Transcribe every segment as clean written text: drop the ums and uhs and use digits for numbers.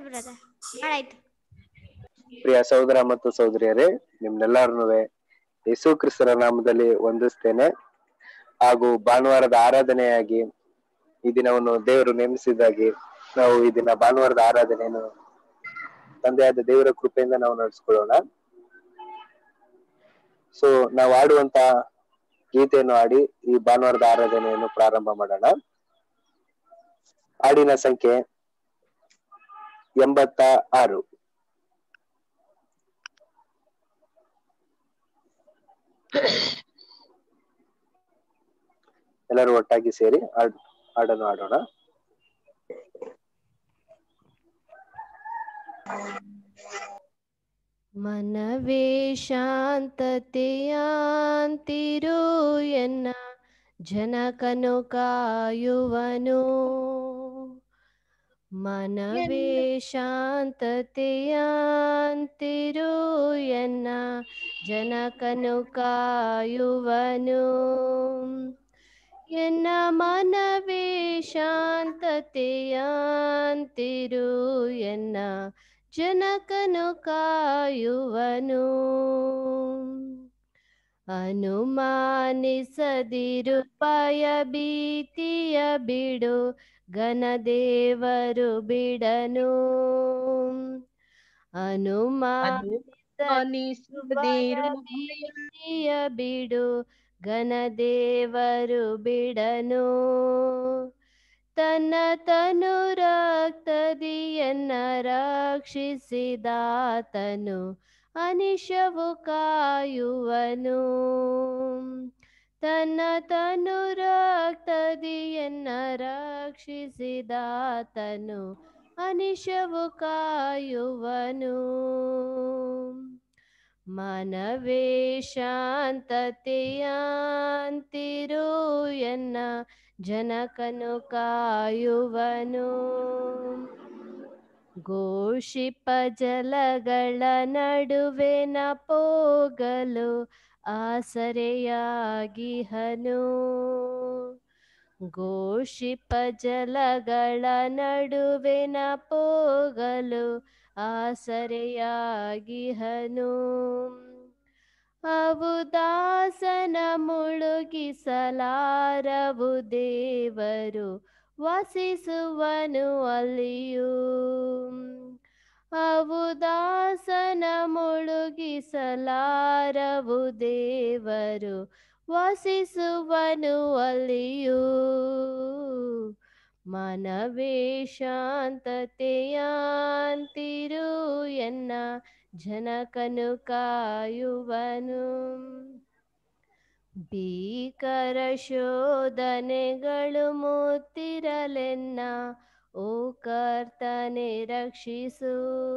Brother ಮಾಡಾಯ್ತು. ಪ್ರಿಯ ಸಹೋದರ ಮತ್ತು ಸಹೋದರಿಯರೇ, ನಿಮ್ನೆಲ್ಲರನ್ನೂ ಯೇಸು ಕ್ರಿಸ್ತರ ನಾಮದಲ್ಲಿ ವಂದಿಸ್ತೇನೆ. ಹಾಗೂ ಭಾನುವಾರದ ಆರಾಧನೆಯಾಗಿ ಈ ದಿನವನ್ನು ದೇವರು ನೇಮಿಸಿದ್ದಾಗಿ ನಾವು ಈ ದಿನ ಭಾನುವಾರದ ಆರಾಧನೆಯನ್ನು ತಂದೆಯಾದ ದೇವರ ಕೃಪೆಯಿಂದ ನಾವು ನಡೆಸ್ಕೊಳ್ಳೋಣ. ಸೊ ನಾವು ಆಡುವಂತ ಗೀತೆಯನ್ನು ಆಡಿ ಈ ಭಾನುವಾರದ ಆರಾಧನೆಯನ್ನು ಪ್ರಾರಂಭ ಮಾಡೋಣ. ಹಾಡಿನ ಸಂಖ್ಯೆ 86. ಎಲ್ಲರೂ ಒಟ್ಟಾಗಿ ಸೇರಿ ಹಾಡನ್ನು ಆಡೋಣ. ಮನವೇ ಶಾಂತತೆಯಾಂತಿರು ಎನ್ನ ಜನಕನು ಕಾಯುವನು. ಮನವೇ ಶಾಂತತೆಯಾಂತಿರು ಎನ್ನ ಜನಕನು ಕಾಯುವನು. ಎನ್ನ ಮನವೇ ಶಾಂತತೆಯಾಂತಿರು ಎನ್ನ ಜನಕನು ಕಾಯುವನು. ಅನುಮಾನಿಸದಿರು ಭಯ ಭೀತಿಯ ಬಿಡು, ಘನದೇವರು ಬಿಡನು. ಅನುಮಾನಿಸದಿರು ಭೀತಿಯ ಬಿಡು, ಘನದೇವರು ಬಿಡನು. ತನ್ನ ತನು ರಕ್ತದಿಯನ್ನ ರಕ್ಷಿಸಿದಾತನು ಅನಿಶವು ಕಾಯುವನು. ತನ್ನ ತನು ರಕ್ತದಿಯನ್ನ ರಕ್ಷಿಸಿದಾತನು ಅನಿಶವು ಕಾಯುವನು. ಮನವೇ ಶಾಂತತೆಯಾಂತಿರು ಎನ್ನ ಜನಕನು ಕಾಯುವನು. ಘೋಷಿಪ ಜಲಗಳ ನಡುವೆನ ಪೋಗಲು ಆಸರೆಯಾಗಿಹನು. ಘೋಷಿಪ ಜಲಗಳ ನಡುವೆನ ಪೋಗಲು ಆಸರೆಯಾಗಿಹನು. ಅವು ದಾಸನ ಮುಳುಗಿಸಲಾರವು, ದೇವರು ವಾಸಿಸುವನು ಅಲ್ಲಿಯೂ. ಅವು ದಾಸನ ಮುಳುಗಿಸಲಾರವು, ದೇವರು ವಾಸಿಸುವನು ಅಲ್ಲಿಯೂ. ಮನವೇ ಶಾಂತತೆಯಾಂತಿರು ಎನ್ನ ಜನಕನು ಕಾಯುವನು. ಭೀಕರ ಶೋಧನೆಗಳು ಮುತ್ತಿರಲೆನ್ನ, ಓ ಕರ್ತನೇ ರಕ್ಷಿಸು.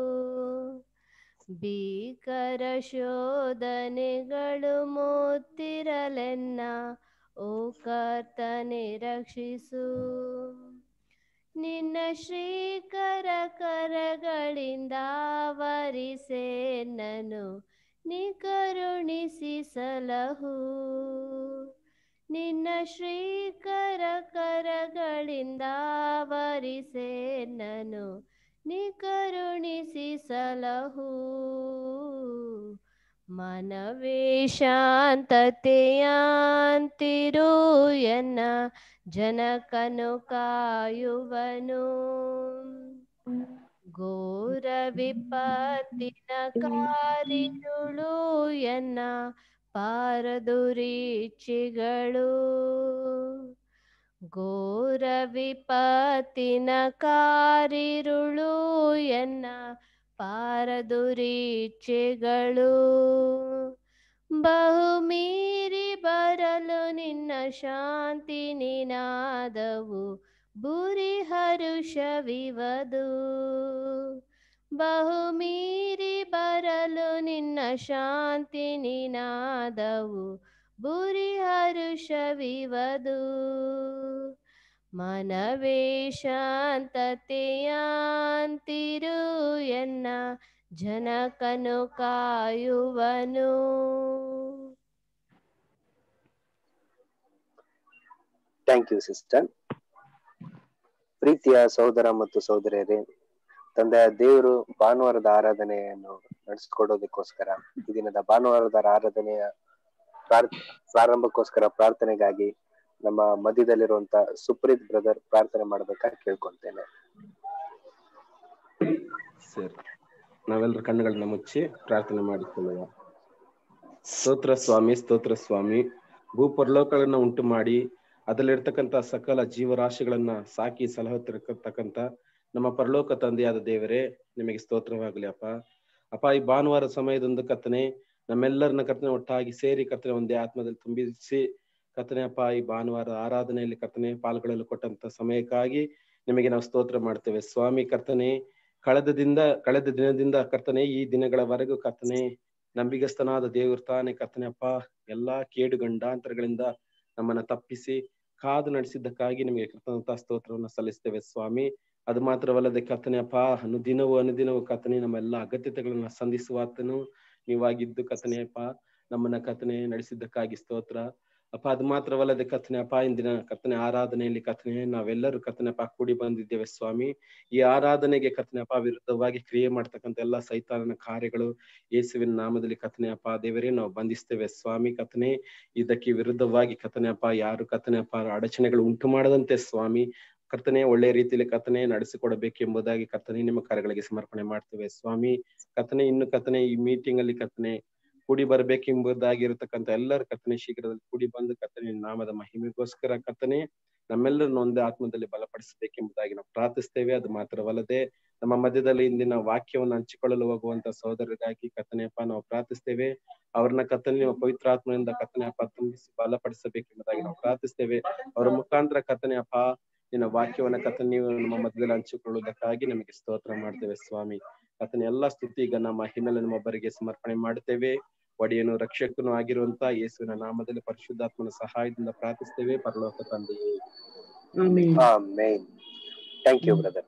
ಭೀಕರ ಶೋಧನೆಗಳು ಮುತ್ತಿರಲೆನ್ನ, ಓ ಕರ್ತನೇ ರಕ್ಷಿಸು. ನಿನ್ನ ಶ್ರೀಕರ ಕರಗಳಿಂದ ಆವರಿಸೆನ್ನನು, ನೀ ಕರುಣಿಸಿ ಸಲಹು. ನಿನ್ನ ಶ್ರೀಕರ ಕರಗಳಿಂದ ಆವರಿಸೆನ್ನನು, ನೀ ಕರುಣಿಸಿ ಸಲಹು. ಮನವೇ ಶಾಂತತೆಯಾಂತಿರು ಎನ್ನ ಜನಕನು ಕಾಯುವನು. ಘೋರ ವಿಪತ್ತಿನ ಕಾರಿರುಳು ಎನ್ನ ಪಾರದುರೀಕ್ಷೆಗಳು. ಘೋರ ವಿಪತ್ತಿನ ಕಾರಿರುಳು ಎನ್ನ ಪಾರದುರೀಕ್ಷೆಗಳು. ಬಹುಮೀರಿ ಬರಲು ನಿನ್ನ ಶಾಂತಿ ನಿನಾದವು, ಬುರಿ ಹರುಷವಿವದು. ಬಹುಮೀರಿ ಬರಲು ನಿನ್ನ ಶಾಂತಿ ನಿನಾದವು, ಬುರಿ ಹರುಷವಿವದು. ಮನವೇ ಶಾಂತತೆಯಾಂತಿರು ಎನ್ನ ಜನಕನು ಕಾಯುವನು. Thank you sister. ಪ್ರೀತಿಯ ಸಹೋದರ ಮತ್ತು ಸಹೋದರಿಯರೇ, ತಂದೆಯ ದೇವರು ಭಾನುವಾರದ ಆರಾಧನೆಯನ್ನು ನಡೆಸಿಕೊಡೋದಕ್ಕೋಸ್ಕರ ಈ ದಿನದ ಭಾನುವಾರದ ಆರಾಧನೆಯ ಪ್ರಾರಂಭಕ್ಕೋಸ್ಕರ ಪ್ರಾರ್ಥನೆಗಾಗಿ ನಮ್ಮ ಮಧ್ಯದಲ್ಲಿರುವಂತ ಸುಪ್ರೀತ್ ಬ್ರದರ್ ಪ್ರಾರ್ಥನೆ ಮಾಡ್ಬೇಕಾಗಿ ಕೇಳ್ಕೊಂತೇನೆ. ಸರಿ, ನಾವೆಲ್ಲರ ಕಣ್ಣುಗಳನ್ನ ಮುಚ್ಚಿ ಪ್ರಾರ್ಥನೆ ಮಾಡಿಕೊಳ್ಳುವ. ಸ್ತೋತ್ರ ಸ್ವಾಮಿ, ಸ್ತೋತ್ರ ಸ್ವಾಮಿ. ಭೂಪರಲೋಕಗಳನ್ನ ಉಂಟು ಮಾಡಿ ಅದರಲ್ಲಿರ್ತಕ್ಕಂಥ ಸಕಲ ಜೀವರಾಶಿಗಳನ್ನ ಸಾಕಿ ಸಲಹುತ್ತಿರತಕ್ಕಂಥ ನಮ್ಮ ಪರಲೋಕ ತಂದೆಯಾದ ದೇವರೇ, ನಿಮಗೆ ಸ್ತೋತ್ರವಾಗಲಿ ಅಪ್ಪ. ಅಪ್ಪ, ಈ ಭಾನುವಾರ ಸಮಯದೊಂದು ಕರ್ತನೆ ನಮ್ಮೆಲ್ಲರನ್ನ ಕರ್ತನೆ ಒಟ್ಟಾಗಿ ಸೇರಿ ಕರ್ತನೆ ಒಂದೇ ಆತ್ಮದಲ್ಲಿ ತುಂಬಿಸಿ ಕರ್ತನೆ ಅಪ್ಪ, ಈ ಭಾನುವಾರ ಆರಾಧನೆಯಲ್ಲಿ ಕರ್ತನೆ ಪಾಲ್ಗೊಳ್ಳಲು ಕೊಟ್ಟಂತ ಸಮಯಕ್ಕಾಗಿ ನಿಮಗೆ ನಾವು ಸ್ತೋತ್ರ ಮಾಡ್ತೇವೆ ಸ್ವಾಮಿ. ಕರ್ತನೆ, ಕಳೆದ ದಿನದಿಂದ ಕರ್ತನೆ ಈ ದಿನಗಳವರೆಗೂ ಕರ್ತನೆ ನಂಬಿಗಸ್ತನಾದ ದೇವರು ತಾನೆ ಕರ್ತನೆ ಅಪ್ಪ ಎಲ್ಲಾ ಕೇಡು ಗಂಡಾಂತರಗಳಿಂದ ನಮ್ಮನ್ನ ತಪ್ಪಿಸಿ ಕಾದು ನಡೆಸಿದ್ದಕ್ಕಾಗಿ ನಿಮಗೆ ಕರ್ತನಂತ ಸ್ತೋತ್ರವನ್ನು ಸಲ್ಲಿಸ್ತೇವೆ ಸ್ವಾಮಿ. ಅದು ಮಾತ್ರವಲ್ಲದೆ ಕರ್ತನೆ ಅಪ್ಪ, ಅನುದಿನವೂ ಕರ್ತನೆ ನಮ್ಮೆಲ್ಲ ಅಗತ್ಯತೆಗಳನ್ನ ಸಂಧಿಸುವಾತನು ನೀವಾಗಿದ್ದು ಕರ್ತನೆ ಅಪ್ಪ ನಮ್ಮನ್ನ ಕರ್ತನೆ ನಡೆಸಿದ್ದಕ್ಕಾಗಿ ಸ್ತೋತ್ರ ಅಪ್ಪ. ಅದು ಮಾತ್ರವಲ್ಲದೆ ಕರ್ತನೆ ಅಪ್ಪ, ಇಂದಿನ ಕರ್ತನೆ ಆರಾಧನೆಯಲ್ಲಿ ಕರ್ತನೆ ನಾವೆಲ್ಲರೂ ಕರ್ತನೆ ಅಪ್ಪ ಕೂಡಿ ಬಂದಿದ್ದೇವೆ ಸ್ವಾಮಿ. ಈ ಆರಾಧನೆಗೆ ಕರ್ತನೆ ಅಪ್ಪ ವಿರುದ್ಧವಾಗಿ ಕ್ರಿಯೆ ಮಾಡ್ತಕ್ಕಂಥ ಎಲ್ಲ ಸೈತಾನನ ಕಾರ್ಯಗಳು ಯೇಸುವಿನ ನಾಮದಲ್ಲಿ ಕರ್ತನೆ ಅಪ್ಪ ದೇವರೇ ನಾವು ಬಂಧಿಸ್ತೇವೆ ಸ್ವಾಮಿ. ಕರ್ತನೆ, ಇದಕ್ಕೆ ವಿರುದ್ಧವಾಗಿ ಕರ್ತನೆ ಅಪ್ಪ ಯಾರು ಕರ್ತನೆ ಅಪ್ಪ ಅಡಚಣೆಗಳು ಉಂಟು ಮಾಡದಂತೆ ಸ್ವಾಮಿ ಕರ್ತನೆ ಒಳ್ಳೆ ರೀತಿಯಲ್ಲಿ ಕರ್ತನೆ ನಡೆಸಿಕೊಡಬೇಕೆಂಬುದಾಗಿ ಕರ್ತನೆ ನಿಮ್ಮ ಕಾರ್ಯಗಳಿಗೆ ಸಮರ್ಪಣೆ ಮಾಡ್ತೇವೆ ಸ್ವಾಮಿ. ಕರ್ತನೆ, ಇನ್ನು ಕರ್ತನೆ ಈ ಮೀಟಿಂಗ್ ಅಲ್ಲಿ ಕರ್ತನೆ ಕೂಡಿ ಬರ್ಬೇಕೆಂಬುದಾಗಿ ಇರತಕ್ಕಂಥ ಎಲ್ಲರ ಕರ್ತನೆ ಶೀಘ್ರದಲ್ಲಿ ಕೂಡಿ ಬಂದು ಕರ್ತನೆ ನಾಮದ ಮಹಿಮೆಗೋಸ್ಕರ ಕರ್ತನೆ ನಮ್ಮೆಲ್ಲರನ್ನು ಒಂದೇ ಆತ್ಮದಲ್ಲಿ ಬಲಪಡಿಸಬೇಕೆಂಬುದಾಗಿ ನಾವು ಪ್ರಾರ್ಥಿಸ್ತೇವೆ. ಅದು ಮಾತ್ರವಲ್ಲದೆ ನಮ್ಮ ಮಧ್ಯದಲ್ಲಿ ಇಂದಿನ ವಾಕ್ಯವನ್ನು ಹಂಚಿಕೊಳ್ಳಲು ಹೋಗುವಂತ ಸಹೋದರರಿಗಾಗಿ ಕರ್ತನೆಯಪ್ಪ ನಾವು ಪ್ರಾರ್ಥಿಸ್ತೇವೆ. ಅವ್ರನ್ನ ಕರ್ತನೆ ನಿಮ್ಮ ಪವಿತ್ರಾತ್ಮನಿಂದ ಕರ್ತನೆಯಪ್ಪ ತುಂಬಿಸಿ ಬಲಪಡಿಸಬೇಕೆಂಬುದಾಗಿ ನಾವು ಪ್ರಾರ್ಥಿಸ್ತೇವೆ. ಅವರ ಮುಖಾಂತರ ಕರ್ತನೆಯಪ್ಪ ನಿನ್ನ ವಾಕ್ಯವನ್ನ ಕರ್ತನೆ ನೀವು ನಮ್ಮ ಮಧ್ಯದಲ್ಲಿ ಹಂಚಿಕೊಳ್ಳುವುದಕ್ಕಾಗಿ ನಮಗೆ ಸ್ತೋತ್ರ ಮಾಡ್ತೇವೆ ಸ್ವಾಮಿ. ಕರ್ತನೆ ಎಲ್ಲಾ ಸ್ತುತಿ ಈಗ ನಮ್ಮ ಹಿನ್ನೆಲೆ ನಮ್ಮೊಬ್ಬರಿಗೆ ಸಮರ್ಪಣೆ ಮಾಡುತ್ತೇವೆ. ಒಡೆಯನು ರಕ್ಷಕನು ಆಗಿರುವಂತ ಯೇಸುವಿನ ನಾಮದಲ್ಲಿ ಪರಿಶುದ್ಧಾತ್ಮನ ಸಹಾಯದಿಂದ ಪ್ರಾರ್ಥಿಸ್ತೇವೆ ಪರಲೋಕ ತಂದೆಯೇ, ಆಮೆನ್. Thank you brother.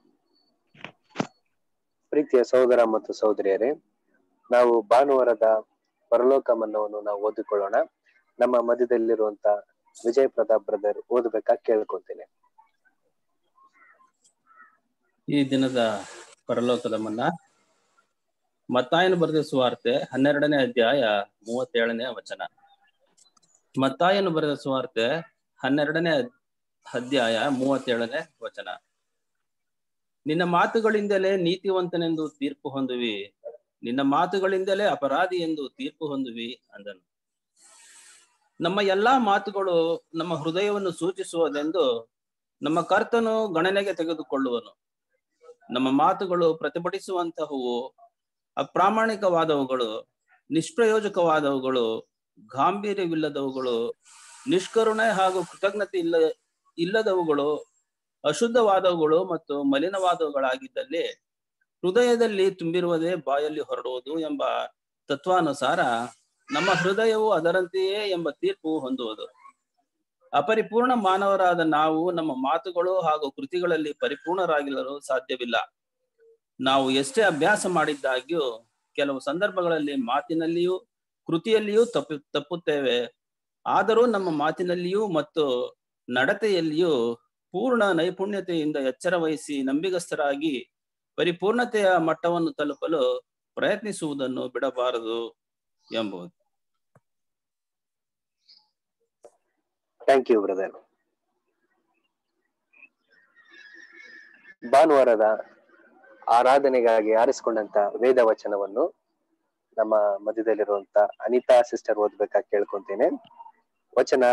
ಪ್ರೀತಿಯ ಸಹೋದರ ಮತ್ತು ಸಹೋದರಿಯರೇ, ನಾವು ಭಾನುವಾರದ ಪರಲೋಕ ಮನ್ನವನ್ನು ನಾವು ಓದಿಕೊಳ್ಳೋಣ. ನಮ್ಮ ಮಧ್ಯದಲ್ಲಿರುವಂತ ವಿಜಯ್ ಪ್ರತಾಪ್ ಬ್ರದರ್ ಓದಬೇಕಾಗಿ ಕೇಳ್ಕೊತೇನೆ. ಈ ದಿನದ ಪರಲೋಕದ ಮನ್ನ ಮತ್ತಾಯನು ಬರೆದ ಸುವಾರ್ತೆ 12ನೇ ಅಧ್ಯಾಯ 37ನೇ ವಚನ. ಮತ್ತಾಯನು ಬರೆದ ಸುವಾರ್ತೆ 12ನೇ ಅಧ್ಯಾಯ 37ನೇ ವಚನ. ನಿನ್ನ ಮಾತುಗಳಿಂದಲೇ ನೀತಿವಂತನೆಂದು ತೀರ್ಪು ಹೊಂದುವಿ, ನಿನ್ನ ಮಾತುಗಳಿಂದಲೇ ಅಪರಾಧಿ ಎಂದು ತೀರ್ಪು ಹೊಂದುವಿ ಅಂದನು. ನಮ್ಮ ಎಲ್ಲಾ ಮಾತುಗಳು ನಮ್ಮ ಹೃದಯವನ್ನು ಸೂಚಿಸುವುದೆಂದು ನಮ್ಮ ಕರ್ತನು ಗಣನೆಗೆ ತೆಗೆದುಕೊಳ್ಳುವನು. ನಮ್ಮ ಮಾತುಗಳು ಪ್ರತಿಭಟಿಸುವಂತಹವು, ಅಪ್ರಾಮಾಣಿಕವಾದವುಗಳು, ನಿಷ್ಪ್ರಯೋಜಕವಾದವುಗಳು, ಗಾಂಭೀರ್ಯವಿಲ್ಲದವುಗಳು, ನಿಷ್ಕರುಣೆ ಹಾಗೂ ಕೃತಜ್ಞತೆ ಇಲ್ಲದವುಗಳು, ಅಶುದ್ಧವಾದವುಗಳು ಮತ್ತು ಮಲಿನವಾದವುಗಳಾಗಿದ್ದಲ್ಲಿ ಹೃದಯದಲ್ಲಿ ತುಂಬಿರುವುದೇ ಬಾಯಲ್ಲಿ ಹೊರಡುವುದು ಎಂಬ ತತ್ವಾನುಸಾರ ನಮ್ಮ ಹೃದಯವು ಅದರಂತೆಯೇ ಎಂಬ ತೀರ್ಪು ಹೊಂದುವುದು. ಅಪರಿಪೂರ್ಣ ಮಾನವರಾದ ನಾವು ನಮ್ಮ ಮಾತುಗಳು ಹಾಗೂ ಕೃತಿಗಳಲ್ಲಿ ಪರಿಪೂರ್ಣರಾಗಿರಲು ಸಾಧ್ಯವಿಲ್ಲ. ನಾವು ಎಷ್ಟೇ ಅಭ್ಯಾಸ ಮಾಡಿದ್ದಾಗ್ಯೂ ಕೆಲವು ಸಂದರ್ಭಗಳಲ್ಲಿ ಮಾತಿನಲ್ಲಿಯೂ ಕೃತಿಯಲ್ಲಿಯೂ ತಪ್ಪುತ್ತೇವೆ. ಆದರೂ ನಮ್ಮ ಮಾತಿನಲ್ಲಿಯೂ ಮತ್ತು ನಡತೆಯಲ್ಲಿಯೂ ಪೂರ್ಣ ನೈಪುಣ್ಯತೆಯಿಂದ ಎಚ್ಚರ ವಹಿಸಿ ನಂಬಿಗಸ್ತರಾಗಿ ಪರಿಪೂರ್ಣತೆಯ ಮಟ್ಟವನ್ನು ತಲುಪಲು ಪ್ರಯತ್ನಿಸುವುದನ್ನು ಬಿಡಬಾರದು ಎಂಬುದು. Thank you brother. ಭಾನುವಾರದ ಆರಾಧನೆಗಾಗಿ ಆರಿಸಿಕೊಂಡಂತ ವೇದ ವಚನವನ್ನು ನಮ್ಮ ಮಧ್ಯದಲ್ಲಿರುವಂತ ಅನಿತಾ ಸಿಸ್ಟರ್ ಓದ್ಬೇಕಾಗಿ ಕೇಳ್ಕೊಂತೇನೆ. ವಚನ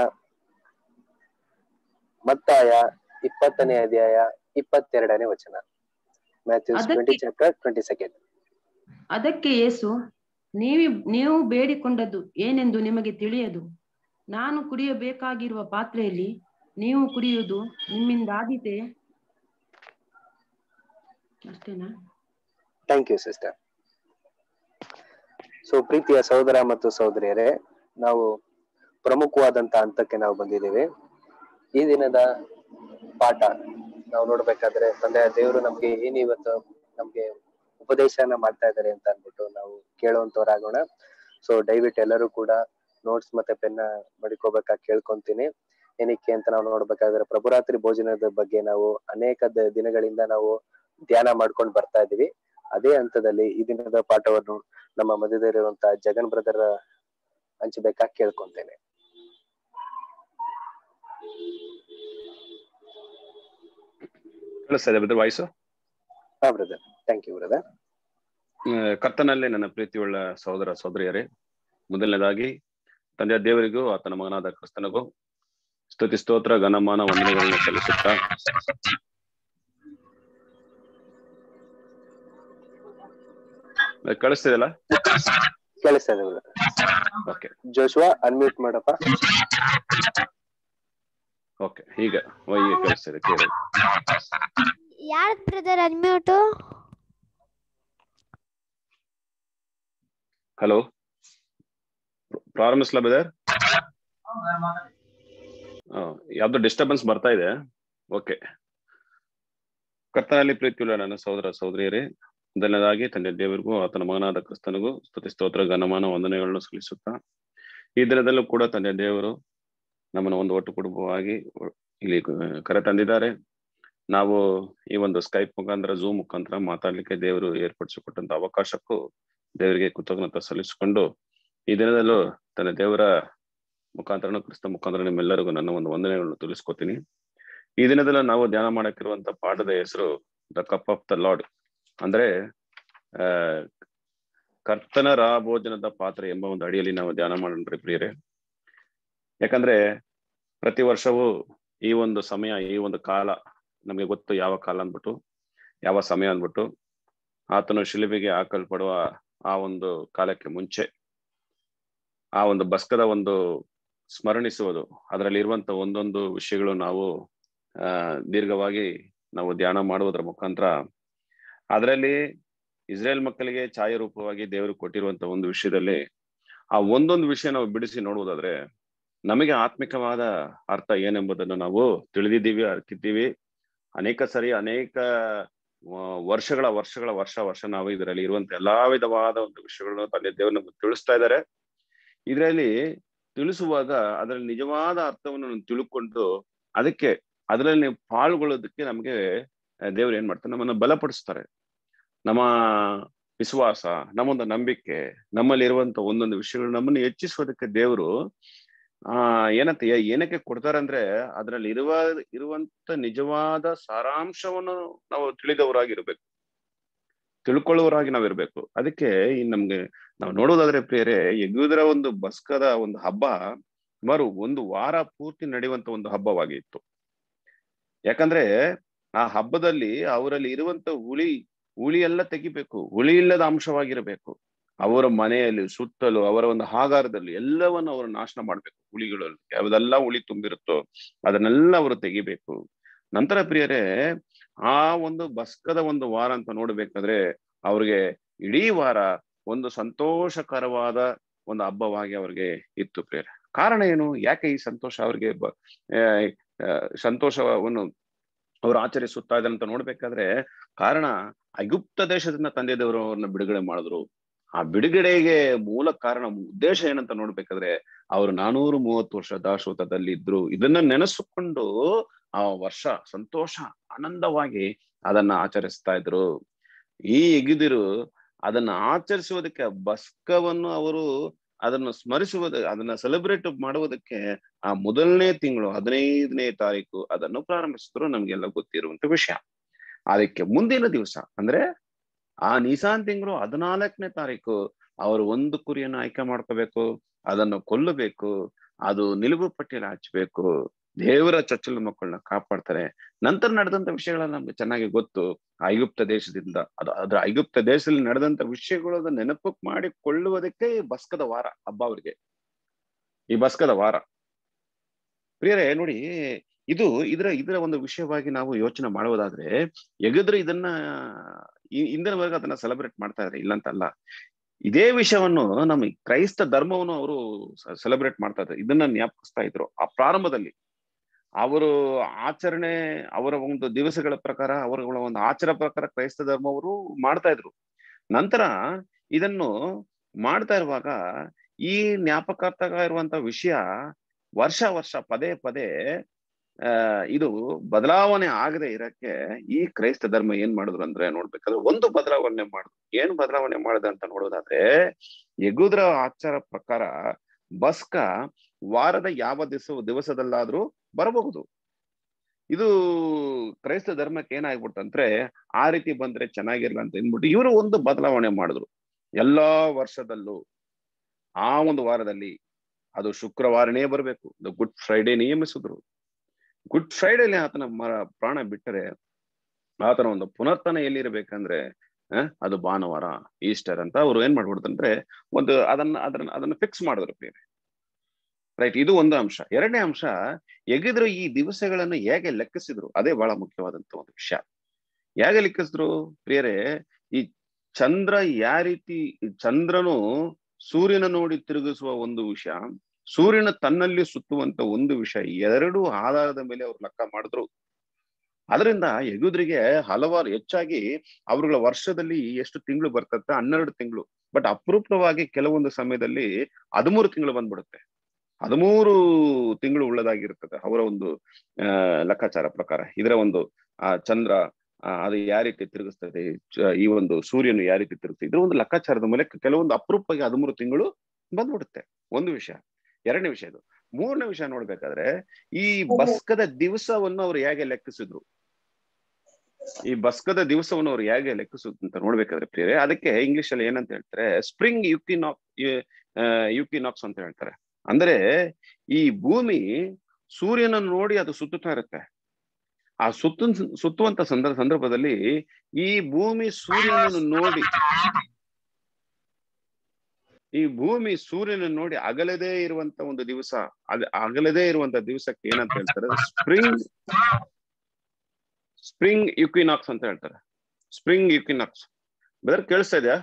ಮತ್ತಾಯ 20ನೇ ಅಧ್ಯಾಯ 22ನೇ ವಚನ. Matthews 20 chapter 22. ಅದಕ್ಕೆ ಯೇಸು, ನೀವು ಬೇಡಿಕೊಂಡದ್ದು ಏನೆಂದು ನಿಮಗೆ ತಿಳಿಯದು. ನಾನು ಕುಡಿಯಬೇಕಾಗಿರುವ ಪಾತ್ರೆಯಲ್ಲಿ ನೀವು ಕುಡಿಯುವುದು ನಿಮ್ಮಿಂದಾದೀತೆ? ಅಷ್ಟೇನಾ? Thank you sister. ಸೊ ಪ್ರೀತಿಯ ಸಹೋದರ ಮತ್ತು ಸಹೋದರಿಯರೇ, ನಾವು ಪ್ರಮುಖವಾದಂತ ಹಂತಕ್ಕೆ ನಾವು ಬಂದಿದ್ದೇವೆ. ಈ ದಿನದ ಪಾಠ ನಾವು ನೋಡ್ಬೇಕಾದ್ರೆ ತಂದೆಯ ದೇವರು ನಮ್ಗೆ ಇವತ್ತು ನಮ್ಗೆ ಉಪದೇಶನ ಮಾಡ್ತಾ ಇದ್ದಾರೆ ಅಂತ ಅಂದ್ಬಿಟ್ಟು ನಾವು ಕೇಳುವಂತವರಾಗೋಣ. ಸೊ ದಯವಿಟ್ಟು ಎಲ್ಲರೂ ಕೂಡ ನೋಟ್ಸ್ ಮತ್ತೆ ಪೆನ್ನ ಮಡಿಕೋಬೇಕಾಗಿ ಕೇಳ್ಕೊಂತೀನಿ. ಏನಕ್ಕೆ ಅಂತ ನಾವು ನೋಡ್ಬೇಕಾದ್ರೆ ಪ್ರಭುರಾತ್ರಿ ಭೋಜನದ ಬಗ್ಗೆ ನಾವು ಅನೇಕ ದಿನಗಳಿಂದ ನಾವು ಧ್ಯಾನ ಮಾಡ್ಕೊಂಡು ಬರ್ತಾ ಇದೀವಿ. ಅದೇ ಹಂತದಲ್ಲಿ ಈ ದಿನದ ಪಾಠವನ್ನು ನಮ್ಮ ಮಧ್ಯದಲ್ಲಿರುವಂತಹ ಜಗನ್ ಬ್ರದರ್ ಹಂಚಬೇಕಾಗಿ ಕೇಳ್ಕೊಂತೇನೆ. ಕೇಳಿಸ್ತಾ ಇದೆ ಬ್ರದರ್ ವಾಯ್ಸು? ಹಾ ಬ್ರದರ್, ಥ್ಯಾಂಕ್ ಯು ಬ್ರದರ್. ಕರ್ತನಲ್ಲಿ ನನ್ನ ಪ್ರೀತಿಯುಳ್ಳ ಸಹೋದರ ಸಹೋದರಿಯರೇ, ಮೊದಲನೇದಾಗಿ ತಂದೆಯ ದೇವರಿಗೂ ಆತನ ಮಗನಾದ ಕ್ರಿಸ್ತನಿಗೂ ಸ್ತುತಿ ಸ್ತೋತ್ರ ಘನಮಾನ ವಂದನೆಗಳನ್ನು ಸಲ್ಲಿಸುತ್ತಾ ಕಳಿಸ್ತಿದೆಯಲ್ಲ? ಕೇಳಿಸ್ತಾ ಇದೆ ಬ್ರದರ್. ಓಕೆ, ಜೋಶುವಾ ಅನ್ಮ್ಯೂಟ್ ಮಾಡಪ್ಪ. ಓಕೆ, ಈಗ ಕೇಳಿಸ್ತಿದೆ, ಕೇಳಿ. ಯಾರ್ದು ಬ್ರದರ್ ಅನ್ಮ್ಯೂಟು? ಹಲೋ, ಪ್ರಾರಂಭಿಸ್ಲಾ ಬ್ರದರ್? ಯಾವ್ದು ಡಿಸ್ಟರ್ಬೆನ್ಸ್ ಬರ್ತಾ ಇದೆ? ಓಕೆ. ಕರ್ತನಲ್ಲಿ ಪ್ರೀತಿಯುಳ್ಳ ನನ್ನ ಸಹೋದರ ಸಹೋದರಿಯರೇ, ಮೊದಲನೇದಾಗಿ ತಂದೆ ದೇವರಿಗೂ ಆತನ ಮಗನಾದ ಕ್ರಿಸ್ತನಿಗೂ ಸ್ತುತಿ ಸ್ತೋತ್ರ ಘನಮಾನ ವಂದನೆಗಳನ್ನು ಸಲ್ಲಿಸುತ್ತಾ, ಈ ದಿನದಲ್ಲೂ ಕೂಡ ತಂದೆ ದೇವರು ನಮ್ಮನ್ನು ಒಂದು ಒಟ್ಟು ಕುಟುಂಬವಾಗಿ ಇಲ್ಲಿ ಕರೆ ತಂದಿದ್ದಾರೆ. ನಾವು ಈ ಒಂದು ಸ್ಕೈಪ್ ಮುಖಾಂತರ ಝೂಮ್ ಮುಖಾಂತರ ಮಾತಾಡ್ಲಿಕ್ಕೆ ದೇವರು ಏರ್ಪಡಿಸಿಕೊಟ್ಟಂತ ಅವಕಾಶಕ್ಕೂ ದೇವರಿಗೆ ಕೃತಜ್ಞತೆ ಸಲ್ಲಿಸಿಕೊಂಡು, ಈ ದಿನದಲ್ಲೂ ತನ್ನ ದೇವರ ಮುಖಾಂತರ ಕ್ರಿಸ್ತ ಮುಖಾಂತರ ನಿಮ್ಮೆಲ್ಲರಿಗೂ ನನ್ನ ಒಂದು ವಂದನೆಗಳನ್ನು ತಿಳಿಸ್ಕೊತೀನಿ. ಈ ದಿನದಲ್ಲೂ ನಾವು ಧ್ಯಾನ ಮಾಡಕ್ಕಿರುವಂತ ಪಾಠದ ಹೆಸರು the cup of the lord, ಅಂದ್ರೆ ಕರ್ತನ ರಾಭೋಜನದ ಪಾತ್ರೆ ಎಂಬ ಒಂದು ಅಡಿಯಲ್ಲಿ ನಾವು ಧ್ಯಾನ ಮಾಡೋಣ್ರಿ ಪ್ರಿಯರೇ. ಯಾಕಂದ್ರೆ ಪ್ರತಿ ವರ್ಷವೂ ಈ ಒಂದು ಸಮಯ, ಈ ಒಂದು ಕಾಲ ನಮಗೆ ಗೊತ್ತು, ಯಾವ ಕಾಲ ಅಂದ್ಬಿಟ್ಟು, ಯಾವ ಸಮಯ ಅಂದ್ಬಿಟ್ಟು. ಆತನು ಶಿಲುಬೆಗೆ ಹಾಕಲ್ಪಡುವ ಆ ಒಂದು ಕಾಲಕ್ಕೆ ಮುಂಚೆ ಆ ಒಂದು ಬಸ್ಕದ ಒಂದು ಸ್ಮರಣಿಸುವುದು, ಅದರಲ್ಲಿ ಇರುವಂತ ಒಂದೊಂದು ವಿಷಯಗಳು ನಾವು ದೀರ್ಘವಾಗಿ ನಾವು ಧ್ಯಾನ ಮಾಡುವುದರ ಮುಖಾಂತರ ಅದರಲ್ಲಿ ಇಸ್ರೇಲ್ ಮಕ್ಕಳಿಗೆ ಛಾಯಾರೂಪವಾಗಿ ದೇವರು ಕೊಟ್ಟಿರುವಂತ ಒಂದು ವಿಷಯದಲ್ಲಿ ಆ ಒಂದೊಂದು ವಿಷಯ ನಾವು ಬಿಡಿಸಿ ನೋಡುವುದಾದ್ರೆ ನಮಗೆ ಆತ್ಮಿಕವಾದ ಅರ್ಥ ಏನೆಂಬುದನ್ನು ನಾವು ತಿಳಿದಿದ್ದೀವಿ, ಅರ್ತಿದ್ದೀವಿ. ಅನೇಕ ಸರಿ ಅನೇಕ ವರ್ಷ ನಾವು ಇದರಲ್ಲಿ ಇರುವಂತ ಎಲ್ಲಾ ವಿಧವಾದ ಒಂದು ವಿಷಯಗಳನ್ನು ತಂದೆ ದೇವರು ನಮ್ಗೆ ತಿಳಿಸ್ತಾ ಇದ್ದಾರೆ. ಇದರಲ್ಲಿ ತಿಳಿಸುವಾಗ ಅದರಲ್ಲಿ ನಿಜವಾದ ಅರ್ಥವನ್ನು ತಿಳ್ಕೊಂಡು ಅದರಲ್ಲಿ ಪಾಲ್ಗೊಳ್ಳೋದಕ್ಕೆ ನಮಗೆ ದೇವರು ಏನ್ ಮಾಡ್ತಾರೆ, ನಮ್ಮನ್ನ ಬಲಪಡಿಸ್ತಾರೆ. ನಮ್ಮ ವಿಶ್ವಾಸ, ನಮ್ಮೊಂದು ನಂಬಿಕೆ, ನಮ್ಮಲ್ಲಿ ಇರುವಂತ ಒಂದೊಂದು ವಿಷಯಗಳು ನಮ್ಮನ್ನು ಹೆಚ್ಚಿಸೋದಕ್ಕೆ ದೇವರು ಏನಕ್ಕೆ ಕೊಡ್ತಾರೆ ಅಂದ್ರೆ ಅದರಲ್ಲಿ ಇರುವಂತ ನಿಜವಾದ ಸಾರಾಂಶವನ್ನು ನಾವು ತಿಳಿದವರಾಗಿರ್ಬೇಕು, ತಿಳ್ಕೊಳ್ಳುವವರಾಗಿ ನಾವಿರ್ಬೇಕು. ಅದಕ್ಕೆ ನಮ್ಗೆ ನಾವು ನೋಡೋದಾದ್ರೆ ಪ್ರಿಯರೇ, ಯೆಹೂದ್ಯರ ಒಂದು ಬಸ್ಕದ ಒಂದು ಹಬ್ಬ ಸುಮಾರು 1 ವಾರ ಪೂರ್ತಿ ನಡೆಯುವಂತ ಒಂದು ಹಬ್ಬವಾಗಿತ್ತು. ಯಾಕಂದ್ರೆ ಆ ಹಬ್ಬದಲ್ಲಿ ಅವರಲ್ಲಿ ಇರುವಂತ ಹುಳಿ ಎಲ್ಲ ತೆಗಿಬೇಕು, ಹುಳಿ ಇಲ್ಲದ ಅಂಶವಾಗಿರಬೇಕು. ಅವರ ಮನೆಯಲ್ಲಿ ಸುತ್ತಲೂ ಅವರ ಒಂದು ಆಹಾರದಲ್ಲಿ ಎಲ್ಲವನ್ನು ಅವರು ನಾಶನ ಮಾಡ್ಬೇಕು. ಹುಳಿಗಳಲ್ಲಿ ಯಾವ್ದೆಲ್ಲ ಹುಳಿ ತುಂಬಿರುತ್ತೋ ಅದನ್ನೆಲ್ಲ ಅವರು ತೆಗಿಬೇಕು. ನಂತರ ಪ್ರಿಯರೇ, ಆ ಒಂದು ಬಸ್ಕದ ಒಂದು ವಾರ ಅಂತ ನೋಡ್ಬೇಕಾದ್ರೆ ಅವ್ರಿಗೆ ಇಡೀ ವಾರ ಒಂದು ಸಂತೋಷಕರವಾದ ಒಂದು ಹಬ್ಬವಾಗಿ ಅವ್ರಿಗೆ ಇತ್ತು ಪ್ರಿಯರೇ. ಕಾರಣ ಏನು? ಯಾಕೆ ಈ ಸಂತೋಷ ಅವ್ರಿಗೆ ಸಂತೋಷವನ್ನು ಅವರು ಆಚರಿಸುತ್ತಾ ಇದ್ದಾರೆ ಅಂತ ನೋಡ್ಬೇಕಾದ್ರೆ ಕಾರಣ, ಐಗುಪ್ತ ದೇಶದಿಂದ ತಂದೆ ದೇವರು ಅವ್ರನ್ನ ಬಿಡುಗಡೆ ಮಾಡಿದ್ರು. ಆ ಬಿಡುಗಡೆಗೆ ಮೂಲ ಕಾರಣ, ಉದ್ದೇಶ ಏನಂತ ನೋಡ್ಬೇಕಾದ್ರೆ ಅವರು 430 ವರ್ಷ ದಾಸೋಹದಲ್ಲಿ ಇದ್ರು. ಇದನ್ನ ನೆನೆಸಿಕೊಂಡು ಆ ವರ್ಷ ಸಂತೋಷ ಆನಂದವಾಗಿ ಅದನ್ನ ಆಚರಿಸ್ತಾ ಇದ್ರು. ಈ ಯೆಹೂದ್ಯರು ಅದನ್ನ ಆಚರಿಸುವುದಕ್ಕೆ ಬಸ್ಕವನ್ನು ಅವರು ಅದನ್ನು ಅದನ್ನ ಸೆಲೆಬ್ರೇಟ್ ಮಾಡುವುದಕ್ಕೆ ಆ ಮೊದಲನೇ ತಿಂಗಳು 15ನೇ ತಾರೀಕು ಅದನ್ನು ಪ್ರಾರಂಭಿಸಿದ್ರು. ನಮ್ಗೆಲ್ಲ ಗೊತ್ತಿರುವಂತ ವಿಷಯ. ಅದಕ್ಕೆ ಮುಂದಿನ ದಿವಸ ಅಂದ್ರೆ ಆ ನಿಸಾನ್ ತಿಂಗಳು 14ನೇ ತಾರೀಕು ಅವರು ಒಂದು ಕುರಿಯನ್ನು ಆಯ್ಕೆ ಮಾಡ್ಕೋಬೇಕು, ಅದನ್ನು ಕೊಲ್ಲಬೇಕು, ಅದು ನಿಲುವು ಪಟ್ಟಿಯಲ್ಲಿ ಹಚ್ಚಬೇಕು. ದೇವರ ಚೊಚ್ಚಲ ಮಕ್ಕಳನ್ನ ಕಾಪಾಡ್ತಾರೆ. ನಂತರ ನಡೆದಂತ ವಿಷಯಗಳನ್ನ ನಮ್ಗೆ ಚೆನ್ನಾಗಿ ಗೊತ್ತು. ಐಗುಪ್ತ ದೇಶದಿಂದ ಐಗುಪ್ತ ದೇಶದಲ್ಲಿ ನಡೆದಂತ ವಿಷಯಗಳು ನೆನಪು ಮಾಡಿಕೊಳ್ಳುವುದಕ್ಕೆ ಈ ಬಸ್ಕದ ವಾರ ಹಬ್ಬ ಅವ್ರಿಗೆ, ಈ ಬಸ್ಕದ ವಾರ. ಪ್ರಿಯರೇ ನೋಡಿ, ಇದರ ಒಂದು ವಿಷಯವಾಗಿ ನಾವು ಯೋಚನೆ ಮಾಡುವುದಾದ್ರೆ ಯೆಹೂದ್ಯರು ಇದನ್ನ ಇಂದಿನವರೆಗೂ ಅದನ್ನ ಸೆಲೆಬ್ರೇಟ್ ಮಾಡ್ತಾ ಇದ್ದಾರೆ, ಇಲ್ಲಂತಲ್ಲ. ಇದೇ ವಿಷಯವನ್ನು ನಮ್ಮ ಕ್ರೈಸ್ತ ಧರ್ಮವನ್ನು ಅವರು ಸೆಲೆಬ್ರೇಟ್ ಮಾಡ್ತಾ ಇದ್ದಾರೆ, ಇದನ್ನ ಜ್ಞಾಪಿಸ್ತಾ ಇದ್ರು. ಆ ಪ್ರಾರಂಭದಲ್ಲಿ ಅವರು ಆಚರಣೆ, ಅವರ ಒಂದು ದಿವಸಗಳ ಪ್ರಕಾರ, ಅವರ ಒಂದು ಆಚಾರ ಪ್ರಕಾರ ಕ್ರೈಸ್ತ ಧರ್ಮವರು ಮಾಡ್ತಾ ಇದ್ರು. ನಂತರ ಇದನ್ನು ಮಾಡ್ತಾ ಇರುವಾಗ ಈ ಜ್ಞಾಪಕಾರ್ಥ ಇರುವಂತ ವಿಷಯ ವರ್ಷ ಪದೇ ಇದು ಬದಲಾವಣೆ ಆಗದೆ ಇರಕ್ಕೆ ಈ ಕ್ರೈಸ್ತ ಧರ್ಮ ಏನ್ ಮಾಡಿದ್ರು ಅಂದ್ರೆ ನೋಡ್ಬೇಕಾದ್ರೆ ಒಂದು ಬದಲಾವಣೆ ಮಾಡಿದ್ರು. ಏನ್ ಬದಲಾವಣೆ ಮಾಡಿದೆ ಅಂತ ನೋಡೋದಾದ್ರೆ, ಯೆಹೂದ್ಯರ ಆಚಾರ ಪ್ರಕಾರ ಬಸ್ಕ ವಾರದ ಯಾವ ದಿವಸದಲ್ಲಾದ್ರೂ ಬರಬಹುದು. ಇದು ಕ್ರೈಸ್ತ ಧರ್ಮಕ್ಕೆ ಏನಾಗ್ಬಿಡ್ತಂದ್ರೆ ಆ ರೀತಿ ಬಂದ್ರೆ ಚೆನ್ನಾಗಿರ್ಲ ಅಂತ ಅಂದ್ಬಿಟ್ಟು ಇವರು ಒಂದು ಬದಲಾವಣೆ ಮಾಡಿದ್ರು. ಎಲ್ಲಾ ವರ್ಷದಲ್ಲೂ ಆ ಒಂದು ವಾರದಲ್ಲಿ ಅದು ಶುಕ್ರವಾರನೇ ಬರ್ಬೇಕು. ಗುಡ್ ಫ್ರೈಡೇ ನಿಯಮಿಸಿದ್ರು. ಗುಡ್ ಫ್ರೈಡೇಲಿ ಆತನ ಪ್ರಾಣ ಬಿಟ್ಟರೆ ಆತನ ಒಂದು ಪುನರ್ತನ ಎಲ್ಲಿರ್ಬೇಕಂದ್ರೆ ಅದು ಭಾನುವಾರ, ಈಸ್ಟರ್ ಅಂತ ಅವ್ರು ಏನ್ ಮಾಡ್ಬಿಡ್ತಂದ್ರೆ ಒಂದು ಅದನ್ನ ಫಿಕ್ಸ್ ಮಾಡಿದ್ರು ಬೇರೆ. ರೈಟ್, ಇದು ಒಂದು ಅಂಶ. ಎರಡನೇ ಅಂಶ, ಯೆಹೂದ್ಯರು ಈ ದಿವಸಗಳನ್ನು ಹೇಗೆ ಲೆಕ್ಕಿಸಿದ್ರು, ಅದೇ ಬಹಳ ಮುಖ್ಯವಾದಂತ ಒಂದು ವಿಷಯ. ಹೇಗೆ ಲೆಕ್ಕಿಸಿದ್ರು ಪ್ರಿಯರೇ? ಈ ಚಂದ್ರ ಯಾವ ರೀತಿ, ಚಂದ್ರನು ಸೂರ್ಯನ ನೋಡಿ ತಿರುಗಿಸುವ ಒಂದು ವಿಷಯ, ಸೂರ್ಯನ ತನ್ನಲ್ಲಿ ಸುತ್ತುವಂತ ಒಂದು ವಿಷಯ, ಎರಡು ಆಧಾರದ ಮೇಲೆ ಅವ್ರು ಲೆಕ್ಕ ಮಾಡಿದ್ರು. ಅದರಿಂದ ಯೆಹೂದ್ಯರಿಗೆ ಹಲವಾರು, ಹೆಚ್ಚಾಗಿ ಅವರುಗಳ ವರ್ಷದಲ್ಲಿ ಎಷ್ಟು ತಿಂಗಳು ಬರ್ತದೆ? 12 ತಿಂಗಳು. ಬಟ್ ಅಪರೂಪವಾಗಿ ಕೆಲವೊಂದು ಸಮಯದಲ್ಲಿ 13 ತಿಂಗಳು ಬಂದ್ಬಿಡುತ್ತೆ. 13 ತಿಂಗಳು ಉಳ್ಳದಾಗಿರ್ತದೆ ಅವರ ಒಂದು ಲೆಕ್ಕಾಚಾರ ಪ್ರಕಾರ. ಇದರ ಒಂದು ಚಂದ್ರ ಅದು ಯಾವ ರೀತಿ ತಿರುಗಿಸ್ತದೆ, ಈ ಒಂದು ಸೂರ್ಯನು ಯಾವ ರೀತಿ ತಿರುಗ್ತದೆ, ಇದ್ರ ಒಂದು ಲೆಕ್ಕಾಚಾರದ ಮೇಲೆ ಕೆಲವೊಂದು ಅಪರೂಪವಾಗಿ 13 ತಿಂಗಳು ಬಂದ್ಬಿಡುತ್ತೆ. ಒಂದು ವಿಷಯ. ಎರಡನೇ ವಿಷಯ ಇದು. ಮೂರನೇ ವಿಷಯ ನೋಡ್ಬೇಕಾದ್ರೆ, ಈ ಬಸ್ಕದ ದಿವಸವನ್ನು ಅವ್ರು ಹೇಗೆ ಲೆಕ್ಕಿಸಿದ್ರು, ಈ ಬಸ್ಕದ ದಿವಸವನ್ನು ಅವ್ರು ಹೇಗೆ ಲೆಕ್ಕಿಸುದು ಅಂತ ನೋಡ್ಬೇಕಾದ್ರೆ ಪ್ರಿಯರೇ, ಅದಕ್ಕೆ ಇಂಗ್ಲಿಷ್ ಅಲ್ಲಿ ಏನಂತ ಹೇಳ್ತಾರೆ, ಸ್ಪ್ರಿಂಗ್ ಯುಕಿನಾಕ್ಸ್ ಅಂತ ಹೇಳ್ತಾರೆ. ಅಂದ್ರೆ ಈ ಭೂಮಿ ಸೂರ್ಯನನ್ನು ನೋಡಿ ಅದು ಸುತ್ತುತ್ತಾ ಇರುತ್ತೆ. ಆ ಸುತ್ತುವಂತ ಸಂದರ್ಭದಲ್ಲಿ ಈ ಭೂಮಿ ಸೂರ್ಯನನ್ನು ನೋಡಿ ಅಗಲದೇ ಇರುವಂತ ಒಂದು ದಿವಸ, ಅಗಲದೇ ಇರುವಂತ ದಿವಸಕ್ಕೆ ಏನಂತ ಹೇಳ್ತಾರೆ? ಸ್ಪ್ರಿಂಗ್ ಯುಕಿನಾಕ್ಸ್ ಅಂತ ಹೇಳ್ತಾರೆ. ಸ್ಪ್ರಿಂಗ್ ಯುಕಿನಾಕ್ಸ್. ಬ್ರದರ್ ಕೇಳಿಸ್ತಾ ಇದೆಯಾ?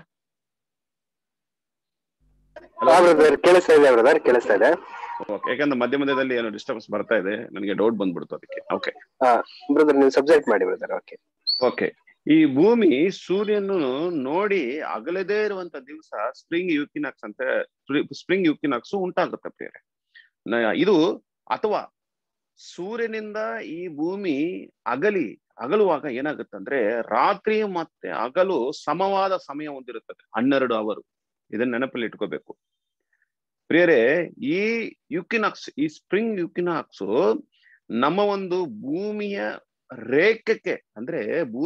ಕೇಳಿಸ್ತಾ ಇದೆ. ಓಕೆ, ಯಾಕಂದ್ರೆ ಮಧ್ಯದಲ್ಲಿ ಏನೋ ಡಿಸ್ಟರ್ಬೆನ್ಸ್ ಬರ್ತಾ ಇದೆ, ನನಗೆ ಡೌಟ್ ಬಂದ್ಬಿಡ್ತು ಅದಕ್ಕೆ. ಓಕೆ ಬ್ರದರ್, ನೀವು ಸಬ್ಜೆಕ್ಟ್ ಮಾಡಿ ಬ್ರದರ್. ಓಕೆ, ಈ ಭೂಮಿ ಸೂರ್ಯನು ನೋಡಿ ಅಗಲದೇ ಇರುವಂತ ದಿವಸ ಸ್ಪ್ರಿಂಗ್ ಯುಕಿನಾಕ್ಸ್ ಉಂಟಾಗುತ್ತೆ ಬೇರೆ. ಇದು ಅಥವಾ ಸೂರ್ಯನಿಂದ ಈ ಭೂಮಿ ಅಗಲುವಾಗ ಏನಾಗುತ್ತಂದ್ರೆ ರಾತ್ರಿ ಮತ್ತೆ ಹಗಲು ಸಮವಾದ ಸಮಯ ಹೊಂದಿರುತ್ತದೆ, 12 ಅವರು. ಇದನ್ನ ನೆನಪಲ್ಲಿ ಇಟ್ಕೋಬೇಕು ಪ್ರಿಯರೇ. ಈ ಯುಕಿನಾಕ್ಸ್, ಈ ಸ್ಪ್ರಿಂಗ್ ಯುಕಿನಾಕ್ಸ್ ನಮ್ಮ ಒಂದು ಭೂಮಿಯ ರೇಖಕ್ಕೆ ಅಂದ್ರೆ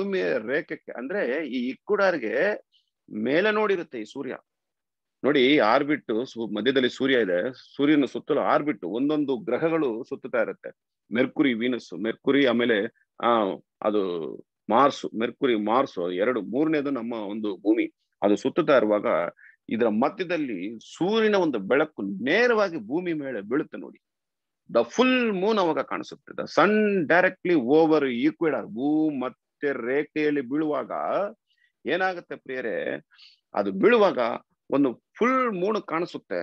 ಈ ಇಕ್ಕುಡಾರ್ಗೆ ಮೇಲೆ ನೋಡಿರುತ್ತೆ ಈ ಸೂರ್ಯ. ನೋಡಿ, ಆರ್ಬಿಟ್ ಮಧ್ಯದಲ್ಲಿ ಸೂರ್ಯ ಇದೆ, ಸೂರ್ಯನ ಸುತ್ತಲೂ ಆರ್ಬಿಟ್ ಒಂದೊಂದು ಗ್ರಹಗಳು ಸುತ್ತುತ್ತಾ ಇರುತ್ತೆ. ಮೆರ್ಕುರಿ, ವೀನಸ್, ಮೆರ್ಕುರಿ, ಆಮೇಲೆ ಅದು ಮಾರ್ಸ್ ಎರಡು, ಮೂರನೇದು ನಮ್ಮ ಒಂದು ಭೂಮಿ. ಅದು ಸುತ್ತುತ್ತಾ ಇರುವಾಗ ಇದರ ಮಧ್ಯದಲ್ಲಿ ಸೂರ್ಯನ ಒಂದು ಬೆಳಕು ನೇರವಾಗಿ ಭೂಮಿ ಮೇಲೆ ಬೀಳುತ್ತೆ. ನೋಡಿ, ದ ಫುಲ್ ಮೂನ್ ಅವಾಗ ಕಾಣಿಸುತ್ತೆ. The sun directly over equator, ಮತ್ತೆ ರೇಖೆಯಲ್ಲಿ ಬೀಳುವಾಗ ಏನಾಗುತ್ತೆ ಪ್ರಿಯರೇ? ಅದು ಬೀಳುವಾಗ ಒಂದು ಫುಲ್ ಮೂನ್ ಕಾಣಿಸುತ್ತೆ.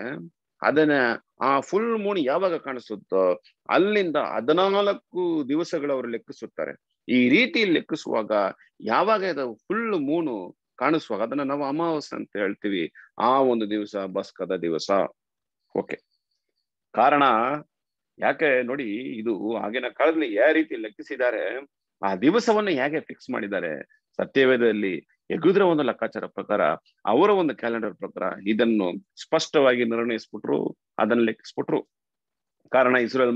ಆ ಫುಲ್ ಮೂನ್ ಯಾವಾಗ ಕಾಣಿಸುತ್ತೋ ಅಲ್ಲಿಂದ 14 ದಿವಸಗಳು ಅವರು ಲೆಕ್ಕಿಸುತ್ತಾರೆ. ಈ ರೀತಿ ಲೆಕ್ಕಿಸುವಾಗ ಯಾವಾಗ ಅದು ಫುಲ್ ಮೂನು ಕಾಣಿಸುವಾಗ ಅದನ್ನ ನಾವು ಅಮಾವಾಸ್ಯೆ ಅಂತ ಹೇಳ್ತೀವಿ. ಆ ಒಂದು ದಿವಸ ಬಸ್ಕದ ದಿವಸ. ಓಕೆ, ಕಾರಣ ಯಾಕೆ ನೋಡಿ, ಇದು ಆಗಿನ ಕಾಲದಲ್ಲಿ ಯಾವ ರೀತಿ ಲೆಕ್ಕಿಸಿದ್ದಾರೆ, ಆ ದಿವಸವನ್ನು ಹೇಗೆ ಫಿಕ್ಸ್ ಮಾಡಿದ್ದಾರೆ. ಸತ್ಯವೇದದಲ್ಲಿ ಯೆಹೂದ್ಯರ ಒಂದು ಲೆಕ್ಕಾಚಾರ ಪ್ರಕಾರ, ಅವರ ಒಂದು ಕ್ಯಾಲೆಂಡರ್ ಪ್ರಕಾರ ಇದನ್ನು ಸ್ಪಷ್ಟವಾಗಿ ನಿರ್ಣಯಿಸ್ಬಿಟ್ರು, ಅದನ್ನು ಲೆಕ್ಕಿಸ್ಬಿಟ್ರು. ಕಾರಣ ಇಸ್ರೇಲ್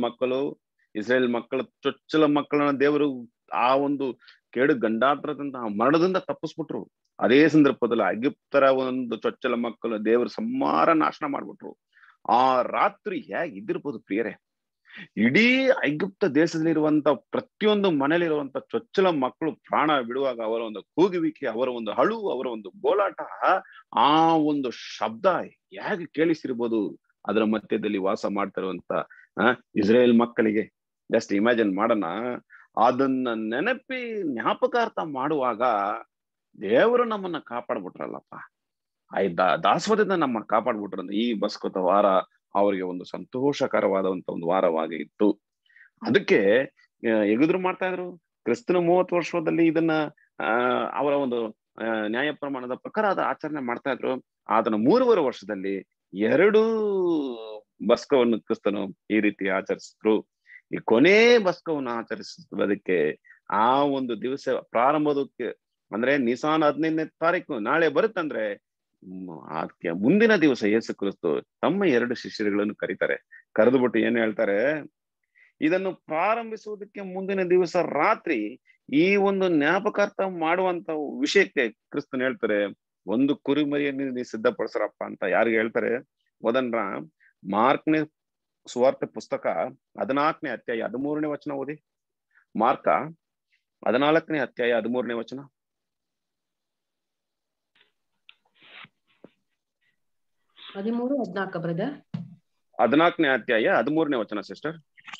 ಮಕ್ಕಳ ಚೊಚ್ಚಲ ಮಕ್ಕಳನ್ನ ದೇವರು ಆ ಒಂದು ಕೇಡು ಗಂಡಾಂತರದಿಂದ, ಮರಣದಿಂದ ತಪ್ಪಿಸ್ಬಿಟ್ರು. ಅದೇ ಸಂದರ್ಭದಲ್ಲಿ ಐಗುಪ್ತರ ಒಂದು ಚೊಚ್ಚಲ ಮಕ್ಕಳು ದೇವರು ಸಂಹಾರ ನಾಶನ ಮಾಡ್ಬಿಟ್ರು. ಆ ರಾತ್ರಿ ಹೇಗೆ ಇದ್ದಿರ್ಬೋದು ಪ್ರಿಯರೇ? ಇಡೀ ಐಗುಪ್ತ ದೇಶದಲ್ಲಿರುವಂತ ಪ್ರತಿಯೊಂದು ಮನೇಲಿರುವಂತ ಚೊಚ್ಚಲ ಮಕ್ಕಳು ಪ್ರಾಣ ಬಿಡುವಾಗ ಅವರ ಒಂದು ಕೂಗುವಿಕೆ, ಅವರ ಒಂದು ಅಳು, ಅವರ ಒಂದು ಗೋಲಾಟ, ಆ ಒಂದು ಶಬ್ದ ಹೇಗೆ ಕೇಳಿಸಿರ್ಬೋದು ಅದರ ಮಧ್ಯದಲ್ಲಿ ವಾಸ ಮಾಡ್ತಿರುವಂತ ಇಸ್ರೇಲ್ ಮಕ್ಕಳಿಗೆ. ಜಸ್ಟ್ ಇಮ್ಯಾಜಿನ್ ಮಾಡೋಣ. ಅದನ್ನ ಜ್ಞಾಪಕಾರ್ಥ ಮಾಡುವಾಗ ದೇವರು ನಮ್ಮನ್ನ ಕಾಪಾಡ್ಬಿಟ್ರಲ್ಲಪ್ಪ, ದಾಸವಾದದಿಂದ ನಮ್ಮನ್ನ ಕಾಪಾಡ್ಬಿಟ್ರು. ಈ ಬಸ್ಕೊತ ವಾರ ಅವರಿಗೆ ಒಂದು ಸಂತೋಷಕರವಾದಂತ ಒಂದು ವಾರವಾಗಿ ಇತ್ತು. ಅದಕ್ಕೆ ಯೆಹೂದ್ಯರು ಮಾಡ್ತಾ ಇದ್ರು. ಕ್ರಿಸ್ತನ 30 ವರ್ಷದಲ್ಲಿ ಇದನ್ನ ಅವರ ಒಂದು ನ್ಯಾಯ ಪ್ರಮಾಣದ ಪ್ರಕಾರ ಅದ ಆಚರಣೆ ಮಾಡ್ತಾ ಇದ್ರು. ಆತನ 3.5 ವರ್ಷದಲ್ಲಿ 2 ಬಸ್ಕವನ್ನು ಕ್ರಿಸ್ತನು ಈ ರೀತಿ ಆಚರಿಸಿದ್ರು. ಈ ಕೊನೆ ಬಸ್ಕವನ್ನು ಆಚರಿಸುವುದಕ್ಕೆ ಆ ಒಂದು ದಿವಸ ಪ್ರಾರಂಭದಕ್ಕೆ ಅಂದ್ರೆ ನಿಸಾನ್ 15ನೇ ತಾರೀಕು ನಾಳೆ ಬರುತ್ತಂದ್ರೆ ಅದಕ್ಕೆ ಮುಂದಿನ ದಿವಸ ಯೇಸು ಕ್ರಿಸ್ತು ತಮ್ಮ 2 ಶಿಷ್ಯರುಗಳನ್ನು ಕರೀತಾರೆ. ಕರೆದುಬಿಟ್ಟು ಏನ್ ಹೇಳ್ತಾರೆ, ಇದನ್ನು ಪ್ರಾರಂಭಿಸುವುದಕ್ಕೆ ಮುಂದಿನ ದಿವಸ ರಾತ್ರಿ ಈ ಒಂದು ಜ್ಞಾಪಕಾರ್ಥ ಮಾಡುವಂತ ವಿಷಯಕ್ಕೆ ಕ್ರಿಸ್ತನ್ ಹೇಳ್ತಾರೆ, ಒಂದು ಕುರಿಮರಿಯನ್ನು ನೀವು ಸಿದ್ಧಪಡಿಸ್ರಪ್ಪ ಅಂತ ಯಾರಿಗೆ ಹೇಳ್ತಾರೆ? ಓದನ್ರ ಮಾರ್ಕ್ನೇ ಸುವಾರ್ತೆ ಪುಸ್ತಕ 14ನೇ ಅಧ್ಯಾಯ 13ನೇ ವಚನ ಓದಿ. ಮಾರ್ಕ 14ನೇ ಅಧ್ಯಾಯ 13ನೇ ವಚನ. 13-14 ಬ್ರದರ್. 14ನೇ ಅಧ್ಯಾಯ 13ನೇ ವಚನ ಸಿಸ್ಟರ್.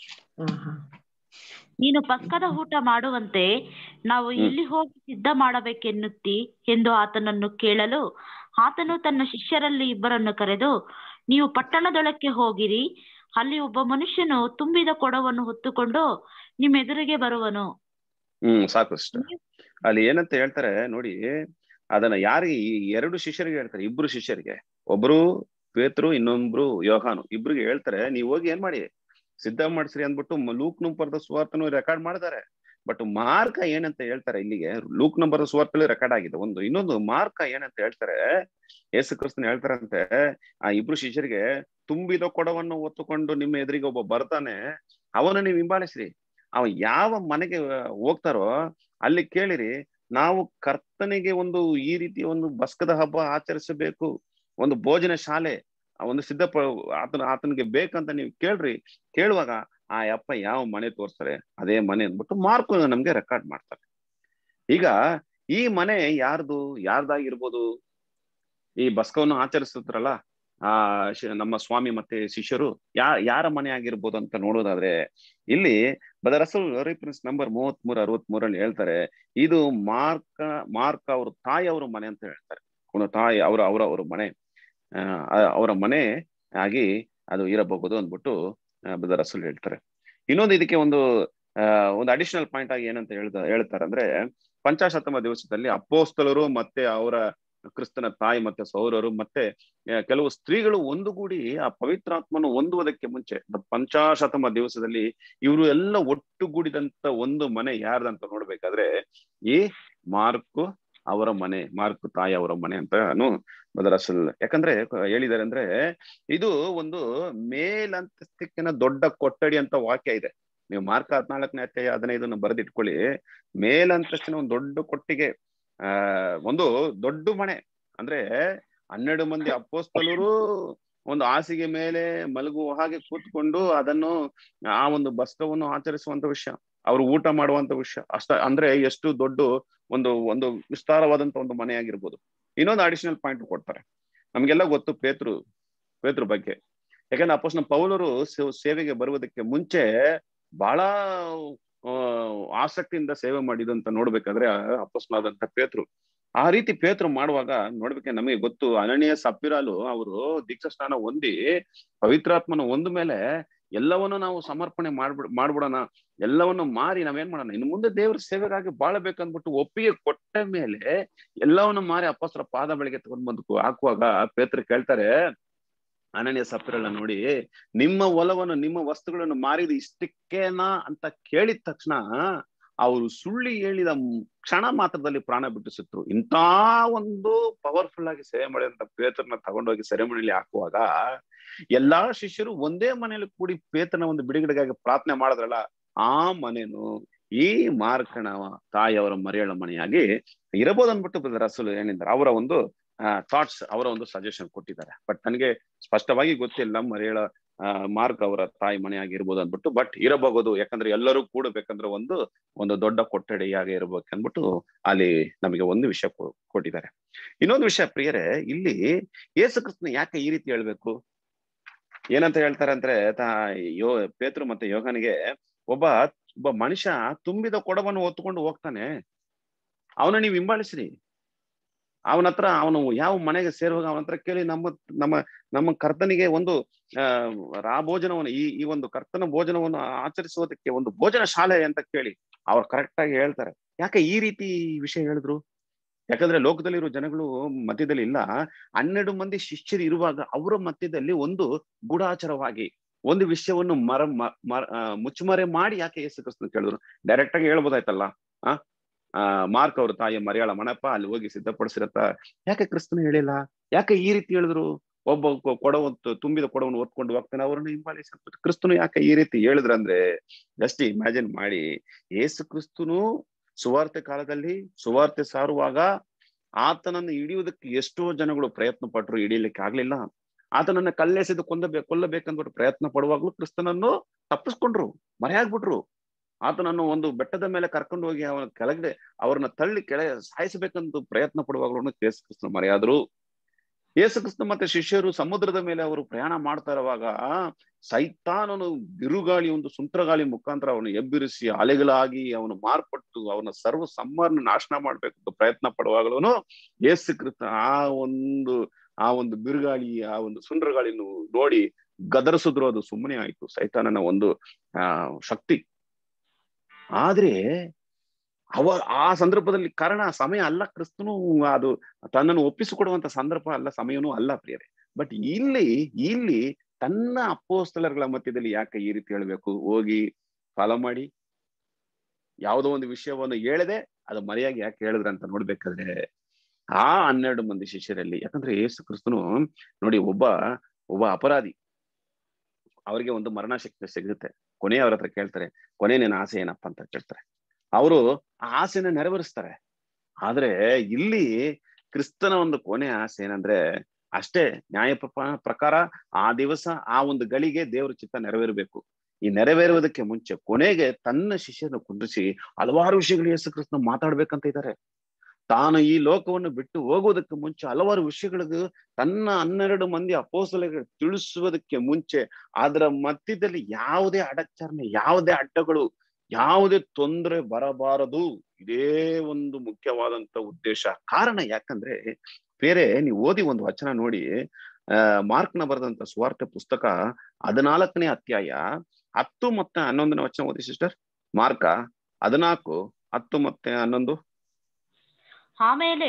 ನೀನು ಪಸ್ಕದ ಊಟ ಮಾಡುವಂತೆ ನಾವು ಇಲ್ಲಿ ಹೋಗಿ ಸಿದ್ಧ ಮಾಡಬೇಕೆನ್ನುತ್ತಿ ಎಂದು ಆತನನ್ನು ಕೇಳಲು, ಆತನು ತನ್ನ ಶಿಷ್ಯರಲ್ಲಿ 2 ಕರೆದು, ನೀವು ಪಟ್ಟಣದೊಳಕ್ಕೆ ಹೋಗಿರಿ, ಅಲ್ಲಿ ಒಬ್ಬ ಮನುಷ್ಯನು ತುಂಬಿದ ಕೊಡವನ್ನು ಹೊತ್ತುಕೊಂಡು ನಿಮ್ಮೆದುರಿಗೆ ಬರುವನು. ಸಾಕು ಸಿಸ್ಟರ್. ಅಲ್ಲಿ ಏನಂತ ಹೇಳ್ತಾರೆ ನೋಡಿ, ಅದನ್ನ ಯಾರಿಗೆ? ಈ 2 ಶಿಷ್ಯರಿಗೆ ಹೇಳ್ತಾರೆ, 2 ಶಿಷ್ಯರಿಗೆ, ಒಬ್ರು ಪೇತ್ರು, ಇನ್ನೊಬ್ರು ಯೋಹಾನು, ಇಬ್ರಿಗೆ ಹೇಳ್ತಾರೆ, ನೀವ್ ಹೋಗಿ ಏನ್ ಮಾಡಿ ಸಿದ್ಧ ಮಾಡಿಸ್ರಿ ಅಂದ್ಬಿಟ್ಟು ಲೂಕ್ ನಂಬರ್ದ ಸುವಾರ್ತನು ರೆಕಾರ್ಡ್ ಮಾಡಿದ್ದಾರೆ. ಬಟ್ ಮಾರ್ಕ ಏನಂತ ಹೇಳ್ತಾರೆ ಇಲ್ಲಿಗೆ? ಲೂಕ್ ನಂಬರ್ದ ಸುವಾರ್ತಲ್ಲಿ ರೆಕಾರ್ಡ್ ಆಗಿದೆ ಒಂದು. ಇನ್ನೊಂದು ಮಾರ್ಕ ಏನಂತ ಹೇಳ್ತಾರೆ, ಯೇಸು ಕ್ರಿಸ್ತನ್ ಹೇಳ್ತಾರಂತೆ ಆ 2 ಶಿಷ್ಯರಿಗೆ, ತುಂಬಿದ ಕೊಡವನ್ನು ಹೊತ್ತುಕೊಂಡು ನಿಮ್ಮ ಎದುರಿಗೆ ಒಬ್ಬ ಬರ್ತಾನೆ, ಅವನು ನೀವು ಹಿಂಬಾಲಿಸ್ರಿ. ಅವ ಯಾವ ಮನೆಗೆ ಹೋಗ್ತಾರೋ ಅಲ್ಲಿ ಕೇಳಿರಿ, ನಾವು ಕರ್ತನಿಗೆ ಒಂದು ಈ ರೀತಿಯ ಒಂದು ಬಸ್ಕದ ಹಬ್ಬ ಆಚರಿಸಬೇಕು, ಒಂದು ಭೋಜನ ಶಾಲೆ ಒಂದು ಆತನಿಗೆ ಬೇಕಂತ ನೀವು ಕೇಳ್ರಿ. ಕೇಳುವಾಗ ಆ ಅಪ್ಪ ಯಾವ ಮನೆ ತೋರಿಸ್ತಾರೆ ಅದೇ ಮನೆ ಅಂದ್ಬಿಟ್ಟು ಮಾರ್ಕು ನಮ್ಗೆ ರೆಕಾರ್ಡ್ ಮಾಡ್ತಾರೆ. ಈಗ ಈ ಮನೆ ಯಾರ್ದಾಗಿರ್ಬೋದು? ಈ ಬಸ್ಕವನ್ನು ಆಚರಿಸುತ್ತಾರಲ್ಲ ನಮ್ಮ ಸ್ವಾಮಿ ಮತ್ತೆ ಶಿಷ್ಯರು, ಯಾರ ಮನೆ ಆಗಿರ್ಬೋದು ಅಂತ ನೋಡೋದಾದ್ರೆ, ಇಲ್ಲಿ ಬದರಸಲ್ ರೆಫರೆನ್ಸ್ ನಂಬರ್ 3363 ಹೇಳ್ತಾರೆ, ಇದು ಮಾರ್ಕ ಅವ್ರ ತಾಯಿ ಅವ್ರ ಮನೆ ಅಂತ ಹೇಳ್ತಾರೆ. ತಾಯಿ ಅವರ ಮನೆ, ಅವರ ಮನೆ ಆಗಿ ಅದು ಇರಬಹುದು ಅಂದ್ಬಿಟ್ಟು ಬದರಸಲ್ ಹೇಳ್ತಾರೆ. ಇನ್ನೊಂದು ಇದಕ್ಕೆ ಒಂದು ಅಡಿಷನಲ್ ಪಾಯಿಂಟ್ ಆಗಿ ಏನಂತ ಹೇಳ್ತಾರೆ ಅಂದ್ರೆ, ಪಂಚಾಶತಮ ದಿವಸದಲ್ಲಿ ಅಪೋಸ್ತಲರು ಮತ್ತೆ ಅವರ ಕ್ರಿಸ್ತನ ತಾಯಿ ಮತ್ತೆ ಸೌರರು ಮತ್ತೆ ಕೆಲವು ಸ್ತ್ರೀಗಳು ಒಂದುಗೂಡಿ ಆ ಪವಿತ್ರಾತ್ಮನು ಹೊಂದುವುದಕ್ಕೆ ಮುಂಚೆ ಪಂಚಾಶತಮ ದಿವಸದಲ್ಲಿ ಇವರು ಎಲ್ಲ ಒಟ್ಟುಗೂಡಿದಂತ ಒಂದು ಮನೆ ಯಾರ್ದಂತ ನೋಡ್ಬೇಕಾದ್ರೆ ಈ ಮಾರ್ಕು ಅವರ ಮನೆ, ಮಾರ್ಕು ತಾಯಿ ಅವರ ಮನೆ ಅಂತಾನು ಬದರಸಲ್ ಯಾಕಂದ್ರೆ ಹೇಳಿದ್ದಾರೆ. ಅಂದ್ರೆ ಇದು ಒಂದು ಮೇಲಂತಸ್ತಿಕ್ಕಿನ ದೊಡ್ಡ ಕೊಠಡಿ ಅಂತ ವಾಕ್ಯ ಇದೆ. ನೀವು ಮಾರ್ಕ 14ನೇ ಅಧ್ಯಾಯ 15 ಬರೆದಿಟ್ಕೊಳ್ಳಿ. ಮೇಲಂತಸ್ತಿನ ಒಂದು ದೊಡ್ಡ ಕೊಟ್ಟಿಗೆ, ಒಂದು ದೊಡ್ಡ ಮನೆ. ಅಂದ್ರೆ 12 ಮಂದಿ ಅಪೊಸ್ತಲರು ಒಂದು ಹಾಸಿಗೆ ಮೇಲೆ ಮಲಗುವ ಹಾಗೆ ಕೂತ್ಕೊಂಡು ಅದನ್ನು ಆ ಒಂದು ಬಸ್ಕವನ್ನು ಆಚರಿಸುವಂತ ವಿಷಯ, ಅವರು ಊಟ ಮಾಡುವಂತ ವಿಷಯ ಅಂದ್ರೆ ಎಷ್ಟು ದೊಡ್ಡ ಒಂದು ವಿಸ್ತಾರವಾದಂತ ಒಂದು ಮನೆ ಆಗಿರ್ಬೋದು. ಇನ್ನೊಂದು ಅಡಿಷನಲ್ ಪಾಯಿಂಟ್ ಕೊಡ್ತಾರೆ. ನಮ್ಗೆಲ್ಲ ಗೊತ್ತು ಪೇತ್ರ ಬಗ್ಗೆ. ಯಾಕಂದ್ರೆ ಅಪೊಸ್ತಲ ಪೌಲರು ಸೇವೆಗೆ ಬರುವುದಕ್ಕೆ ಮುಂಚೆ ಬಹಳ ಆಸಕ್ತಿಯಿಂದ ಸೇವೆ ಮಾಡಿದಂತ ನೋಡ್ಬೇಕಾದ್ರೆ ಅಪೊಸ್ತಲನಾದಂತ ಪೇತ್ರ, ಆ ರೀತಿ ಪೇತ್ರ ಮಾಡುವಾಗ ನೋಡ್ಬೇಕೆ ನಮಗೆ ಗೊತ್ತು, ಅನನೀಯ ಸಪ್ಪಿರಾಲು ಅವರು ದೀಕ್ಷಾಸ್ನಾನ ಹೊಂದಿ ಪವಿತ್ರಾತ್ಮನ ಹೊಂದ ಮೇಲೆ ಎಲ್ಲವನ್ನು ನಾವು ಸಮರ್ಪಣೆ ಮಾಡ್ಬಿಡೋಣ, ಎಲ್ಲವನ್ನು ಮಾರಿ ನಾವೇನ್ ಮಾಡೋಣ, ಇನ್ನು ಮುಂದೆ ದೇವರ ಸೇವೆಗಾಗಿ ಬಾಳಬೇಕಂದ್ಬಿಟ್ಟು ಒಪ್ಪಿಗೆ ಕೊಟ್ಟ ಮೇಲೆ ಎಲ್ಲವನ್ನು ಮಾರಿ ಅಪೊಸ್ತಲರ ಪಾದ ಬಳಿಗೆ ತಗೊಂಡ್ ಬಂದು ಹಾಕುವಾಗ ಪೇತ್ರ ಕೇಳ್ತಾರೆ, ಅನನೀಯ ಸಪ್ಪಿರಲ್ಲ ನೋಡಿ, ನಿಮ್ಮ ಹೊಲವನ್ನು ನಿಮ್ಮ ವಸ್ತುಗಳನ್ನು ಮಾರಿದ ಇಷ್ಟಕ್ಕೇನಾ ಅಂತ ಕೇಳಿದ ತಕ್ಷಣ ಅವರು ಸುಳ್ಳಿ ಹೇಳಿದ ಕ್ಷಣ ಮಾತ್ರದಲ್ಲಿ ಪ್ರಾಣ ಬಿಟ್ಟು ಸಿಟ್ರು. ಇಂಥ ಒಂದು ಪವರ್ಫುಲ್ ಆಗಿ ಸೇವೆ ಮಾಡಿದಂತ ಪೇತ್ರನ ತಗೊಂಡೋಗಿ ಸೆರೆಮನಿಲಿ ಹಾಕುವಾಗ ಎಲ್ಲಾ ಶಿಷ್ಯರು ಒಂದೇ ಮನೆಯಲ್ಲಿ ಕೂಡಿ ಪೇತ್ರನ ಒಂದು ಬಿಡುಗಡೆಗಾಗಿ ಪ್ರಾರ್ಥನೆ ಮಾಡಿದ್ರಲ್ಲ, ಆ ಮನೆನು ಈ ಮಾರ್ಕನ ತಾಯಿಯವರ ಮರಿಯಳ ಮನೆಯಾಗಿ ಇರಬಹುದು ಅಂದ್ಬಿಟ್ಟು ರಸೂಲ್ ಏನಿದ್ದಾರೆ ಅವರ ಒಂದು ಥಾಟ್ಸ್, ಅವರ ಒಂದು ಸಜೆಷನ್ ಕೊಟ್ಟಿದ್ದಾರೆ. ಬಟ್ ನನಗೆ ಸ್ಪಷ್ಟವಾಗಿ ಗೊತ್ತಿಲ್ಲ ಮರಿಯಳ ಮಾರ್ಕ್ ಅವರ ತಾಯಿ ಮನೆ ಆಗಿರ್ಬೋದು ಅಂದ್ಬಿಟ್ಟು, ಬಟ್ ಇರಬಹುದು. ಯಾಕಂದ್ರೆ ಎಲ್ಲರೂ ಕೂಡಬೇಕಂದ್ರೆ ಒಂದು ದೊಡ್ಡ ಕೊಠಡಿಯಾಗಿ ಇರ್ಬೇಕು ಅಂದ್ಬಿಟ್ಟು ಅಲ್ಲಿ ನಮಗೆ ಒಂದು ವಿಷಯ ಕೊಟ್ಟಿದ್ದಾರೆ. ಇನ್ನೊಂದು ವಿಷಯ ಪ್ರಿಯರೇ, ಇಲ್ಲಿ ಯೇಸು ಕ್ರಿಸ್ತನ ಯಾಕೆ ಈ ರೀತಿ ಹೇಳ್ಬೇಕು? ಏನಂತ ಹೇಳ್ತಾರೆ ಅಂದ್ರೆ, ಪೇತ್ರ ಮತ್ತೆ ಯೋಹಾನಿಗೆ ಒಬ್ಬ ಮನುಷ್ಯ ತುಂಬಿದ ಕೊಡವನ್ನು ಹೊತ್ಕೊಂಡು ಹೋಗ್ತಾನೆ, ಅವನ ನೀವು ಹಿಂಬಾಲಿಸ್ರಿ, ಅವನ ಹತ್ರ ಅವನು ಯಾವ ಮನೆಗೆ ಸೇರುವಾಗ ಅವನ ಹತ್ರ ಕೇಳಿ, ನಮ್ಮ ಕರ್ತನಿಗೆ ಒಂದು ಭೋಜನವನ್ನು ಈ ಒಂದು ಕರ್ತನ ಭೋಜನವನ್ನು ಆಚರಿಸುವುದಕ್ಕೆ ಒಂದು ಭೋಜನ ಶಾಲೆ ಅಂತ ಕೇಳಿ ಅವ್ರು ಕರೆಕ್ಟ್ ಆಗಿ ಹೇಳ್ತಾರೆ. ಯಾಕೆ ಈ ರೀತಿ ವಿಷಯ ಹೇಳಿದ್ರು? ಯಾಕಂದ್ರೆ ಲೋಕದಲ್ಲಿರೋ ಜನಗಳು ಮಧ್ಯದಲ್ಲಿ ಇಲ್ಲ, 12 ಮಂದಿ ಶಿಷ್ಯರು ಇರುವಾಗ ಅವರ ಮಧ್ಯದಲ್ಲಿ ಒಂದು ಗೂಢಾಚಾರವಾಗಿ ಒಂದು ವಿಷಯವನ್ನು ಮುಚ್ಚುಮರೆ ಮಾಡಿ ಯಾಕೆ ಯೇಸು ಕ್ರಿಸ್ತನ ಕೇಳಿದ್ರು? ಡೈರೆಕ್ಟ್ ಆಗಿ ಹೇಳ್ಬೋದಾಯ್ತಲ್ಲ. ಮಾರ್ಕ್ ಅವ್ರ ತಾಯಿ ಮರಿಯಾಳ ಮಣಪ್ಪ ಅಲ್ಲಿ ಹೋಗಿ ಸಿದ್ಧಪಡಿಸಿರತ್ತ, ಯಾಕೆ ಕ್ರಿಸ್ತನ ಹೇಳಿಲ್ಲ? ಯಾಕೆ ಈ ರೀತಿ ಹೇಳಿದ್ರು? ಒಬ್ಬ ತುಂಬಿದ ಕೊಡವನ್ನು ಹೊತ್ಕೊಂಡು ಹೋಗ್ತಾನೆ, ಅವ್ರನ್ನ ಹಿಂಬಾಲಿಸಿ. ಕ್ರಿಸ್ತನು ಯಾಕೆ ಈ ರೀತಿ ಹೇಳಿದ್ರಂದ್ರೆ, ಜಸ್ಟ್ ಇಮ್ಯಾಜಿನ್ ಮಾಡಿ, ಯೇಸು ಕ್ರಿಸ್ತನು ಸುವಾರ್ತೆ ಕಾಲದಲ್ಲಿ ಸುವಾರ್ತೆ ಸಾರುವಾಗ ಆತನನ್ನು ಹಿಡಿಯುವುದಕ್ಕೆ ಎಷ್ಟೋ ಜನಗಳು ಪ್ರಯತ್ನ ಪಟ್ಟರು, ಹಿಡಿಯಲಿಕ್ಕೆ ಆಗ್ಲಿಲ್ಲ. ಆತನನ್ನ ಕಲ್ಲೆಸೆದು ಕೊಲ್ಲಬೇಕಂದ್ಬಿಟ್ಟು ಪ್ರಯತ್ನ ಪಡುವಾಗ್ಲೂ ಕ್ರಿಸ್ತನನ್ನು ತಪ್ಪಿಸ್ಕೊಂಡ್ರು, ಮರೆಯಾಗ್ಬಿಟ್ರು. ಆತನನ್ನು ಒಂದು ಬೆಟ್ಟದ ಮೇಲೆ ಕರ್ಕೊಂಡು ಹೋಗಿ ಅವನ ಕೆಳಗಡೆ ಅವ್ರನ್ನ ತಳ್ಳಿ ಕೆಳಗೆ ಸಾಯಿಸಬೇಕಂತ ಪ್ರಯತ್ನ ಪಡುವಾಗ್ಲೂ ಯೇಸು ಕ್ರಿಸ್ತನ ಮರೆಯಾದ್ರು. ಯೇಸು ಕ್ರಿಸ್ತ ಮತ್ತೆ ಶಿಷ್ಯರು ಸಮುದ್ರದ ಮೇಲೆ ಅವರು ಪ್ರಯಾಣ ಮಾಡ್ತಾ ಇರುವಾಗ ಸೈತಾನನು ಬಿರುಗಾಳಿ, ಒಂದು ಸುಂಟರಗಾಳಿ ಮುಖಾಂತರ ಅವನು ಎಬ್ಬಿರಿಸಿ ಅಲೆಗಳಾಗಿ ಅವನು ಮಾರ್ಪಟ್ಟು ಅವನ ಸರ್ವ ಸಂಹಾರನ ನಾಶನ ಮಾಡ್ಬೇಕಂತ ಪ್ರಯತ್ನ ಪಡುವಾಗಲೂ ಯೇಸು ಕ್ರಿಸ್ತ ಆ ಒಂದು ಬಿರುಗಾಳಿ, ಆ ಒಂದು ಸುಂಟರಗಾಳಿಯನ್ನು ನೋಡಿ ಗದರಿಸಿದ್ರು. ಅದು ಸುಮ್ಮನೆ ಆಯ್ತು, ಸೈತಾನನ ಒಂದು ಶಕ್ತಿ. ಆದ್ರೆ ಆ ಸಂದರ್ಭದಲ್ಲಿ ಕಾರಣ ಸಮಯ ಅಲ್ಲ, ಕ್ರಿಸ್ತನು ಅದು ತನ್ನನ್ನು ಒಪ್ಪಿಸಿಕೊಡುವಂತ ಸಂದರ್ಭ ಅಲ್ಲ, ಸಮಯನೂ ಅಲ್ಲ ಪ್ರಿಯರೇ. ಬಟ್ ಇಲ್ಲಿ ತನ್ನ ಅಪೊಸ್ತಲರುಗಳ ಮಧ್ಯದಲ್ಲಿ ಯಾಕೆ ಈ ರೀತಿ ಹೇಳ್ಬೇಕು? ಹೋಗಿ ಫಾಲೋ ಮಾಡಿ, ಯಾವುದೋ ಒಂದು ವಿಷಯವನ್ನು ಹೇಳದೆ ಅದು ಮರೆಯಾಗಿ ಯಾಕೆ ಹೇಳಿದ್ರಂತ ನೋಡ್ಬೇಕಾದ್ರೆ, ಆ 12 ಮಂದಿ ಶಿಷ್ಯರಲ್ಲಿ, ಯಾಕಂದ್ರೆ ಯೇಸು ಕ್ರಿಸ್ತನು ನೋಡಿ, ಒಬ್ಬ ಅಪರಾಧಿ, ಅವರಿಗೆ ಒಂದು ಮರಣ ಶಿಕ್ಷೆ ಸಿಗುತ್ತೆ. ಕೊನೆ ಅವ್ರ ಹತ್ರ ಕೇಳ್ತಾರೆ, ಕೊನೆ ನಿನ್ನ ಆಸೆ ಏನಪ್ಪ ಅಂತ ಕೇಳ್ತಾರೆ. ಅವರು ಆ ಆಸೆನ ನೆರವೇರಿಸ್ತಾರೆ. ಆದ್ರೆ ಇಲ್ಲಿ ಕ್ರಿಸ್ತನ ಒಂದು ಕೊನೆ ಆಸೆ ಏನಂದ್ರೆ, ಅಷ್ಟೇ ನ್ಯಾಯ ಪ್ರಕಾರ ಆ ದಿವಸ ಆ ಒಂದು ಗಳಿಗೆ ದೇವರ ಚಿತ್ತ ನೆರವೇರಬೇಕು. ಈ ನೆರವೇರುವುದಕ್ಕೆ ಮುಂಚೆ ಕೊನೆಗೆ ತನ್ನ ಶಿಷ್ಯರನ್ನು ಕುಂದಿರಿಸಿ ಹಲವಾರು ವಿಷಯಗಳು ಯೇಸು ಕ್ರಿಸ್ತನ ಮಾತಾಡ್ಬೇಕಂತ ಇದ್ದಾರೆ. ತಾನು ಈ ಲೋಕವನ್ನು ಬಿಟ್ಟು ಹೋಗುವುದಕ್ಕೆ ಮುಂಚೆ ಹಲವಾರು ವಿಷಯಗಳಿಗೂ ತನ್ನ 12 ಮಂದಿ ಅಪೊಸ್ತಲರಿಗೆ ತಿಳಿಸುವುದಕ್ಕೆ ಮುಂಚೆ ಅದರ ಮಧ್ಯದಲ್ಲಿ ಯಾವುದೇ ಅಡಚಣೆ, ಯಾವುದೇ ಅಡ್ಡಗಳು, ಯಾವುದೇ ತೊಂದರೆ ಬರಬಾರದು. ಇದೇ ಒಂದು ಮುಖ್ಯವಾದಂತ ಉದ್ದೇಶ. ಕಾರಣ ಯಾಕಂದ್ರೆ ಬೇರೆ ನೀವು ಓದಿ ಒಂದು ವಚನ ನೋಡಿ, ಮಾರ್ಕ್ನ ಬರೆದಂತ ಸುವಾರ್ತೆ ಪುಸ್ತಕ 14ನೇ ಅಧ್ಯಾಯ 10 ಮತ್ತೆ 11ನೇ ವಚನ ಓದಿ ಸಿಸ್ಟರ್. ಮಾರ್ಕ 14, 10 ಮತ್ತೆ 11. ಆಮೇಲೆ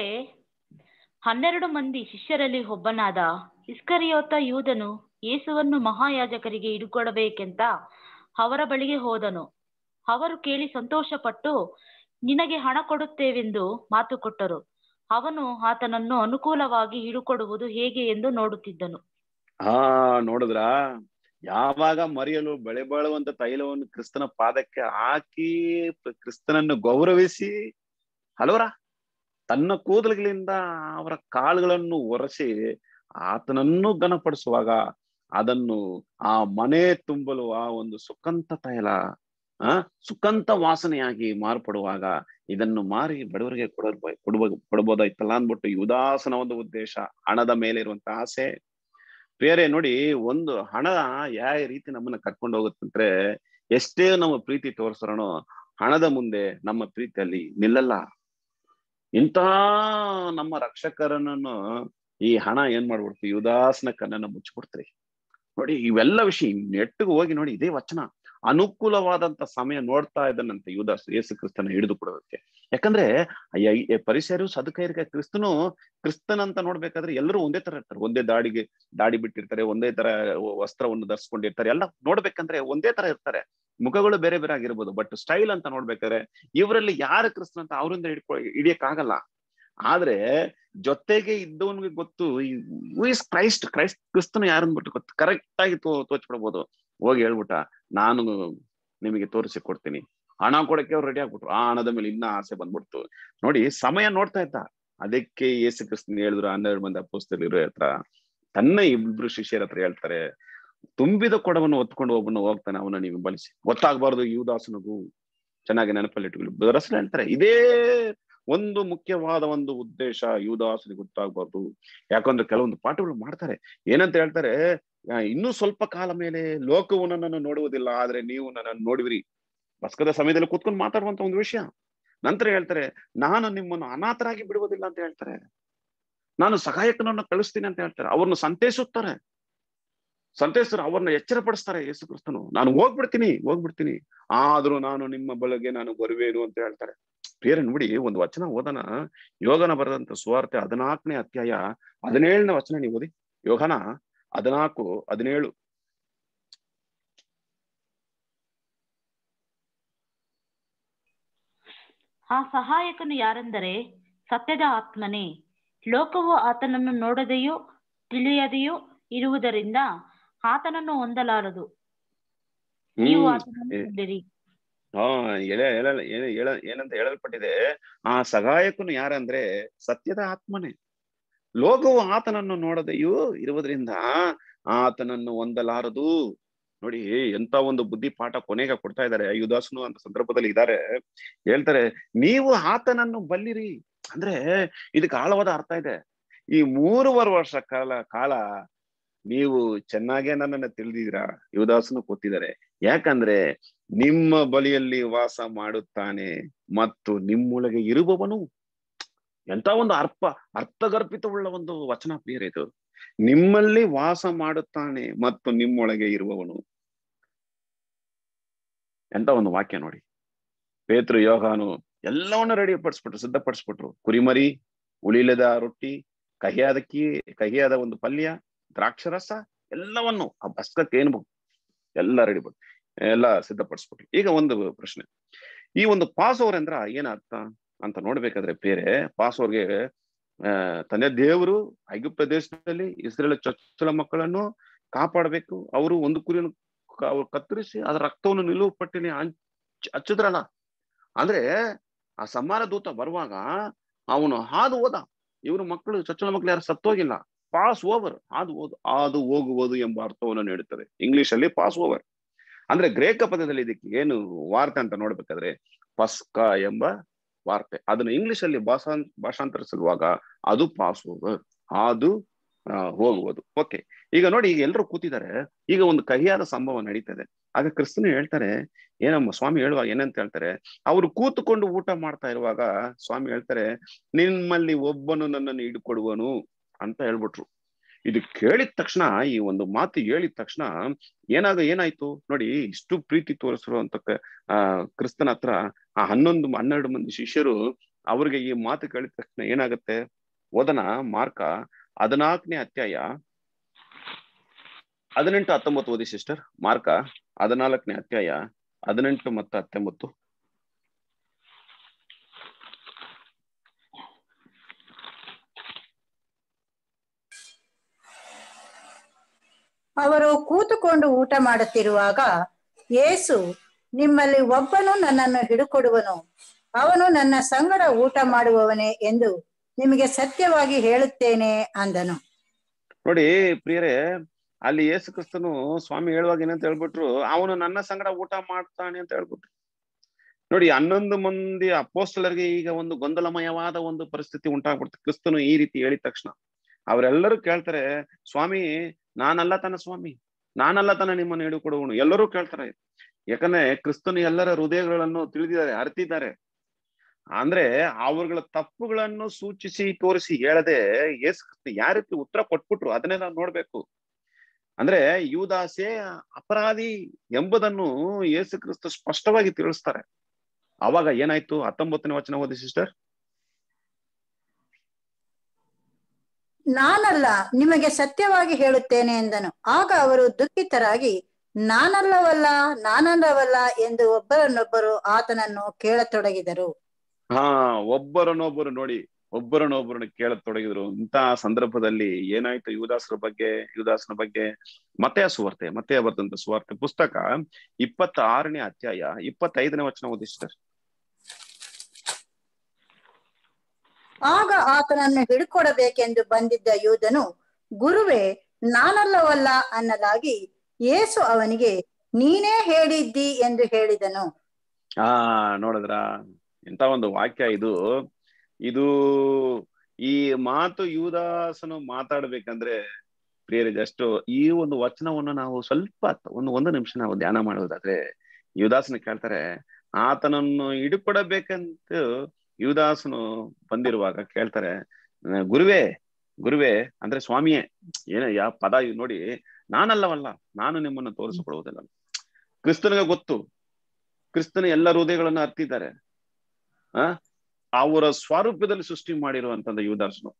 12 ಮಂದಿ ಶಿಷ್ಯರಲ್ಲಿ ಒಬ್ಬನಾದ ಇಸ್ಕರಿಯೋತ ಯೂದನು ಯೇಸುವನ್ನು ಮಹಾಯಾಜಕರಿಗೆ ಹಿಡುಕೊಡಬೇಕೆಂತ ಅವರ ಬಳಿಗೆ ಹೋದನು. ಅವರು ಕೇಳಿ ಸಂತೋಷಪಟ್ಟು ನಿನಗೆ ಹಣ ಕೊಡುತ್ತೇವೆಂದು ಮಾತು ಕೊಟ್ಟರು. ಅವನು ಆತನನ್ನು ಅನುಕೂಲವಾಗಿ ಹಿಡುಕೊಡುವುದು ಹೇಗೆ ಎಂದು ನೋಡುತ್ತಿದ್ದನು. ನೋಡಿದ್ರ, ಯಾವಾಗ ಮರೆಯಲು ಬೆಳೆ ಬಾಳುವಂತ ತೈಲವನ್ನು ಕ್ರಿಸ್ತನ ಪಾದಕ್ಕೆ ಹಾಕಿ ಕ್ರಿಸ್ತನನ್ನು ಗೌರವಿಸಿ ಹಲವರ ತನ್ನ ಕೂದಲುಗಳಿಂದ ಅವರ ಕಾಳುಗಳನ್ನು ಒರೆಸಿ ಆತನನ್ನು ಘನಪಡಿಸುವಾಗ ಅದನ್ನು ಆ ಮನೆ ತುಂಬಲು ಆ ಒಂದು ಸುಖಂತ ತೈಲ, ಸುಖಂತ ವಾಸನೆಯಾಗಿ ಮಾರ್ಪಡುವಾಗ ಇದನ್ನು ಮಾರಿ ಬಡವರಿಗೆ ಕೊಡಬಹುದಾಯ್ತಲ್ಲ ಅಂದ್ಬಿಟ್ಟು ಯುದಾಸನ ಒಂದು ಉದ್ದೇಶ, ಹಣದ ಮೇಲೆ ಇರುವಂತ ಆಸೆ. ಬೇರೆ ನೋಡಿ, ಒಂದು ಹಣ ಯಾವ ರೀತಿ ನಮ್ಮನ್ನ ಕರ್ಕೊಂಡು ಹೋಗುತ್ತಂದ್ರೆ, ಎಷ್ಟೇ ನಮ್ಮ ಪ್ರೀತಿ ತೋರಿಸೋಣ ಹಣದ ಮುಂದೆ ನಮ್ಮ ಪ್ರೀತಿಯಲ್ಲಿ ನಿಲ್ಲಲ್ಲ. ಇಂಥ ನಮ್ಮ ರಕ್ಷಕರನ್ನು ಈ ಹಣ ಏನ್ ಮಾಡ್ಬಿಡ್ತೀವಿ, ಯುದಾಸನ ಕಣ್ಣನ್ನ ಮುಚ್ಚಿಬಿಡ್ತೀವಿ. ನೋಡಿ, ಇವೆಲ್ಲ ವಿಷಯ ನೆಟ್ಟಿಗೆ ಹೋಗಿ ನೋಡಿ, ಇದೇ ವಚನ ಅನುಕೂಲವಾದಂತ ಸಮಯ ನೋಡ್ತಾ ಇದ್ದಾನಂತೆ ಯೂದಾಸ್ ಯೇಸು ಕ್ರಿಸ್ತನ ಹಿಡಿದು ಕೊಡೋದಕ್ಕೆ. ಯಾಕಂದ್ರೆ ಪರಿಸರ ಸದುಕೈರಿಕ ಕ್ರಿಸ್ತನಂತ ನೋಡ್ಬೇಕಾದ್ರೆ ಎಲ್ಲರೂ ಒಂದೇ ತರ ಇರ್ತಾರೆ, ಒಂದೇ ದಾಡಿ ಬಿಟ್ಟಿರ್ತಾರೆ, ಒಂದೇ ತರ ವಸ್ತ್ರವನ್ನು ಧರಿಸ್ಕೊಂಡಿರ್ತಾರೆ. ಎಲ್ಲ ನೋಡ್ಬೇಕಂದ್ರೆ ಒಂದೇ ತರ ಇರ್ತಾರೆ, ಮುಖಗಳು ಬೇರೆ ಬೇರೆ ಆಗಿರ್ಬೋದು. ಬಟ್ ಸ್ಟೈಲ್ ಅಂತ ನೋಡ್ಬೇಕಾದ್ರೆ ಇವರಲ್ಲಿ ಯಾರು ಕ್ರಿಸ್ತನ ಅಂತ ಅವರಿಂದ ಹಿಡಿಯಕ್ಕಾಗಲ್ಲ. ಆದ್ರೆ ಜೊತೆಗೆ ಇದ್ದವನಿಗೆ ಗೊತ್ತು ಕ್ರಿಸ್ತನು ಯಾರು ಅಂದ್ಬಿಟ್ಟು ಗೊತ್ತು, ಕರೆಕ್ಟ್ ಆಗಿ ತೋಚ್ಬಿಡ್ಬೋದು. ಹೋಗಿ ಹೇಳ್ಬಿಟ್ಟ, ನಾನು ನಿಮಗೆ ತೋರಿಸಿ ಕೊಡ್ತೀನಿ, ಹಣ ಕೊಡಕ್ಕೆ ಅವ್ರು ರೆಡಿ ಆಗ್ಬಿಟ್ರು. ಆ ಹಣದ ಮೇಲೆ ಇನ್ನ ಆಸೆ ಬಂದ್ಬಿಡ್ತು. ನೋಡಿ, ಸಮಯ ನೋಡ್ತಾ ಇದ್ದ. ಅದಕ್ಕೆ ಯೇಸು ಕ್ರಿಸ್ತನ್ ಹೇಳಿದ್ರು, 12 ಮಂದಿ ಅಪೊಸ್ತಲರ ಹತ್ರ ತನ್ನ 2 ಶಿಷ್ಯರ ಹತ್ರ ಹೇಳ್ತಾರೆ, ತುಂಬಿದ ಕೊಡವನ್ನು ಹೊತ್ಕೊಂಡು ಒಬ್ಬನು ಹೋಗ್ತಾನೆ, ಅವನ ನೀವು ಬಳಸಿ ಗೊತ್ತಾಗಬಾರ್ದು ಯೂದಾಸನಿಗೂ. ಚೆನ್ನಾಗಿ ನೆನಪಲ್ಲಿ ಇಟ್ಕೊಳ್ಳಿ ಬ್ರದರ್ಸ್ ಹೇಳ್ತಾರೆ, ಇದೇ ಒಂದು ಮುಖ್ಯವಾದ ಒಂದು ಉದ್ದೇಶ, ಯೂದಾಸನಿಗೆ ಗೊತ್ತಾಗಬಾರ್ದು. ಯಾಕಂದ್ರೆ ಕೆಲವೊಂದು ಪಾಠಗಳು ಮಾಡ್ತಾರೆ, ಏನಂತ ಹೇಳ್ತಾರೆ, ಇನ್ನೂ ಸ್ವಲ್ಪ ಕಾಲ ಮೇಲೆ ಲೋಕವು ನನ್ನನ್ನು ನೋಡುವುದಿಲ್ಲ, ಆದ್ರೆ ನೀವು ನನ್ನನ್ನು ನೋಡುವಿರಿ. ಪಸ್ಕದ ಸಮಯದಲ್ಲಿ ಕೂತ್ಕೊಂಡು ಮಾತಾಡುವಂತ ಒಂದು ವಿಷಯ. ನಂತರ ಹೇಳ್ತಾರೆ, ನಾನು ನಿಮ್ಮನ್ನು ಅನಾಥರಾಗಿ ಬಿಡುವುದಿಲ್ಲ ಅಂತ ಹೇಳ್ತಾರೆ, ನಾನು ಸಹಾಯಕನನ್ನು ಕಳಿಸ್ತೀನಿ ಅಂತ ಹೇಳ್ತಾರೆ. ಅವ್ರನ್ನ ಸಂತೈಸುತ್ತಾರೆ, ಅವ್ರನ್ನ ಎಚ್ಚರ ಪಡಿಸ್ತಾರೆ ಯೇಸು ಕ್ರಿಸ್ತನು. ನಾನು ಹೋಗ್ಬಿಡ್ತೀನಿ, ಆದ್ರೂ ನಾನು ನಿಮ್ಮ ಬಳಿಗೆ ನಾನು ಬರುವೇನು ಅಂತ ಹೇಳ್ತಾರೆ. ಬೇರೆ ನೋಡಿ, ಒಂದು ವಚನ ಓದನ, ಯೋಗನ ಬರೆದಂತ ಸುವಾರ್ತೆ 14ನೇ ಅಧ್ಯಾಯ 17ನೇ ವಚನ ನೀವು ಓದಿ. ಯೋಗನ 14:17. ಆ ಸಹಾಯಕನು ಯಾರೆಂದರೆ ಸತ್ಯದ ಆತ್ಮನೇ. ಲೋಕವು ಆತನನ್ನು ನೋಡದೆಯೂ ತಿಳಿಯದೆಯೂ ಇರುವುದರಿಂದ ಆತನನ್ನು ಹೊಂದಲಾರದು. ನೀವು ಆತನನ್ನು ಹೊಂದಿರಿ. ಏನಂತ ಹೇಳಲ್ಪಟ್ಟಿದೆ, ಆ ಸಹಾಯಕನು ಯಾರಂದ್ರೆ ಸತ್ಯದ ಆತ್ಮನೇ. ಲೋಕವು ಆತನನ್ನು ನೋಡದೆಯೂ ಇರುವುದರಿಂದ ಆತನನ್ನು ಹೊಂದಲಾರದು. ನೋಡಿ ಎಂತ ಒಂದು ಬುದ್ಧಿ ಪಾಠ ಕೊನೆಗೆ ಕೊಡ್ತಾ ಇದ್ದಾರೆ ಯುದಾಸನು ಅಂತ ಸಂದರ್ಭದಲ್ಲಿ ಇದ್ದಾರೆ. ಹೇಳ್ತಾರೆ, ನೀವು ಆತನನ್ನು ಬಲ್ಲಿರಿ. ಅಂದ್ರೆ ಇದಕ್ಕೆ ಆಳವಾದ ಅರ್ಥ ಇದೆ. ಈ 3.5 ವರ್ಷ ಕಾಲ ನೀವು ಚೆನ್ನಾಗೇ ನನ್ನನ್ನು ತಿಳಿದಿದ್ದೀರಾ, ಯುದಾಸನು ಕೂತಿದ್ದಾರೆ. ಯಾಕಂದ್ರೆ ನಿಮ್ಮ ಬಳಿಯಲ್ಲಿ ವಾಸ ಮಾಡುತ್ತಾನೆ ಮತ್ತು ನಿಮ್ಮೊಳಗೆ ಇರುವವನು. ಎಂತ ಒಂದು ಅರ್ಥಗರ್ಭಿತವುಳ್ಳ ಒಂದು ವಚನ ಪ್ರಿಯರೇ ಇದು. ನಿಮ್ಮಲ್ಲಿ ವಾಸ ಮಾಡುತ್ತಾನೆ ಮತ್ತು ನಿಮ್ಮೊಳಗೆ ಇರುವವನು. ಎಂತ ಒಂದು ವಾಕ್ಯ ನೋಡಿ. ಪೇತ್ರ ಯೋಹಾನು ಎಲ್ಲವನ್ನ ಸಿದ್ಧಪಡಿಸ್ಬಿಟ್ರು. ಕುರಿಮರಿ, ಉಳಿಲದ ರೊಟ್ಟಿ, ಕಹಿಯಾದ ಒಂದು ಪಲ್ಯ, ದ್ರಾಕ್ಷರಸ, ಎಲ್ಲವನ್ನು ಆ ಬಸ್ಕಕ್ಕೆ ಏನು ಎಲ್ಲ ಎಲ್ಲ ಸಿದ್ಧಪಡಿಸ್ಬಿಟ್ರು. ಈಗ ಒಂದು ಪ್ರಶ್ನೆ, ಈ ಒಂದು ಪಾಸ್ ಓವರ್ ಅಂದ್ರ ಏನರ್ಥ ಅಂತ ನೋಡ್ಬೇಕಾದ್ರೆ ಬೇರೆ ಪಾಸ್ ಓವರ್ಗೆ ತಂದೆ ದೇವರು ಐಗುಪ್ತ ದೇಶದಲ್ಲಿ ಇಸ್ರೇಲ್ ಚೊಚ್ಚಲ ಮಕ್ಕಳನ್ನು ಕಾಪಾಡಬೇಕು. ಅವರು ಒಂದು ಕುರಿಯನ್ನು ಅವ್ರು ಕತ್ತರಿಸಿ ಅದರ ರಕ್ತವನ್ನು ನಿಲುವು ಪಟ್ಟಿನಿ ಹಚ್ಚಿದ್ರಲ್ಲ. ಅಂದ್ರೆ ಆ ಸಮಾನ ದೂತ ಬರುವಾಗ ಅವನು ಹಾದು ಹೋದ. ಇವ್ರ ಮಕ್ಕಳು ಚೊಚ್ಚಲ ಮಕ್ಕಳು ಯಾರು ಸತ್ತೋಗಿಲ್ಲ. ಪಾಸ್ ಓವರ್, ಹಾದು ಹೋಗುವುದು ಎಂಬ ಅರ್ಥವನ್ನು ನೀಡುತ್ತದೆ ಇಂಗ್ಲಿಷ್ ಅಲ್ಲಿ ಪಾಸ್ ಓವರ್. ಅಂದ್ರೆ ಗ್ರೇಕ ಪದದಲ್ಲಿ ಇದಕ್ಕೆ ಏನು ವಾರ್ತೆ ಅಂತ ನೋಡ್ಬೇಕಾದ್ರೆ ಪಸ್ಕಾ ಎಂಬ ವಾರ್ತೆ. ಅದನ್ನು ಇಂಗ್ಲಿಷ್ ಅಲ್ಲಿ ಭಾಷಾಂತರಿಸುವಾಗ ಅದು ಪಾಸ್ ಓವರ್, ಹಾದು ಹೋಗುವುದು. ಓಕೆ, ಈಗ ನೋಡಿ, ಈಗ ಎಲ್ಲರೂ ಕೂತಿದ್ದಾರೆ. ಈಗ ಒಂದು ಕಹಿಯಾದ ಸಂಭವ ನಡೀತದೆ. ಆಗ ಕ್ರಿಸ್ತನು ಹೇಳ್ತಾರೆ, ಏನಮ್ಮ ಸ್ವಾಮಿ ಹೇಳುವಾಗ ಏನಂತ ಹೇಳ್ತಾರೆ, ಅವರು ಕೂತುಕೊಂಡು ಊಟ ಮಾಡ್ತಾ ಇರುವಾಗ ಸ್ವಾಮಿ ಹೇಳ್ತಾರೆ, ನಿಮ್ಮಲ್ಲಿ ಒಬ್ಬನು ನನ್ನನ್ನು ಹಿಡ್ಕೊಡುವನು ಅಂತ ಹೇಳ್ಬಿಟ್ರು. ಇದು ಕೇಳಿದ ತಕ್ಷಣ, ಈ ಒಂದು ಮಾತು ಹೇಳಿದ ತಕ್ಷಣ ಏನಾಯ್ತು ನೋಡಿ. ಇಷ್ಟು ಪ್ರೀತಿ ತೋರಿಸಿರುವಂತ ಕ್ರಿಸ್ತನ ಹತ್ರ ಆ 12 ಮಂದಿ ಶಿಷ್ಯರು, ಅವ್ರಿಗೆ ಈ ಮಾತು ಕೇಳಿದ ತಕ್ಷಣ ಏನಾಗುತ್ತೆ? ಓದನ ಮಾರ್ಕ 14ನೇ ಅಧ್ಯಾಯ 18-19 ಓದಿ ಸಿಸ್ಟರ್. ಮಾರ್ಕ 14ನೇ ಅಧ್ಯಾಯ 18 ಮತ್ತು 19. ಅವರು ಕೂತುಕೊಂಡು ಊಟ ಮಾಡುತ್ತಿರುವಾಗ ಯೇಸು, ನಿಮ್ಮಲ್ಲಿ ಒಬ್ಬನು ನನ್ನನ್ನು ಹಿಡುಕೊಡುವನು, ಅವನು ನನ್ನ ಸಂಗಡ ಊಟ ಮಾಡುವವನೇ ಎಂದು ನಿಮಗೆ ಸತ್ಯವಾಗಿ ಹೇಳುತ್ತೇನೆ ಅಂದನು. ನೋಡಿ ಪ್ರಿಯರೇ, ಅಲ್ಲಿ ಯೇಸು ಕ್ರಿಸ್ತನು ಸ್ವಾಮಿ ಹೇಳುವಾಗ ಏನಂತ ಹೇಳ್ಬಿಟ್ರು, ಅವನು ನನ್ನ ಸಂಗಡ ಊಟ ಮಾಡ್ತಾನೆ ಅಂತ ಹೇಳ್ಬಿಟ್ರು. ನೋಡಿ, 11 ಮಂದಿ ಅಪೊಸ್ತಲರಿಗೆ ಈಗ ಒಂದು ಗೊಂದಲಮಯವಾದ ಒಂದು ಪರಿಸ್ಥಿತಿ ಉಂಟಾಗ್ಬಿಡ್ತು. ಕ್ರಿಸ್ತನು ಈ ರೀತಿ ಹೇಳಿದ ತಕ್ಷಣ ಅವರೆಲ್ಲರೂ ಕೇಳ್ತಾರೆ, ಸ್ವಾಮಿ ನಾನಲ್ಲ ತಾನ ಸ್ವಾಮಿ, ನಾನಲ್ಲ ತಾನ ನಿಮ್ಮನ್ನು ಹಿಡಿದುಕೊಡುವನು. ಎಲ್ಲರೂ ಕೇಳ್ತಾರೆ. ಯಾಕಂದ್ರೆ ಕ್ರಿಸ್ತನು ಎಲ್ಲರ ಹೃದಯಗಳನ್ನು ತಿಳಿದಿದ್ದಾರೆ, ಅರ್ತಿದ್ದಾರೆ. ಅಂದ್ರೆ ಅವ್ರಗಳ ತಪ್ಪುಗಳನ್ನು ಸೂಚಿಸಿ ತೋರಿಸಿ ಹೇಳದೆ ಯೇಸು ಕ್ರಿಸ್ತ ಯಾವ ರೀತಿ ಉತ್ತರ ಕೊಟ್ಬಿಟ್ರು ಅದನ್ನೇ ನಾವು ನೋಡ್ಬೇಕು. ಅಂದ್ರೆ ಯೂದಾಸೇ ಅಪರಾಧಿ ಎಂಬುದನ್ನು ಯೇಸು ಕ್ರಿಸ್ತ ಸ್ಪಷ್ಟವಾಗಿ ತಿಳಿಸ್ತಾರೆ. ಅವಾಗ ಏನಾಯ್ತು? 19ನೇ ವಚನ ಓದಿ ಸಿಸ್ಟರ್. ನಾನಲ್ಲ, ನಿಮಗೆ ಸತ್ಯವಾಗಿ ಹೇಳುತ್ತೇನೆ ಎಂದನು. ಆಗ ಅವರು ದುಃಖಿತರಾಗಿ ನಾನಲ್ಲವಲ್ಲ ಎಂದು ಒಬ್ಬರನ್ನೊಬ್ಬರು ಆತನನ್ನು ಕೇಳತೊಡಗಿದರು. ಒಬ್ಬರನ್ನೊಬ್ಬರು ನೋಡಿ, ಒಬ್ಬರನ್ನೊಬ್ಬರನ್ನ ಕೇಳತೊಡಗಿದ್ರು. ಇಂತಹ ಸಂದರ್ಭದಲ್ಲಿ ಏನಾಯ್ತು? ಯುದಾಸನ ಬಗ್ಗೆ ಮತ್ತೆಯ ಬರೆದಂತ ಸುವಾರ್ತೆ ಪುಸ್ತಕ 26ನೇ ಅಧ್ಯಾಯ 25ನೇ ವಚನ ಓದಿ ಸಿಸ್ಟರ್. ಆಗ ಆತನನ್ನು ಹಿಡ್ಕೊಡಬೇಕೆಂದು ಬಂದಿದ್ದ ಯೂದನು, ಗುರುವೇ, ನಾನಲ್ಲವಲ್ಲ ಅನ್ನಲಾಗಿ ಯೇಸು ಅವನಿಗೆ, ನೀನೇ ಹೇಳಿದ್ದಿ ಎಂದು ಹೇಳಿದನು. ನೋಡಿದ್ರ ಎಂತ ಒಂದು ವಾಕ್ಯ ಇದು. ಈ ಮಾತು ಯೂದಾಸನು ಮಾತಾಡ್ಬೇಕಂದ್ರೆ ಪ್ರಿಯರೇ, ಜಸ್ಟ್ ಈ ಒಂದು ವಚನವನ್ನು ನಾವು ಸ್ವಲ್ಪ ಒಂದು ನಿಮಿಷ ನಾವು ಧ್ಯಾನ ಮಾಡೋದಾದ್ರೆ, ಯುದಾಸನ ಕೇಳ್ತಾರೆ, ಆತನನ್ನು ಹಿಡ್ಕೊಡಬೇಕಂತ ಯುದಾಸನು ಬಂದಿರುವಾಗ ಕೇಳ್ತಾರೆ, ಗುರುವೇ ಅಂದ್ರೆ ಸ್ವಾಮಿಯೇ. ಯಾವ ಪದ ನೋಡಿ, ನಾನಲ್ಲವಲ್ಲ, ನಾನು ನಿಮ್ಮನ್ನು ತೋರಿಸಿಕೊಡುವುದಿಲ್ಲ. ಕ್ರಿಸ್ತನಿಗೆ ಗೊತ್ತು, ಕ್ರಿಸ್ತನ ಎಲ್ಲ ಹೃದಯಗಳನ್ನು ಅರ್ತಿದ್ದಾರೆ. ಅವರ ಸ್ವರೂಪದಲ್ಲಿ ಸೃಷ್ಟಿ ಮಾಡಿರುವಂತ ಯುದಾಸನು,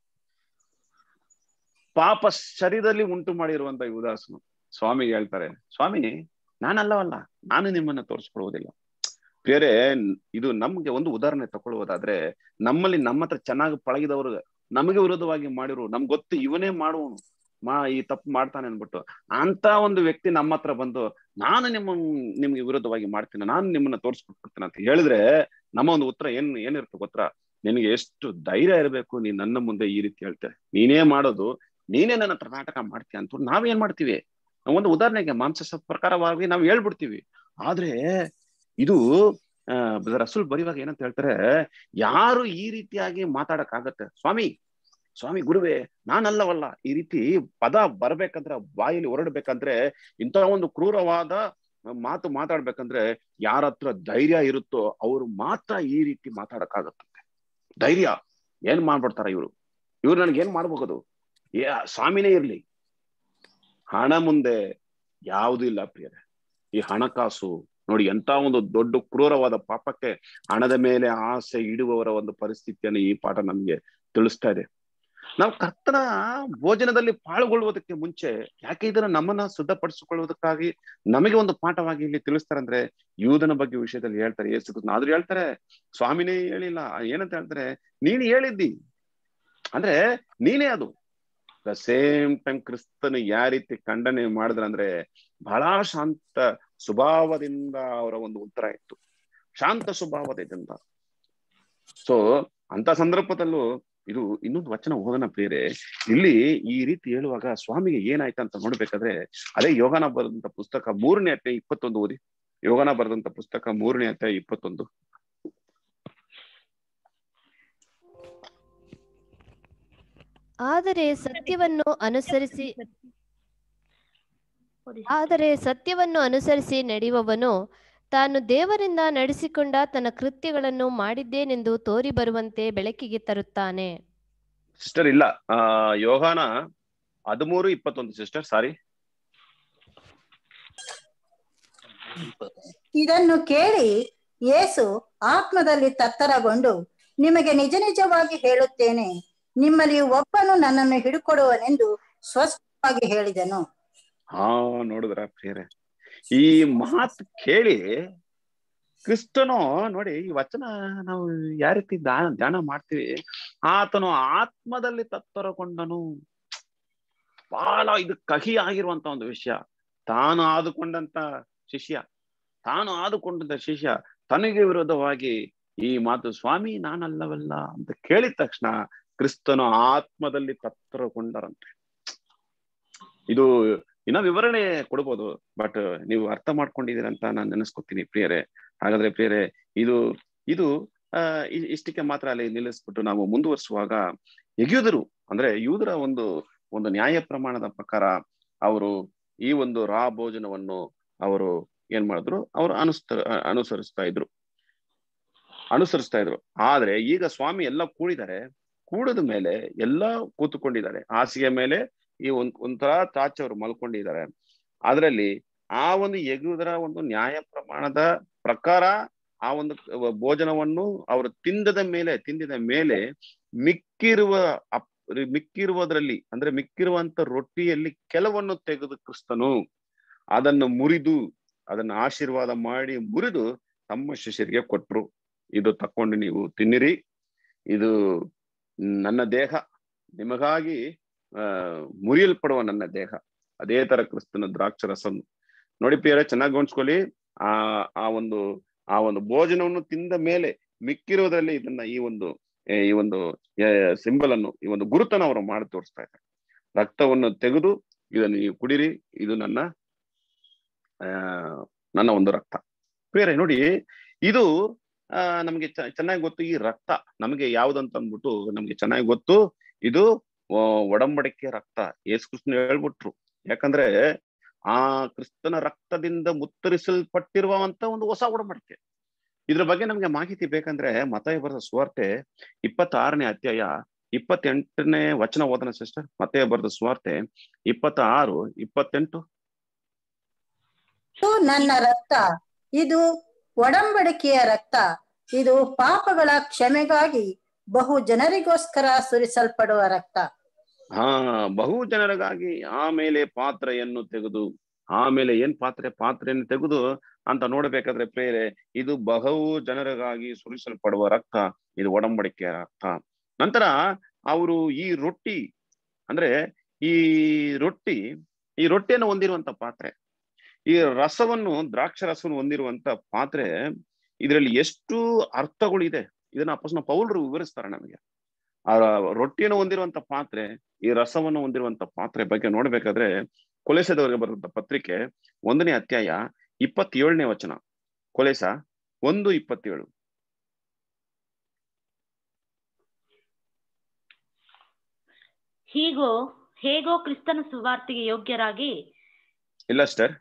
ಪಾಪ ಶರೀರದಲ್ಲಿ ಉಂಟು ಮಾಡಿರುವಂತ ಯುದಾಸನು ಸ್ವಾಮಿಗೆ ಹೇಳ್ತಾರೆ, ಸ್ವಾಮಿ ನಾನಲ್ಲವಲ್ಲ, ನಾನು ನಿಮ್ಮನ್ನ ತೋರಿಸ್ಕೊಡುವುದಿಲ್ಲ. ಪ್ರಿಯರೇ, ಇದು ನಮ್ಗೆ ಒಂದು ಉದಾಹರಣೆ ತಗೊಳ್ಳುವುದಾದ್ರೆ, ನಮ್ಮಲ್ಲಿ ನಮ್ಮ ಹತ್ರ ಚೆನ್ನಾಗಿ ಪಳಗಿದವರು ನಮಗೆ ವಿರೋಧವಾಗಿ ಮಾಡಿರು, ನಮ್ಗೆ ಗೊತ್ತು ಇವನೇ ಮಾಡುವನು, ಈ ತಪ್ಪು ಮಾಡ್ತಾನೆ ಅನ್ಬಿಟ್ಟು ಅಂತ ಒಂದು ವ್ಯಕ್ತಿ ನಮ್ಮ ಹತ್ರ ಬಂದು ನಾನು ನಿಮ್ಗೆ ವಿರೋಧವಾಗಿ ಮಾಡ್ತೀನಿ, ನಾನು ನಿಮ್ಮನ್ನ ತೋರಿಸ್ಬಿಡ್ತೀನಿ ಅಂತ ಹೇಳಿದ್ರೆ ನಮ್ಮ ಒಂದು ಉತ್ತರ ಏನಿರುತ್ತೆ ಗೊತ್ತಾ? ನಿನಗೆ ಎಷ್ಟು ಧೈರ್ಯ ಇರಬೇಕು, ನೀನ್ ನನ್ನ ಮುಂದೆ ಈ ರೀತಿ ಹೇಳ್ತಾರೆ, ನೀನೇ ಮಾಡೋದು, ನೀನೇ ನನ್ನ ಹತ್ರ ನಾಟಕ ಮಾಡ್ತೀಯ ಅಂತ ನಾವೇನ್ ಮಾಡ್ತೀವಿ? ಒಂದು ಉದಾಹರಣೆಗೆ ಮಾಂಸ ಪ್ರಕಾರವಾಗಿ ನಾವು ಹೇಳ್ಬಿಡ್ತೀವಿ. ಆದ್ರೆ ಇದು ರಸೂಲ್ ಬರೆಯುವಾಗ ಏನಂತ ಹೇಳ್ತಾರೆ, ಯಾರು ಈ ರೀತಿಯಾಗಿ ಮಾತಾಡಕ್ಕಾಗತ್ತೆ? ಸ್ವಾಮಿ ಗುರುವೇ ನಾನಲ್ಲವಲ್ಲ, ಈ ರೀತಿ ಪದ ಬರ್ಬೇಕಂದ್ರೆ, ಬಾಯಲ್ಲಿ ಹೊರಡ್ಬೇಕಂದ್ರೆ, ಇಂತಹ ಒಂದು ಕ್ರೂರವಾದ ಮಾತು ಮಾತಾಡ್ಬೇಕಂದ್ರೆ ಯಾರ ಹತ್ರ ಧೈರ್ಯ ಇರುತ್ತೋ ಅವ್ರು ಮಾತ್ರ ಈ ರೀತಿ ಮಾತಾಡಕ್ಕಾಗತ್ತಂತೆ. ಧೈರ್ಯ ಏನ್ ಮಾಡ್ಬಿಡ್ತಾರ ಇವ್ರು ನನ್ಗೇನ್ ಮಾಡ್ಬಹುದು? ಸ್ವಾಮಿನೇ ಇರ್ಲಿ, ಹಣ ಮುಂದೆ ಯಾವುದೂ ಇಲ್ಲ ಪ್ರಿಯರೇ. ಈ ಹಣಕಾಸು ನೋಡಿ ಎಂತ ಒಂದು ದೊಡ್ಡ ಕ್ರೂರವಾದ ಪಾಪಕ್ಕೆ ಹಣದ ಮೇಲೆ ಆಸೆ ಇಡುವವರ ಒಂದು ಪರಿಸ್ಥಿತಿಯನ್ನು ಈ ಪಾಠ ನಮ್ಗೆ ತಿಳಿಸ್ತಾ ಇದೆ. ನಾವು ಕರ್ತನ ಭೋಜನದಲ್ಲಿ ಪಾಲ್ಗೊಳ್ಳುವುದಕ್ಕೆ ಮುಂಚೆ ಯಾಕೆ ಇದನ್ನ ನಮ್ಮನ್ನ ಶುದ್ಧಪಡಿಸಿಕೊಳ್ಳುವುದಕ್ಕಾಗಿ ನಮಗೆ ಒಂದು ಪಾಠವಾಗಿ ಇಲ್ಲಿ ತಿಳಿಸ್ತಾರಂದ್ರೆ, ಯೂದನ ಬಗ್ಗೆ ವಿಷಯದಲ್ಲಿ ಹೇಳ್ತಾರೆ ಯೇಸು. ಆದ್ರೂ ಹೇಳ್ತಾರೆ ಸ್ವಾಮಿನೇ ಹೇಳಿಲ್ಲ, ಏನಂತ ಹೇಳ್ತಾರೆ, ನೀನು ಹೇಳಿದ್ದಿ ಅಂದ್ರೆ ನೀನೇ ಅದು. ದ ಸೇಮ್ ಟೈಮ್ ಕ್ರಿಸ್ತನು ಯಾವ ರೀತಿ ಖಂಡನೆ ಮಾಡಿದ್ರಂದ್ರೆ ಬಹಳ ಶಾಂತ ಸ್ವಭಾವದಿಂದ ಅವರ ಒಂದು ಉತ್ತರ ಇತ್ತು, ಶಾಂತ ಸ್ವಭಾವದಿಂದ. ಸೊ ಅಂತ ಸಂದರ್ಭದಲ್ಲೂ ಇದು ಇನ್ನೊಂದು ವಚನ ಓದನ ಪ್ರಿಯರೇ. ಇಲ್ಲಿ ಈ ರೀತಿ ಹೇಳುವಾಗ ಸ್ವಾಮಿಗೆ ಏನಾಯ್ತಂತ ನೋಡ್ಬೇಕಾದ್ರೆ, ಅದೇ ಯೋಹಾನ ಬರೆದಂತ ಪುಸ್ತಕ 3ನೇ ಅಧ್ಯಾಯ 21 ಓದಿ. ಯೋಹಾನ ಬರೆದಂತ ಪುಸ್ತಕ 3ನೇ ಅಧ್ಯಾಯ 21. ಆದರೆ ಸತ್ಯವನ್ನು ಅನುಸರಿಸಿ ನಡೆಯುವವನು ತಾನು ದೇವರಿಂದ ನಡೆಸಿಕೊಂಡ ತನ್ನ ಕೃತ್ಯಗಳನ್ನು ಮಾಡಿದ್ದೇನೆಂದು ತೋರಿ ಬರುವಂತೆ ಬೆಳಕಿಗೆ ತರುತ್ತಾನೆ. ಸಿಸ್ಟರ್ ಇಲ್ಲ, ಯೋಹಾನ 13:21 ಸಿಸ್ಟರ್, ಸಾರಿ. ಇದನ್ನು ಕೇಳಿ ಯೇಸು ಆತ್ಮದಲ್ಲಿ ತತ್ತರಗೊಂಡು, ನಿಮಗೆ ನಿಜ ನಿಜವಾಗಿ ಹೇಳುತ್ತೇನೆ, ನಿಮ್ಮಲ್ಲಿ ಒಬ್ಬನು ನನ್ನನ್ನು ಹಿಡುಕೊಡುವನೆಂದು ಸ್ಪಷ್ಟವಾಗಿ ಹೇಳಿದನು. ನೋಡಿದ್ರ ಪ್ರಿಯರೇ, ಈ ಮಾತು ಕೇಳಿ ಕ್ರಿಸ್ತನು ನೋಡಿ, ಈ ವಚನ ನಾವು ಯಾವ ರೀತಿ ಧ್ಯಾನ ಮಾಡ್ತೀವಿ, ಆತನು ಆತ್ಮದಲ್ಲಿ ತತ್ತರಗೊಂಡನು. ಬಹಳ ಇದು ಕಹಿ ಆಗಿರುವಂತ ಒಂದು ವಿಷಯ. ತಾನು ಆದುಕೊಂಡಂತ ಶಿಷ್ಯ ತನಗೆ ವಿರೋಧವಾಗಿ ಈ ಮಾತು ಸ್ವಾಮಿ ನಾನಲ್ಲವಲ್ಲ ಅಂತ ಕೇಳಿದ ತಕ್ಷಣ ಕ್ರಿಸ್ತನು ಆತ್ಮದಲ್ಲಿ ತತ್ತರಗೊಂಡರಂತೆ. ಇದು ಇನ್ನ ವಿವರಣೆ ಕೊಡ್ಬೋದು, ಬಟ್ ನೀವು ಅರ್ಥ ಮಾಡ್ಕೊಂಡಿದ್ದೀರಂತ ನಾನು ನೆನೆಸ್ಕೊತೀನಿ ಪ್ರಿಯರೇ. ಹಾಗಾದ್ರೆ ಪ್ರಿಯರೇ, ಇದು ಇಷ್ಟಕ್ಕೆ ಮಾತ್ರ ಅಲ್ಲಿ ನಿಲ್ಲಿಸ್ಬಿಟ್ಟು ನಾವು ಮುಂದುವರಿಸುವಾಗ, ಯೂದರ ಒಂದು ನ್ಯಾಯ ಪ್ರಮಾಣದ ಪ್ರಕಾರ ಅವರು ಈ ಒಂದು ಭೋಜನವನ್ನು ಅವರು ಏನ್ ಮಾಡಿದ್ರು, ಅವರು ಅನುಸರಿಸ್ತಾ ಇದ್ರು. ಆದ್ರೆ ಈಗ ಸ್ವಾಮಿ ಎಲ್ಲ ಕೂಡಿದ ಮೇಲೆ ಎಲ್ಲ ಕೂತುಕೊಂಡಿದ್ದಾರೆ, ಹಾಸಿಗೆ ಮೇಲೆ ಈ ಒಂಥರ ಚಾಚಿ ಅವರು ಮಲ್ಕೊಂಡಿದ್ದಾರೆ. ಅದರಲ್ಲಿ ಆ ಒಂದು ಯೆಹೂದ್ಯರ ಒಂದು ನ್ಯಾಯ ಪ್ರಮಾಣದ ಪ್ರಕಾರ ಆ ಒಂದು ಭೋಜನವನ್ನು ಅವರು ತಿಂದಿದ ಮೇಲೆ ಮಿಕ್ಕಿರುವುದರಲ್ಲಿ ಅಂದ್ರೆ ಮಿಕ್ಕಿರುವಂತ ರೊಟ್ಟಿಯಲ್ಲಿ ಕೆಲವನ್ನು ತೆಗೆದು ಕ್ರಿಸ್ತನು ಅದನ್ನು ಅದನ್ನು ಆಶೀರ್ವಾದ ಮಾಡಿ ಮುರಿದು ತಮ್ಮ ಶಿಷ್ಯರಿಗೆ ಕೊಟ್ರು. ಇದು ತಕೊಂಡು ನೀವು ತಿನ್ನಿರಿ, ಇದು ನನ್ನ ದೇಹ, ನಿಮಗಾಗಿ ಮುರಿಯಲ್ಪಡುವ ನನ್ನ ದೇಹ. ಅದೇ ತರ ಕ್ರಿಸ್ತನ ದ್ರಾಕ್ಷರಸ ನೋಡಿ ಪ್ರಿಯರೇ, ಚೆನ್ನಾಗಿ ಗಮನಿಸ್ಕೊಳ್ಳಿ. ಆ ಒಂದು ಭೋಜನವನ್ನು ತಿಂದ ಮೇಲೆ ಮಿಕ್ಕಿರೋದ್ರಲ್ಲಿ ಇದನ್ನ ಈ ಒಂದು ಸಿಂಬಲ್ ಅನ್ನು, ಈ ಒಂದು ಗುರುತನ್ನು ಅವರು ಮಾಡಿ ತೋರಿಸ್ತಾ ಇದ್ದಾರೆ. ರಕ್ತವನ್ನು ತೆಗೆದು ಇದನ್ನು ನೀವು ಕುಡಿರಿ, ಇದು ನನ್ನ ಒಂದು ರಕ್ತ. ಪ್ರಿಯರೇ ನೋಡಿ, ಇದು ನಮ್ಗೆ ಚೆನ್ನಾಗಿ ಗೊತ್ತು. ಈ ರಕ್ತ ನಮಗೆ ಯಾವ್ದಂತ ಅಂದ್ಬಿಟ್ಟು ನಮ್ಗೆ ಚೆನ್ನಾಗಿ ಗೊತ್ತು. ಇದು ಒಡಂಬಡಿಕೆ ರಕ್ತ. ಯೇಸು ಕೃಷ್ಣ ಹೇಳ್ಬಿಟ್ರು, ಯಾಕಂದ್ರೆ ಆ ಕ್ರಿಸ್ತನ ರಕ್ತದಿಂದ ಮುತ್ತರಿಸಲ್ಪಟ್ಟಿರುವಂತ ಒಂದು ಹೊಸ ಒಡಂಬಡಿಕೆ. ಇದ್ರ ಬಗ್ಗೆ ನಮ್ಗೆ ಮಾಹಿತಿ ಬೇಕಂದ್ರೆ ಮತ್ತಾಯ ಬರೆದ ಸುವಾರ್ತೆ 26ನೇ ಅಧ್ಯಾಯ 28ನೇ ವಚನ ಓದನ ಸಿಸ್ಟರ್. ಮತ್ತಾಯ ಬರೆದ ಸುವಾರ್ತೆ 26:28. ನನ್ನ ರಕ್ತ, ಇದು ಒಡಂಬಡಿಕೆಯ ರಕ್ತ, ಇದು ಪಾಪಗಳ ಕ್ಷಮೆಗಾಗಿ ಬಹು ಜನರಿಗೋಸ್ಕರ ಸುರಿಸಲ್ಪಡುವ ರಕ್ತ. ಬಹು ಜನರಿಗಾಗಿ. ಆಮೇಲೆ ಪಾತ್ರೆಯನ್ನು ತೆಗೆದು ಆಮೇಲೆ ಏನ್ ಪಾತ್ರೆಯನ್ನು ತೆಗೆದು ಅಂತ ನೋಡ್ಬೇಕಾದ್ರೆ ಪ್ರೇರೆ, ಇದು ಬಹು ಜನರಿಗಾಗಿ ಸುರಿಸಲ್ಪಡುವ ರಕ್ತ, ಇದು ಒಡಂಬಡಿಕೆಯ ರಕ್ತ. ನಂತರ ಅವರು ಈ ರೊಟ್ಟಿ ಅಂದ್ರೆ ಈ ರೊಟ್ಟಿಯನ್ನು ಹೊಂದಿರುವಂತ ಪಾತ್ರೆ, ಈ ರಸವನ್ನು, ದ್ರಾಕ್ಷ ರಸವನ್ನು ಹೊಂದಿರುವಂತ ಪಾತ್ರೆ, ಇದರಲ್ಲಿ ಎಷ್ಟು ಅರ್ಥಗಳು ಇದೆ ಇದನ್ನ ಅಪೊಸ್ತಲನಾದ ಪೌಲರು ವಿವರಿಸ್ತಾರೆ ನಮಗೆ. ಆ ರೊಟ್ಟಿಯನ್ನು ಹೊಂದಿರುವಂತ ಪಾತ್ರೆ, ಈ ರಸವನ್ನು ಹೊಂದಿರುವಂತ ಪಾತ್ರೆ ಬಗ್ಗೆ ನೋಡ್ಬೇಕಾದ್ರೆ ಕೊಲೆಸದವರಿಗೆ ಬರುವಂತ ಪತ್ರಿಕೆ 1ನೇ ಅಧ್ಯಾಯ 27ನೇ ವಚನ. ಕೊಲೆಸ 1:27. ಹೇಗೋ ಕ್ರಿಸ್ತನ ಸುವಾರ್ತೆಗೆ ಯೋಗ್ಯರಾಗಿ. ಇಲ್ಲ ಸರ್,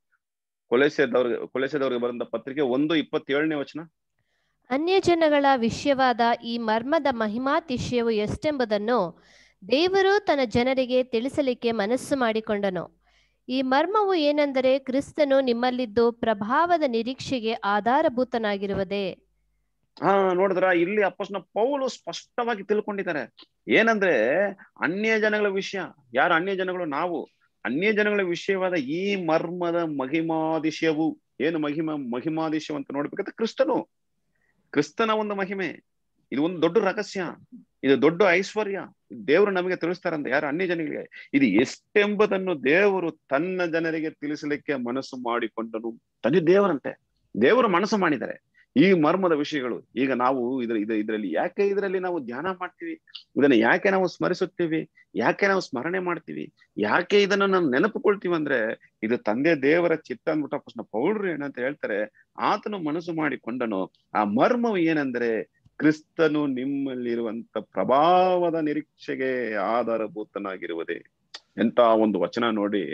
ಕೊಲೆಸದವರಿಗೆ ಬರುವಂತ ಪತ್ರಿಕೆ 1:27ನೇ ವಚನ. ಅನ್ಯ ಜನಗಳ ವಿಷಯವಾದ ಈ ಮರ್ಮದ ಮಹಿಮಾತಿಶಯವು ಎಷ್ಟೆಂಬುದನ್ನು ದೇವರು ತನ್ನ ಜನರಿಗೆ ತಿಳಿಸಲಿಕ್ಕೆ ಮನಸ್ಸು ಮಾಡಿಕೊಂಡನು. ಈ ಮರ್ಮವು ಏನೆಂದರೆ, ಕ್ರಿಸ್ತನು ನಿಮ್ಮಲ್ಲಿದ್ದು ಪ್ರಭಾವದ ನಿರೀಕ್ಷೆಗೆ ಆಧಾರಭೂತನಾಗಿರುವುದೇ. ನೋಡಿದ್ರ, ಇಲ್ಲಿ ಅಪೊಸ್ತಲನಾದ ಪೌಲು ಸ್ಪಷ್ಟವಾಗಿ ತಿಳ್ಕೊಂಡಿದ್ದಾರೆ. ಏನಂದ್ರೆ ಅನ್ಯ ಜನಗಳ ವಿಷಯ. ಯಾರು ಅನ್ಯ ಜನಗಳು? ನಾವು. ಅನ್ಯ ಜನಗಳ ವಿಷಯವಾದ ಈ ಮರ್ಮದ ಮಹಿಮಾದಿಶಯವು ಏನು? ಮಹಿಮಾದಿಶಯ ಅಂತ ನೋಡ್ಬೇಕಾದ್ರೆ ಕ್ರಿಸ್ತನ ಒಂದು ಮಹಿಮೆ. ಇದು ಒಂದು ದೊಡ್ಡ ರಹಸ್ಯ, ಇದು ದೊಡ್ಡ ಐಶ್ವರ್ಯ. ದೇವರು ನಮಗೆ ತಿಳಿಸ್ತಾರಂತೆ. ಯಾರು? ಅನ್ಯ ಜನಗಳಿಗೆ. ಇದು ಎಷ್ಟೆಂಬುದನ್ನು ದೇವರು ತನ್ನ ಜನರಿಗೆ ತಿಳಿಸಲಿಕ್ಕೆ ಮನಸ್ಸು ಮಾಡಿಕೊಂಡನು. ತಂದೆ ದೇವರಂತೆ, ದೇವರು ಮನಸ್ಸು ಮಾಡಿದ್ದಾರೆ ಈ ಮರ್ಮದ ವಿಷಯಗಳು. ಈಗ ನಾವು ಇದರಲ್ಲಿ ನಾವು ಧ್ಯಾನ ಮಾಡ್ತೀವಿ, ಇದನ್ನ ಯಾಕೆ ನಾವು ಸ್ಮರಿಸುತ್ತೀವಿ, ಯಾಕೆ ನಾವು ಸ್ಮರಣೆ ಮಾಡ್ತೀವಿ, ಯಾಕೆ ಇದನ್ನು ನಾವು ನೆನಪುಕೊಳ್ತೀವಿ ಅಂದ್ರೆ, ಇದು ತಂದೆ ದೇವರ ಚಿತ್ತ ಅಂದ್ಬಿಟ್ಟು ಅಪೊಸ್ತಲನಾದ ಪೌಲರು ಏನಂತ ಹೇಳ್ತಾರೆ, ಆತನು ಮನಸ್ಸು ಮಾಡಿಕೊಂಡನು. ಆ ಮರ್ಮವು ಏನಂದ್ರೆ, ಕ್ರಿಸ್ತನು ನಿಮ್ಮಲ್ಲಿರುವಂತ ಪ್ರಭಾವದ ನಿರೀಕ್ಷೆಗೆ ಆಧಾರಭೂತನಾಗಿರುವುದೇ. ಎಂತ ಒಂದು ವಚನ ನೋಡಿ.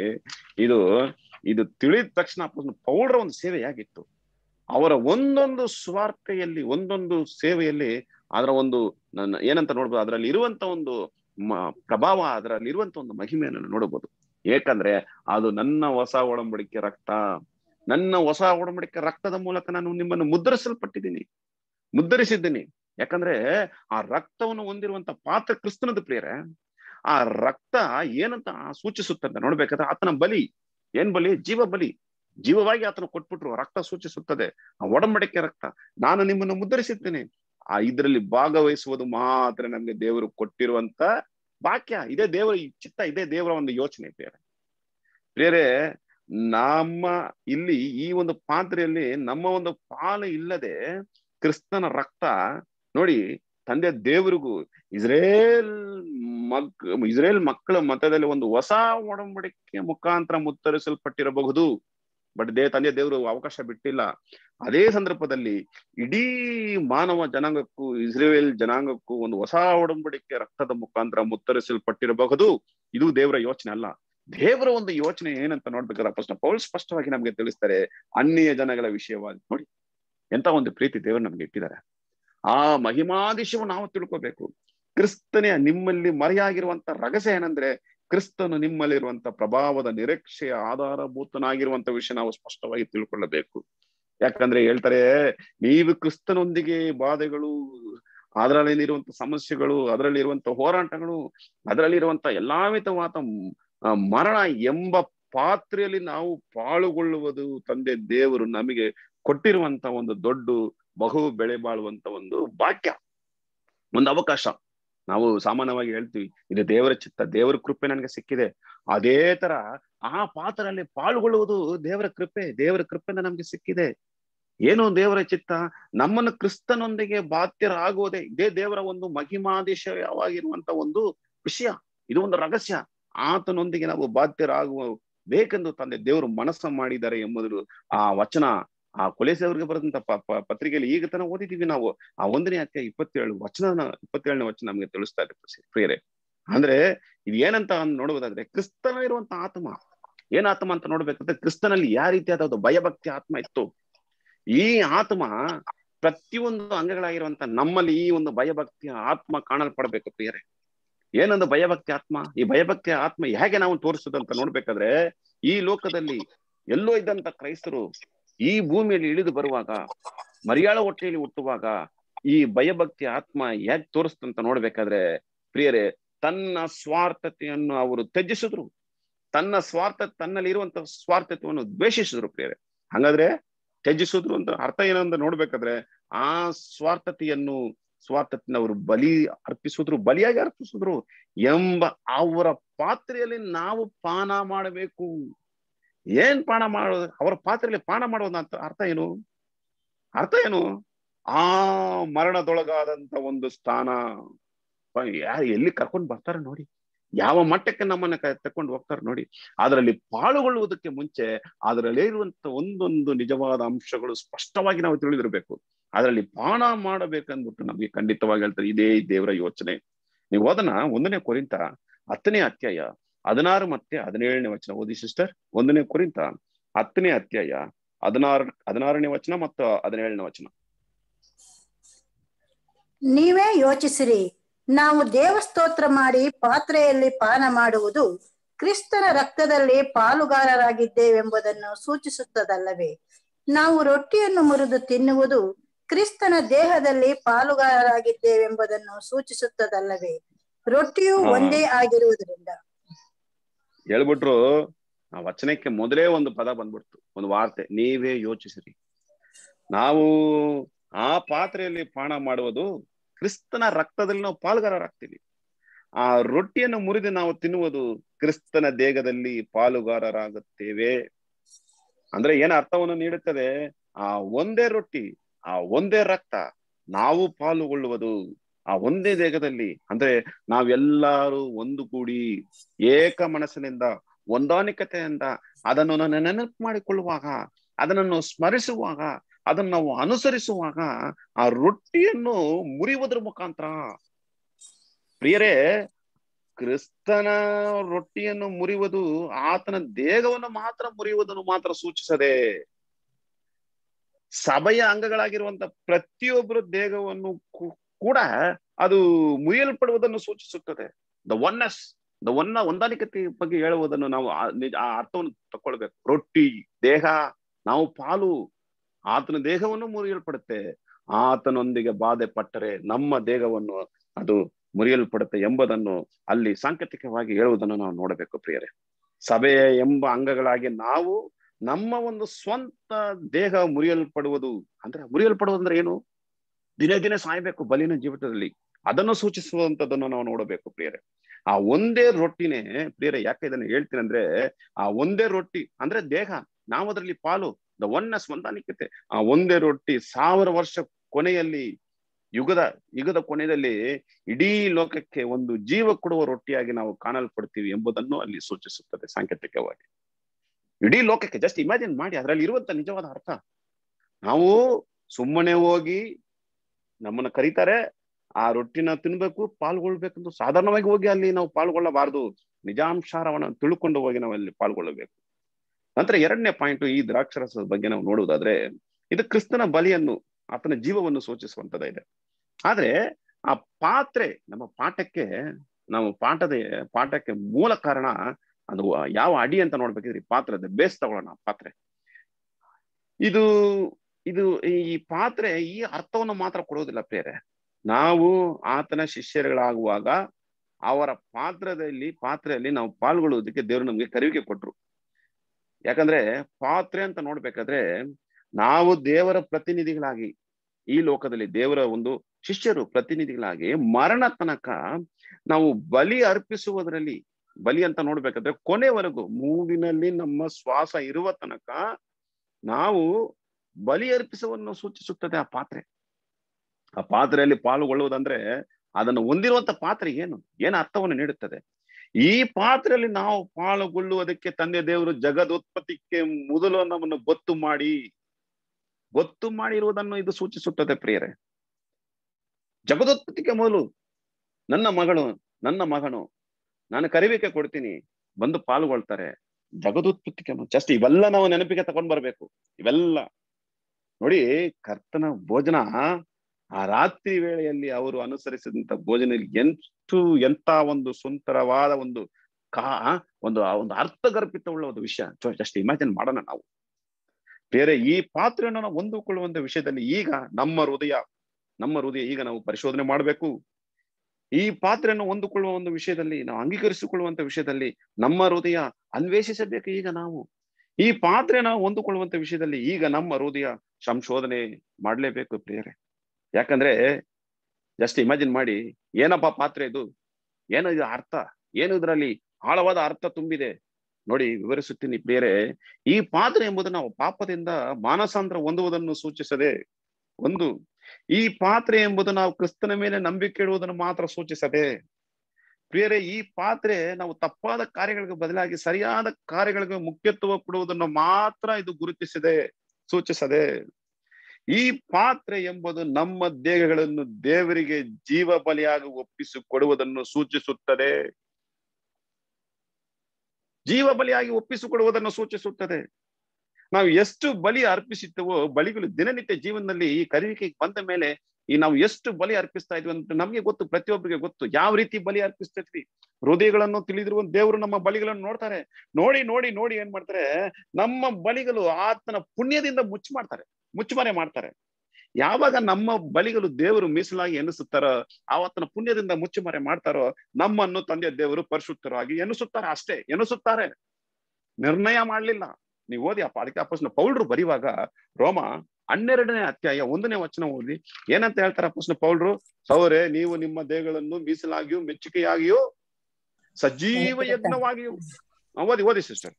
ಇದು ತಿಳಿದ ತಕ್ಷಣ ಅಪೊಸ್ತಲನಾದ ಪೌಲರ ಒಂದು ಸೇವೆ ಹೇಗಿತ್ತು, ಅವರ ಒಂದೊಂದು ಸ್ವಾರ್ಥೆಯಲ್ಲಿ, ಒಂದೊಂದು ಸೇವೆಯಲ್ಲಿ ಅದರ ಒಂದು ಏನಂತ ನೋಡ್ಬೋದು, ಅದರಲ್ಲಿ ಇರುವಂತ ಒಂದು ಪ್ರಭಾವ, ಅದರಲ್ಲಿ ಇರುವಂತ ಒಂದು ಮಹಿಮೆಯನ್ನು ನೋಡಬಹುದು. ಏಕಂದ್ರೆ ಅದು ನನ್ನ ಹೊಸ ಒಡಂಬಡಿಕೆ ರಕ್ತ. ನನ್ನ ಹೊಸ ಒಡಂಬಡಿಕೆ ರಕ್ತದ ಮೂಲಕ ನಾನು ನಿಮ್ಮನ್ನು ಮುದ್ರಿಸಿದ್ದೀನಿ. ಯಾಕಂದ್ರೆ ಆ ರಕ್ತವನ್ನು ಹೊಂದಿರುವಂತ ಪಾತ್ರ ಕ್ರಿಸ್ತನದು ಪ್ರಿಯರೇ. ಆ ರಕ್ತ ಏನಂತ ಸೂಚಿಸುತ್ತಂತ ನೋಡ್ಬೇಕಾದ್ರೆ, ಆತನ ಬಲಿ ಏನ್ ಬಲಿ? ಜೀವ ಬಲಿ. ಜೀವವಾಗಿ ಆತನು ಕೊಟ್ಬಿಟ್ರು. ರಕ್ತ ಸೂಚಿಸುತ್ತದೆ ಆ ಒಡಂಬಡಿಕೆ ರಕ್ತ. ನಾನು ನಿಮ್ಮನ್ನು ಮುದ್ರಿಸಿದ್ದೇನೆ. ಇದರಲ್ಲಿ ಭಾಗವಹಿಸುವುದು ಮಾತ್ರ ನಮ್ಗೆ ದೇವರು ಕೊಟ್ಟಿರುವಂತ ವಾಕ್ಯ. ಇದೇ ದೇವರ ಚಿತ್ತ, ಇದೇ ದೇವರ ಒಂದು ಯೋಚನೆ ಪ್ರಿಯರೇ. ನಮ್ಮ ಇಲ್ಲಿ ಈ ಒಂದು ಪಾತ್ರೆಯಲ್ಲಿ ನಮ್ಮ ಒಂದು ಪಾಲು ಇಲ್ಲದೆ ಕ್ರಿಸ್ತನ ರಕ್ತ ನೋಡಿ, ತಂದೆ ದೇವರಿಗೂ ಇಸ್ರೇಲ್ ಮಕ್ಕಳ ಮತದಲ್ಲಿ ಒಂದು ಹೊಸ ಒಡಂಬಡಿಕೆ ಮುಖಾಂತರ ಮುತ್ತರಿಸಲ್ಪಟ್ಟಿರಬಹುದು. ಬಟ್ ತಂದೆ ದೇವರು ಅವಕಾಶ ಬಿಟ್ಟಿಲ್ಲ. ಅದೇ ಸಂದರ್ಭದಲ್ಲಿ ಇಡೀ ಮಾನವ ಜನಾಂಗಕ್ಕೂ, ಇಸ್ರೇಲ್ ಜನಾಂಗಕ್ಕೂ ಒಂದು ಹೊಸ ಒಡಂಬಡಿಕೆ ರಕ್ತದ ಮುಖಾಂತರ ಮುತ್ತರಿಸಲ್ಪಟ್ಟಿರಬಹುದು. ಇದು ದೇವರ ಯೋಚನೆ ಅಲ್ಲ. ದೇವರ ಒಂದು ಯೋಚನೆ ಏನಂತ ನೋಡ್ಬೇಕಾದ್ರೆ ಅಪೊಸ್ತಲನಾದ ಪೌಲ ಸ್ಪಷ್ಟವಾಗಿ ನಮ್ಗೆ ತಿಳಿಸ್ತಾರೆ. ಅನ್ಯ ಜನಗಳ ವಿಷಯವಾಗಿ ನೋಡಿ ಎಂತ ಒಂದು ಪ್ರೀತಿ ದೇವರು ನಮ್ಗೆ ಇಟ್ಟಿದ್ದಾರೆ. ಆ ಮಹಿಮಾದಿಶವು ನಾವು ತಿಳ್ಕೋಬೇಕು. ಕ್ರಿಸ್ತನೇ ನಿಮ್ಮಲ್ಲಿ ಮರೆಯಾಗಿರುವಂತ ರಹಸ್ಯ ಏನಂದ್ರೆ, ಕ್ರಿಸ್ತನು ನಿಮ್ಮಲ್ಲಿರುವಂತ ಪ್ರಭಾವದ ನಿರೀಕ್ಷೆಯ ಆಧಾರಭೂತನಾಗಿರುವಂತ ವಿಷಯ ನಾವು ಸ್ಪಷ್ಟವಾಗಿ ತಿಳ್ಕೊಳ್ಳಬೇಕು. ಯಾಕಂದ್ರೆ ಹೇಳ್ತಾರೆ, ನೀವು ಕ್ರಿಸ್ತನೊಂದಿಗೆ ಬಾಧೆಗಳು, ಅದರಲ್ಲಿರುವಂತ ಸಮಸ್ಯೆಗಳು, ಅದರಲ್ಲಿರುವಂತ ಹೋರಾಟಗಳು, ಅದರಲ್ಲಿರುವಂತ ಎಲ್ಲಾ ವಿಧವಾದ ಮರಣ ಎಂಬ ಪಾತ್ರೆಯಲ್ಲಿ ನಾವು ಪಾಳುಗೊಳ್ಳುವುದು ತಂದೆ ದೇವರು ನಮಗೆ ಕೊಟ್ಟಿರುವಂತ ಒಂದು ದೊಡ್ಡ ಬಹು ಬೆಳೆ ಬಾಳುವಂತ ಒಂದು ಭಾಗ್ಯ, ಒಂದು ಅವಕಾಶ. ನಾವು ಸಾಮಾನ್ಯವಾಗಿ ಹೇಳ್ತೀವಿ, ಇದು ದೇವರ ಚಿತ್ತ, ದೇವರ ಕೃಪೆ ನನಗೆ ಸಿಕ್ಕಿದೆ. ಅದೇ ತರ ಆ ಪಾತ್ರೆಯಲ್ಲಿ ಪಾಲ್ಗೊಳ್ಳುವುದು ದೇವರ ಕೃಪೆಯಿಂದ ನಮ್ಗೆ ಸಿಕ್ಕಿದೆ. ಏನು ದೇವರ ಚಿತ್ತ? ನಮ್ಮನ್ನು ಕ್ರಿಸ್ತನೊಂದಿಗೆ ಬಾಧ್ಯರಾಗುವುದೇ. ಇದೇ ದೇವರ ಒಂದು ಮಹಿಮಾದೇಶವಾಗಿರುವಂತ ಒಂದು ವಿಷಯ. ಇದು ಒಂದು ರಹಸ್ಯ. ಆತನೊಂದಿಗೆ ನಾವು ಬಾಧ್ಯರಾಗುವ ಬೇಕೆಂದು ತಂದೆ ದೇವರು ಮನಸ್ಸು ಮಾಡಿದ್ದಾರೆ ಎಂಬುದು ಆ ವಚನ, ಆ ಕೊಲೆಸದವರಿಗೆ ಬರೆದಂತ ಪತ್ರಿಕೆಯಲ್ಲಿ ಈಗ ತನ ಓದಿದೀವಿ ನಾವು. ಆ 1ನೇ ಅಧ್ಯಾಯ 27ನೇ ವಚನ ನಮ್ಗೆ ತಿಳಿಸ್ತಾ ಇದೆ ಪ್ರಿಯರೇ. ಅಂದ್ರೆ ಇದು ಏನಂತ ನೋಡುವುದಾದ್ರೆ, ಕ್ರಿಸ್ತನಲ್ಲಿರುವಂತ ಆತ್ಮ. ಏನ್ ಆತ್ಮ ಅಂತ ನೋಡ್ಬೇಕಂದ್ರೆ, ಕ್ರಿಸ್ತನಲ್ಲಿ ಯಾವ ರೀತಿಯಾದ ಒಂದು ಭಯಭಕ್ತಿ ಆತ್ಮ ಇತ್ತು. ಈ ಆತ್ಮ ಪ್ರತಿಯೊಂದು ಅಂಗಗಳಾಗಿರುವಂತ ನಮ್ಮಲ್ಲಿ ಈ ಒಂದು ಭಯಭಕ್ತಿಯ ಆತ್ಮ ಕಾಣಲ್ಪಡಬೇಕು ಪ್ರಿಯರೇ. ಏನೊಂದು ಭಯಭಕ್ತಿ ಆತ್ಮ? ಈ ಭಯಭಕ್ತಿಯ ಆತ್ಮ ಹೇಗೆ ನಾವು ತೋರಿಸುದಂತ ನೋಡ್ಬೇಕಾದ್ರೆ, ಈ ಲೋಕದಲ್ಲಿ ಎಲ್ಲೋ ಇದ್ದಂತ ಕ್ರೈಸ್ತರು ಈ ಭೂಮಿಯಲ್ಲಿ ಇಳಿದು ಬರುವಾಗ, ಮರಿಯಾಳ ಹೊಟ್ಟೆಯಲ್ಲಿ ಹುಟ್ಟುವಾಗ ಈ ಭಯಭಕ್ತಿ ಆತ್ಮ ಹೇಗೆ ತೋರಿಸ್ತಂತ ನೋಡ್ಬೇಕಾದ್ರೆ ಪ್ರಿಯರೇ, ತನ್ನ ಸ್ವಾರ್ಥತೆಯನ್ನು ಅವರು ತ್ಯಜಿಸಿದ್ರು. ತನ್ನಲ್ಲಿ ಇರುವಂತ ಸ್ವಾರ್ಥತ್ವವನ್ನು ದ್ವೇಷಿಸಿದ್ರು ಪ್ರಿಯರೇ. ಹಾಗಾದ್ರೆ ತ್ಯಜಿಸಿದ್ರು ಅಂತ ಅರ್ಥ ಏನಂತ ನೋಡ್ಬೇಕಾದ್ರೆ ಆ ಸ್ವಾರ್ಥತೆಯನ್ನು ಅವರು ಬಲಿಯಾಗಿ ಅರ್ಪಿಸಿದ್ರು ಎಂಬ ಅವರ ಪಾತ್ರೆಯಲ್ಲಿ ನಾವು ಪಾನ ಮಾಡಬೇಕು. ಏನ್ ಪಾನ ಮಾಡೋದು? ಅವರ ಪಾತ್ರೆಯಲ್ಲಿ ಪಾನ ಮಾಡೋದಂತ ಅರ್ಥ ಏನು? ಆ ಮರಣದೊಳಗಾದಂತ ಒಂದು ಸ್ಥಾನ ಎಲ್ಲಿ ಕರ್ಕೊಂಡು ಬರ್ತಾರೆ ನೋಡಿ, ಯಾವ ಮಟ್ಟಕ್ಕೆ ನಮ್ಮನ್ನ ತಕೊಂಡು ಹೋಗ್ತಾರೆ ನೋಡಿ. ಅದರಲ್ಲಿ ಪಾಳುಗೊಳ್ಳುವುದಕ್ಕೆ ಮುಂಚೆ ಅದರಲ್ಲಿ ಇರುವಂತ ಒಂದೊಂದು ನಿಜವಾದ ಅಂಶಗಳು ಸ್ಪಷ್ಟವಾಗಿ ನಾವು ತಿಳಿದಿರ್ಬೇಕು. ಅದರಲ್ಲಿ ಪಾನ ಮಾಡಬೇಕಂದ್ಬಿಟ್ಟು ನಮ್ಗೆ ಖಂಡಿತವಾಗಿ ಹೇಳ್ತಾರೆ. ಇದೇ ದೇವರ ಯೋಚನೆ. ನೀವು ಓದನ 1 ಕೊರಿಂಥ 10ನೇ ಅಧ್ಯಾಯ 16 ಮತ್ತೆ 17ನೇ ವಚನ ಓದಿ ಸಿಸ್ಟರ್. 1 ಕೊರಿಂಥ 10ನೇ ಅಧ್ಯಾಯ 16ನೇ ವಚನ ಮತ್ತು 17ನೇ ವಚನ. ನೀವೇ ಯೋಚಿಸಿರಿ, ನಾವು ದೇವಸ್ತೋತ್ರ ಮಾಡಿ ಪಾತ್ರೆಯಲ್ಲಿ ಪಾನ ಮಾಡುವುದು ಕ್ರಿಸ್ತನ ರಕ್ತದಲ್ಲಿ ಪಾಲುಗಾರರಾಗಿದ್ದೇವೆಂಬುದನ್ನು ಸೂಚಿಸುತ್ತದಲ್ಲವೇ? ನಾವು ರೊಟ್ಟಿಯನ್ನು ಮುರಿದು ತಿನ್ನುವುದು ಕ್ರಿಸ್ತನ ದೇಹದಲ್ಲಿ ಪಾಲುಗಾರರಾಗಿದ್ದೇವೆಂಬುದನ್ನು ಸೂಚಿಸುತ್ತದಲ್ಲವೇ? ರೊಟ್ಟಿಯು ಒಂದೇ ಆಗಿರುವುದರಿಂದ. ಹೇಳ್ಬಿಟ್ರು. ಆ ವಚನಕ್ಕೆ ಮೊದಲೇ ಒಂದು ಪದ ಬಂದ್ಬಿಡ್ತು, ಒಂದು ವಾರ್ತೆ. ನೀವೇ ಯೋಚಿಸಿರಿ, ನಾವು ಆ ಪಾತ್ರೆಯಲ್ಲಿ ಪಾನ ಮಾಡುವುದು ಕ್ರಿಸ್ತನ ರಕ್ತದಲ್ಲಿ ನಾವು ಪಾಲುಗಾರರಾಗ್ತೀವಿ. ಆ ರೊಟ್ಟಿಯನ್ನು ಮುರಿದು ನಾವು ತಿನ್ನುವುದು ಕ್ರಿಸ್ತನ ದೇಹದಲ್ಲಿ ಪಾಲುಗಾರರಾಗುತ್ತೇವೆ. ಅಂದ್ರೆ ಏನ ಅರ್ಥವನ್ನು ನೀಡುತ್ತದೆ? ಆ ಒಂದೇ ರೊಟ್ಟಿ, ಆ ಒಂದೇ ರಕ್ತ, ನಾವು ಪಾಲುಗೊಳ್ಳುವುದು ಆ ಒಂದೇ ದೇಹದಲ್ಲಿ. ಅಂದ್ರೆ ನಾವೆಲ್ಲರೂ ಒಂದು ಕೂಡಿ ಏಕ ಮನಸ್ಸಿನಿಂದ ಹೊಂದಾಣಿಕತೆಯಿಂದ ಅದನ್ನು ನೆನಪು ಮಾಡಿಕೊಳ್ಳುವಾಗ, ಅದನ್ನು ಸ್ಮರಿಸುವಾಗ, ಅದನ್ನು ನಾವು ಅನುಸರಿಸುವಾಗ ಆ ರೊಟ್ಟಿಯನ್ನು ಮುರಿಯುವುದರ ಮುಖಾಂತರ ಪ್ರಿಯರೇ, ಕ್ರಿಸ್ತನ ರೊಟ್ಟಿಯನ್ನು ಮುರಿಯುವುದು ಆತನ ದೇಹವನ್ನು ಮಾತ್ರ ಮುರಿಯುವುದನ್ನು ಮಾತ್ರ ಸೂಚಿಸದೆ, ಸಭೆಯ ಅಂಗಗಳಾಗಿರುವಂತ ಪ್ರತಿಯೊಬ್ಬರ ದೇಹವನ್ನು ಕೂಡ ಅದು ಮುರಿಯಲ್ಪಡುವುದನ್ನು ಸೂಚಿಸುತ್ತದೆ. ಹೊಂದಾಣಿಕತೆ ಬಗ್ಗೆ ಹೇಳುವುದನ್ನು ನಾವು ಆ ಅರ್ಥವನ್ನು ತಕೊಳ್ಬೇಕು. ರೊಟ್ಟಿ ದೇಹ, ನಾವು ಪಾಲು. ಆತನ ದೇಹವನ್ನು ಮುರಿಯಲ್ಪಡುತ್ತೆ. ಆತನೊಂದಿಗೆ ಬಾಧೆ ಪಟ್ಟರೆ ನಮ್ಮ ದೇಹವನ್ನು ಅದು ಮುರಿಯಲ್ಪಡುತ್ತೆ ಎಂಬುದನ್ನು ಅಲ್ಲಿ ಸಾಂಕೇತಿಕವಾಗಿ ಹೇಳುವುದನ್ನು ನಾವು ನೋಡಬೇಕು ಪ್ರಿಯರೇ. ಸಭೆಯ ಎಂಬ ಅಂಗಗಳಾಗಿ ನಾವು ನಮ್ಮ ಒಂದು ಸ್ವಂತ ದೇಹ ಮುರಿಯಲ್ಪಡುವುದು ಅಂದ್ರೆ ಏನು? ದಿನೇ ದಿನೇ ಸಾಯ್ಬೇಕು ಬಲಿನ ಜೀವಿತದಲ್ಲಿ. ಅದನ್ನು ಸೂಚಿಸುವಂತದನ್ನು ನಾವು ನೋಡಬೇಕು ಪ್ರಿಯರೇ. ಆ ಒಂದೇ ರೊಟ್ಟಿನೇ ಪ್ರಿಯರೇ, ಯಾಕೆ ಇದನ್ನು ಹೇಳ್ತೀನಿ ಅಂದ್ರೆ, ಆ ಒಂದೇ ರೊಟ್ಟಿ ಅಂದ್ರೆ ದೇಹ, ನಾವು ಅದರಲ್ಲಿ ಪಾಲು, ಹೊಂದಾಣಿಕತೆ. ಆ ಒಂದೇ ರೊಟ್ಟಿ 1000 ವರ್ಷ ಕೊನೆಯಲ್ಲಿ, ಯುಗದ ಕೊನೆಯಲ್ಲಿ ಇಡೀ ಲೋಕಕ್ಕೆ ಒಂದು ಜೀವ ಕೊಡುವ ರೊಟ್ಟಿಯಾಗಿ ನಾವು ಕಾಣಲ್ಪಡ್ತೀವಿ ಎಂಬುದನ್ನು ಅಲ್ಲಿ ಸೂಚಿಸುತ್ತದೆ ಸಾಂಕೇತಿಕವಾಗಿ. ಇಡೀ ಲೋಕಕ್ಕೆ ಜಸ್ಟ್ ಇಮ್ಯಾಜಿನ್ ಮಾಡಿ ಅದರಲ್ಲಿ ಇರುವಂತ ನಿಜವಾದ ಅರ್ಥ. ನಾವು ಸುಮ್ಮನೆ ಹೋಗಿ ನಮ್ಮನ್ನ ಕರೀತಾರೆ, ಆ ರೊಟ್ಟಿನ ತಿನ್ಬೇಕು, ಪಾಲ್ಗೊಳ್ಬೇಕಂತ ಸಾಧಾರಣವಾಗಿ ಹೋಗಿ ಅಲ್ಲಿ ನಾವು ಪಾಲ್ಗೊಳ್ಳಬಾರದು. ನಿಜಾಂಶಾರವನ್ನು ತಿಳ್ಕೊಂಡು ಹೋಗಿ ನಾವು ಅಲ್ಲಿ ಪಾಲ್ಗೊಳ್ಳಬೇಕು. ನಂತರ 2ನೇ ಪಾಯಿಂಟ್, ಈ ದ್ರಾಕ್ಷರಸದ ಬಗ್ಗೆ ನಾವು ನೋಡುವುದಾದ್ರೆ, ಇದು ಕ್ರಿಸ್ತನ ಬಲಿಯನ್ನು, ಆತನ ಜೀವವನ್ನು ಸೂಚಿಸುವಂತದ್ದಿದೆ. ಆದ್ರೆ ಆ ಪಾತ್ರೆ ನಮ್ಮ ಪಾಠಕ್ಕೆ ಮೂಲ ಕಾರಣ ಅದು ಯಾವ ಅಡಿ ಅಂತ ನೋಡ್ಬೇಕಿದ್ರೆ ಪಾತ್ರದ ಬೇಸ್ ತಗೊಳ್ಳೋಣ. ಪಾತ್ರೆ ಇದು ಈ ಪಾತ್ರೆ ಈ ಅರ್ಥವನ್ನು ಮಾತ್ರ ಕೊಡೋದಿಲ್ಲ ಪ್ರಿಯರೇ. ನಾವು ಆತನ ಶಿಷ್ಯರುಗಳಾಗುವಾಗ ಅವರ ಪಾತ್ರೆಯಲ್ಲಿ ನಾವು ಪಾಲ್ಗೊಳ್ಳುವುದಕ್ಕೆ ದೇವರು ನಮ್ಗೆ ಕರೆಯುವಿಕೆ ಕೊಟ್ರು. ಯಾಕಂದ್ರೆ ಪಾತ್ರೆ ಅಂತ ನೋಡ್ಬೇಕಾದ್ರೆ ನಾವು ದೇವರ ಪ್ರತಿನಿಧಿಗಳಾಗಿ, ಈ ಲೋಕದಲ್ಲಿ ದೇವರ ಒಂದು ಶಿಷ್ಯರು ಪ್ರತಿನಿಧಿಗಳಾಗಿ ಮರಣ ತನಕ ನಾವು ಬಲಿ ಅರ್ಪಿಸುವುದರಲ್ಲಿ, ಬಲಿ ಅಂತ ನೋಡ್ಬೇಕಾದ್ರೆ ಕೊನೆವರೆಗೂ ಮೂಗಿನಲ್ಲಿ ನಮ್ಮ ಶ್ವಾಸ ಇರುವ ತನಕ ನಾವು ಬಲಿ ಅರ್ಪಿಸುವನ್ನು ಸೂಚಿಸುತ್ತದೆ ಆ ಪಾತ್ರೆ. ಆ ಪಾತ್ರೆಯಲ್ಲಿ ಪಾಲ್ಗೊಳ್ಳುವುದಂದ್ರೆ ಅದನ್ನು ಹೊಂದಿರುವಂತ ಪಾತ್ರೆ ಏನು ಅರ್ಥವನ್ನು ನೀಡುತ್ತದೆ. ಈ ಪಾತ್ರೆಯಲ್ಲಿ ನಾವು ಪಾಲ್ಗೊಳ್ಳುವುದಕ್ಕೆ ತಂದೆ ದೇವರು ಜಗದೋತ್ಪತ್ತಿಗೆ ಮೊದಲು ನಮ್ಮನ್ನು ಗೊತ್ತು ಮಾಡಿರುವುದನ್ನು ಇದು ಸೂಚಿಸುತ್ತದೆ ಪ್ರಿಯರೇ. ಜಗದೋತ್ಪತ್ತಿಗೆ ಮೊದಲು ನನ್ನ ಮಗನು ನಾನು ಕರಿವಿಕೆ ಕೊಡ್ತೀನಿ, ಬಂದು ಪಾಲ್ಗೊಳ್ತಾರೆ. ಜಗದೋತ್ಪತ್ತಿಗೆ ಜಸ್ಟ್ ಇವೆಲ್ಲ ನಾವು ನೆನಪಿಗೆ ತಗೊಂಡ್ ಬರ್ಬೇಕು. ಇವೆಲ್ಲ ನೋಡಿ, ಕರ್ತನ ಭೋಜನ ಆ ರಾತ್ರಿ ವೇಳೆಯಲ್ಲಿ ಅವರು ಅನುಸರಿಸಿದಂತ ಭೋಜನ ಎಂತ ಒಂದು ಸುಂದರವಾದ ಒಂದು ಅರ್ಥಗರ್ಭಿತವುಳ್ಳ ಒಂದು ವಿಷಯ. ಜಸ್ಟ್ ಇಮ್ಯಾಜಿನ್ ಮಾಡೋಣ ನಾವು ಬೇರೆ. ಈ ಪಾತ್ರೆಯನ್ನು ನಾವು ಹೊಂದಿಕೊಳ್ಳುವಂತ ವಿಷಯದಲ್ಲಿ ಈಗ ನಮ್ಮ ಹೃದಯ ಈಗ ನಾವು ಪರಿಶೋಧನೆ ಮಾಡಬೇಕು. ಈ ಪಾತ್ರೆಯನ್ನು ಹೊಂದಿಕೊಳ್ಳುವ ಒಂದು ವಿಷಯದಲ್ಲಿ, ನಾವು ಅಂಗೀಕರಿಸಿಕೊಳ್ಳುವಂತ ವಿಷಯದಲ್ಲಿ ನಮ್ಮ ಹೃದಯ ಅನ್ವೇಷಿಸಬೇಕು. ಈಗ ನಾವು ಈ ಪಾತ್ರೆ ನಾವು ಹೊಂದಿಕೊಳ್ಳುವಂತ ವಿಷಯದಲ್ಲಿ ಈಗ ನಮ್ಮ ಹೃದಯ ಸಂಶೋಧನೆ ಮಾಡ್ಲೇಬೇಕು ಪ್ರಿಯರೇ. ಯಾಕಂದ್ರೆ ಜಸ್ಟ್ ಇಮ್ಯಾಜಿನ್ ಮಾಡಿ, ಏನಪ್ಪ ಪಾತ್ರೆ ಇದು, ಏನು ಇದು ಅರ್ಥ, ಏನು ಇದರಲ್ಲಿ ಆಳವಾದ ಅರ್ಥ ತುಂಬಿದೆ ನೋಡಿ. ವಿವರಿಸುತ್ತೀನಿ ಪ್ರಿಯರೇ. ಈ ಪಾತ್ರೆ ಎಂಬುದು ನಾವು ಪಾಪದಿಂದ ಮಾನಸಾಂತರ ಹೊಂದುವುದನ್ನು ಸೂಚಿಸದೆ, ಒಂದು ಈ ಪಾತ್ರೆ ಎಂಬುದು ನಾವು ಕ್ರಿಸ್ತನ ಮೇಲೆ ನಂಬಿಕೆ ಇಡುವುದನ್ನು ಮಾತ್ರ ಸೂಚಿಸದೆ ಪ್ರಿಯರೇ, ಈ ಪಾತ್ರೆ ನಾವು ತಪ್ಪಾದ ಕಾರ್ಯಗಳಿಗೆ ಬದಲಾಗಿ ಸರಿಯಾದ ಕಾರ್ಯಗಳಿಗೆ ಮುಖ್ಯತ್ವ ಕೊಡುವುದನ್ನು ಮಾತ್ರ ಇದು ಗುರುತಿಸದೆ, ಸೂಚಿಸದೆ. ಈ ಪಾತ್ರೆ ಎಂಬುದು ನಮ್ಮ ದೇಹಗಳನ್ನು ದೇವರಿಗೆ ಜೀವ ಬಲಿಯಾಗಿ ಒಪ್ಪಿಸಿಕೊಡುವುದನ್ನು ಸೂಚಿಸುತ್ತದೆ. ಜೀವ ಬಲಿಯಾಗಿ ಒಪ್ಪಿಸಿಕೊಡುವುದನ್ನು ಸೂಚಿಸುತ್ತದೆ. ನಾವು ಎಷ್ಟು ಬಲಿ ಅರ್ಪಿಸುತ್ತೇವೋ, ಬಲಿಗಳು ದಿನನಿತ್ಯ ಜೀವನದಲ್ಲಿ ಈ ಕರುವಿಕೆಗೆ ಬಂದ ಮೇಲೆ ನಾವು ಎಷ್ಟು ಬಲಿ ಅರ್ಪಿಸ್ತಾ ಇದ್ವಿ ಅಂತ ನಮ್ಗೆ ಗೊತ್ತು, ಪ್ರತಿಯೊಬ್ಬರಿಗೆ ಗೊತ್ತು ಯಾವ ರೀತಿ ಬಲಿ ಅರ್ಪಿಸ್ತಾ ಇದ್ವಿ. ಹೃದಯಗಳನ್ನು ತಿಳಿದಿರುವ ದೇವರು ನಮ್ಮ ಬಲಿಗಳನ್ನು ನೋಡ್ತಾರೆ. ನೋಡಿ ನೋಡಿ ನೋಡಿ ಏನ್ ಮಾಡ್ತಾರೆ, ನಮ್ಮ ಬಲಿಗಳು ಆತನ ಪುಣ್ಯದಿಂದ ಮುಚ್ಚುಮರೆ ಮಾಡ್ತಾರೆ. ಯಾವಾಗ ನಮ್ಮ ಬಲಿಗಳು ದೇವರು ಮೀಸಲಾಗಿ ಎನಿಸುತ್ತಾರೋ, ಆತನ ಪುಣ್ಯದಿಂದ ಮುಚ್ಚುಮರೆ ಮಾಡ್ತಾರೋ, ನಮ್ಮನ್ನು ತಂದೆ ದೇವರು ಪರಿಶುದ್ಧರಾಗಿ ಎನಿಸುತ್ತಾರೆ. ಅಷ್ಟೇ ಎನಿಸುತ್ತಾರೆ, ನಿರ್ಣಯ ಮಾಡ್ಲಿಲ್ಲ. ನೀವು ಓದಿ ಅದಕ್ಕೆ ಅಪೊಸ್ತಲ ಪೌಲ್ರು ಬರೆಯುವಾಗ ರೋಮ 12ನೇ ಅಧ್ಯಾಯ 1ನೇ ವಚನ ಓದಿ ಏನಂತ ಹೇಳ್ತಾರೆ ಅಪೊಸ್ತಲ ಪೌಲ್ರು, ಸಹೋದರರೇ, ನೀವು ನಿಮ್ಮ ದೇಹಗಳನ್ನು ಮೀಸಲಾಗಿಯೂ ಮೆಚ್ಚುಗೆಯಾಗಿಯೂ ಸಜೀವ ಯಜ್ಞವಾಗಿಯೂ. ಓದಿ ಸಿಸ್ಟರ್.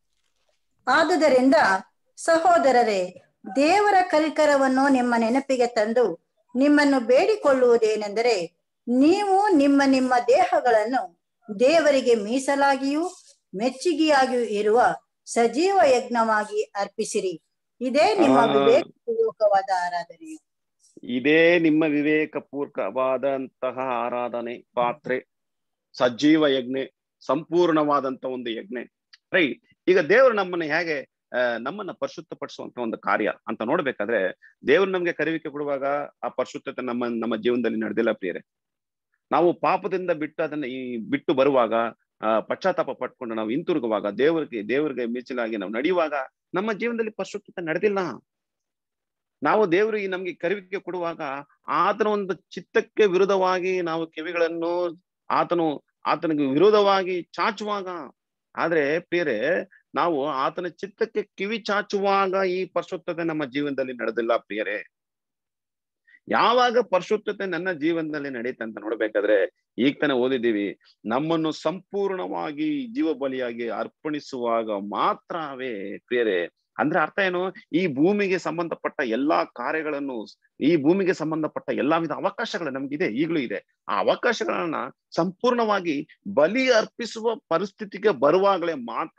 ಆದುದರಿಂದ ಸಹೋದರರೇ, ದೇವರ ಕರಿಕರವನ್ನು ನಿಮ್ಮ ನೆನಪಿಗೆ ತಂದು ನಿಮ್ಮನ್ನು ಬೇಡಿಕೊಳ್ಳುವುದೇನೆಂದರೆ, ನೀವು ನಿಮ್ಮ ನಿಮ್ಮ ದೇಹಗಳನ್ನು ದೇವರಿಗೆ ಮೀಸಲಾಗಿಯೂ ಮೆಚ್ಚುಗೆಯಾಗಿಯೂ ಇರುವ ಸಜೀವ ಯಜ್ಞವಾಗಿ ಅರ್ಪಿಸಿರಿ. ಇದೇ ನಿಮ್ಮ ವಿವೇಕಪೂರ್ವಕವಾದ ಆರಾಧನೆಯು. ಇದೇ ನಿಮ್ಮ ವಿವೇಕಪೂರ್ವಕವಾದಂತಹ ಆರಾಧನೆ. ಪಾತ್ರೆ ಸಜೀವ ಯಜ್ಞೆ, ಸಂಪೂರ್ಣವಾದಂತ ಒಂದು ಯಜ್ಞೆ. ರೈಟ್. ಈಗ ದೇವರು ನಮ್ಮನ್ನ ಪರಿಶುದ್ಧಪಡಿಸುವಂತ ಒಂದು ಕಾರ್ಯ ಅಂತ ನೋಡ್ಬೇಕಾದ್ರೆ, ದೇವ್ರು ನಮ್ಗೆ ಕರೆಯುವಿಕೆ ಕೊಡುವಾಗ ಆ ಪರಿಶುದ್ಧತೆ ನಮ್ಮ ಜೀವನದಲ್ಲಿ ನಡೆದಿಲ್ಲ ಪ್ರಿಯರೇ. ನಾವು ಪಾಪದಿಂದ ಬಿಟ್ಟು ಬರುವಾಗ, ಪಶ್ಚಾತ್ತಾಪ ಪಟ್ಕೊಂಡು ನಾವು ಹಿಂತಿರುಗುವಾಗ, ದೇವರಿಗೆ ಮೀಸಲಾಗಿ ನಾವು ನಡೆಯುವಾಗ ನಮ್ಮ ಜೀವನದಲ್ಲಿ ಪರಿಶುದ್ಧತೆ ನಡೆದಿಲ್ಲ. ನಾವು ದೇವರಿಗೆ ನಮ್ಗೆ ಕರೆಯುವಿಕೆ ಕೊಡುವಾಗ ಆತನ ಒಂದು ಚಿತ್ತಕ್ಕೆ ವಿರುದ್ಧವಾಗಿ ನಾವು ಕಿವಿಗಳನ್ನು ಆತನಿಗೆ ವಿರೋಧವಾಗಿ ಚಾಚುವಾಗ, ಆದ್ರೆ ಪ್ರಿಯರೇ, ನಾವು ಆತನ ಚಿತ್ತಕ್ಕೆ ಕಿವಿ ಚಾಚುವಾಗ ಈ ಪರಿಶುದ್ಧತೆ ನಮ್ಮ ಜೀವನದಲ್ಲಿ ನಡೆದಿಲ್ಲ ಪ್ರಿಯರೇ. ಯಾವಾಗ ಪರಿಶುದ್ಧತೆ ನನ್ನ ಜೀವನದಲ್ಲಿ ನಡೆಯುತ್ತೆ ಅಂತ ನೋಡ್ಬೇಕಾದ್ರೆ, ಈಗ ತಾನೇ ಓದಿದ್ದೀವಿ, ನಮ್ಮನ್ನು ಸಂಪೂರ್ಣವಾಗಿ ಜೀವ ಬಲಿಯಾಗಿ ಅರ್ಪಣಿಸುವಾಗ ಮಾತ್ರವೇ ಪ್ರಿಯರೇ. ಅಂದ್ರೆ ಅರ್ಥ ಏನು, ಈ ಭೂಮಿಗೆ ಸಂಬಂಧಪಟ್ಟ ಎಲ್ಲಾ ಕಾರ್ಯಗಳನ್ನು, ಈ ಭೂಮಿಗೆ ಸಂಬಂಧಪಟ್ಟ ಎಲ್ಲಾ ವಿಧ ಅವಕಾಶಗಳು ನಮ್ಗಿದೆ, ಈಗಲೂ ಇದೆ. ಆ ಅವಕಾಶಗಳನ್ನ ಸಂಪೂರ್ಣವಾಗಿ ಬಲಿ ಅರ್ಪಿಸುವ ಪರಿಸ್ಥಿತಿಗೆ ಬರುವಾಗಲೇ ಮಾತ್ರ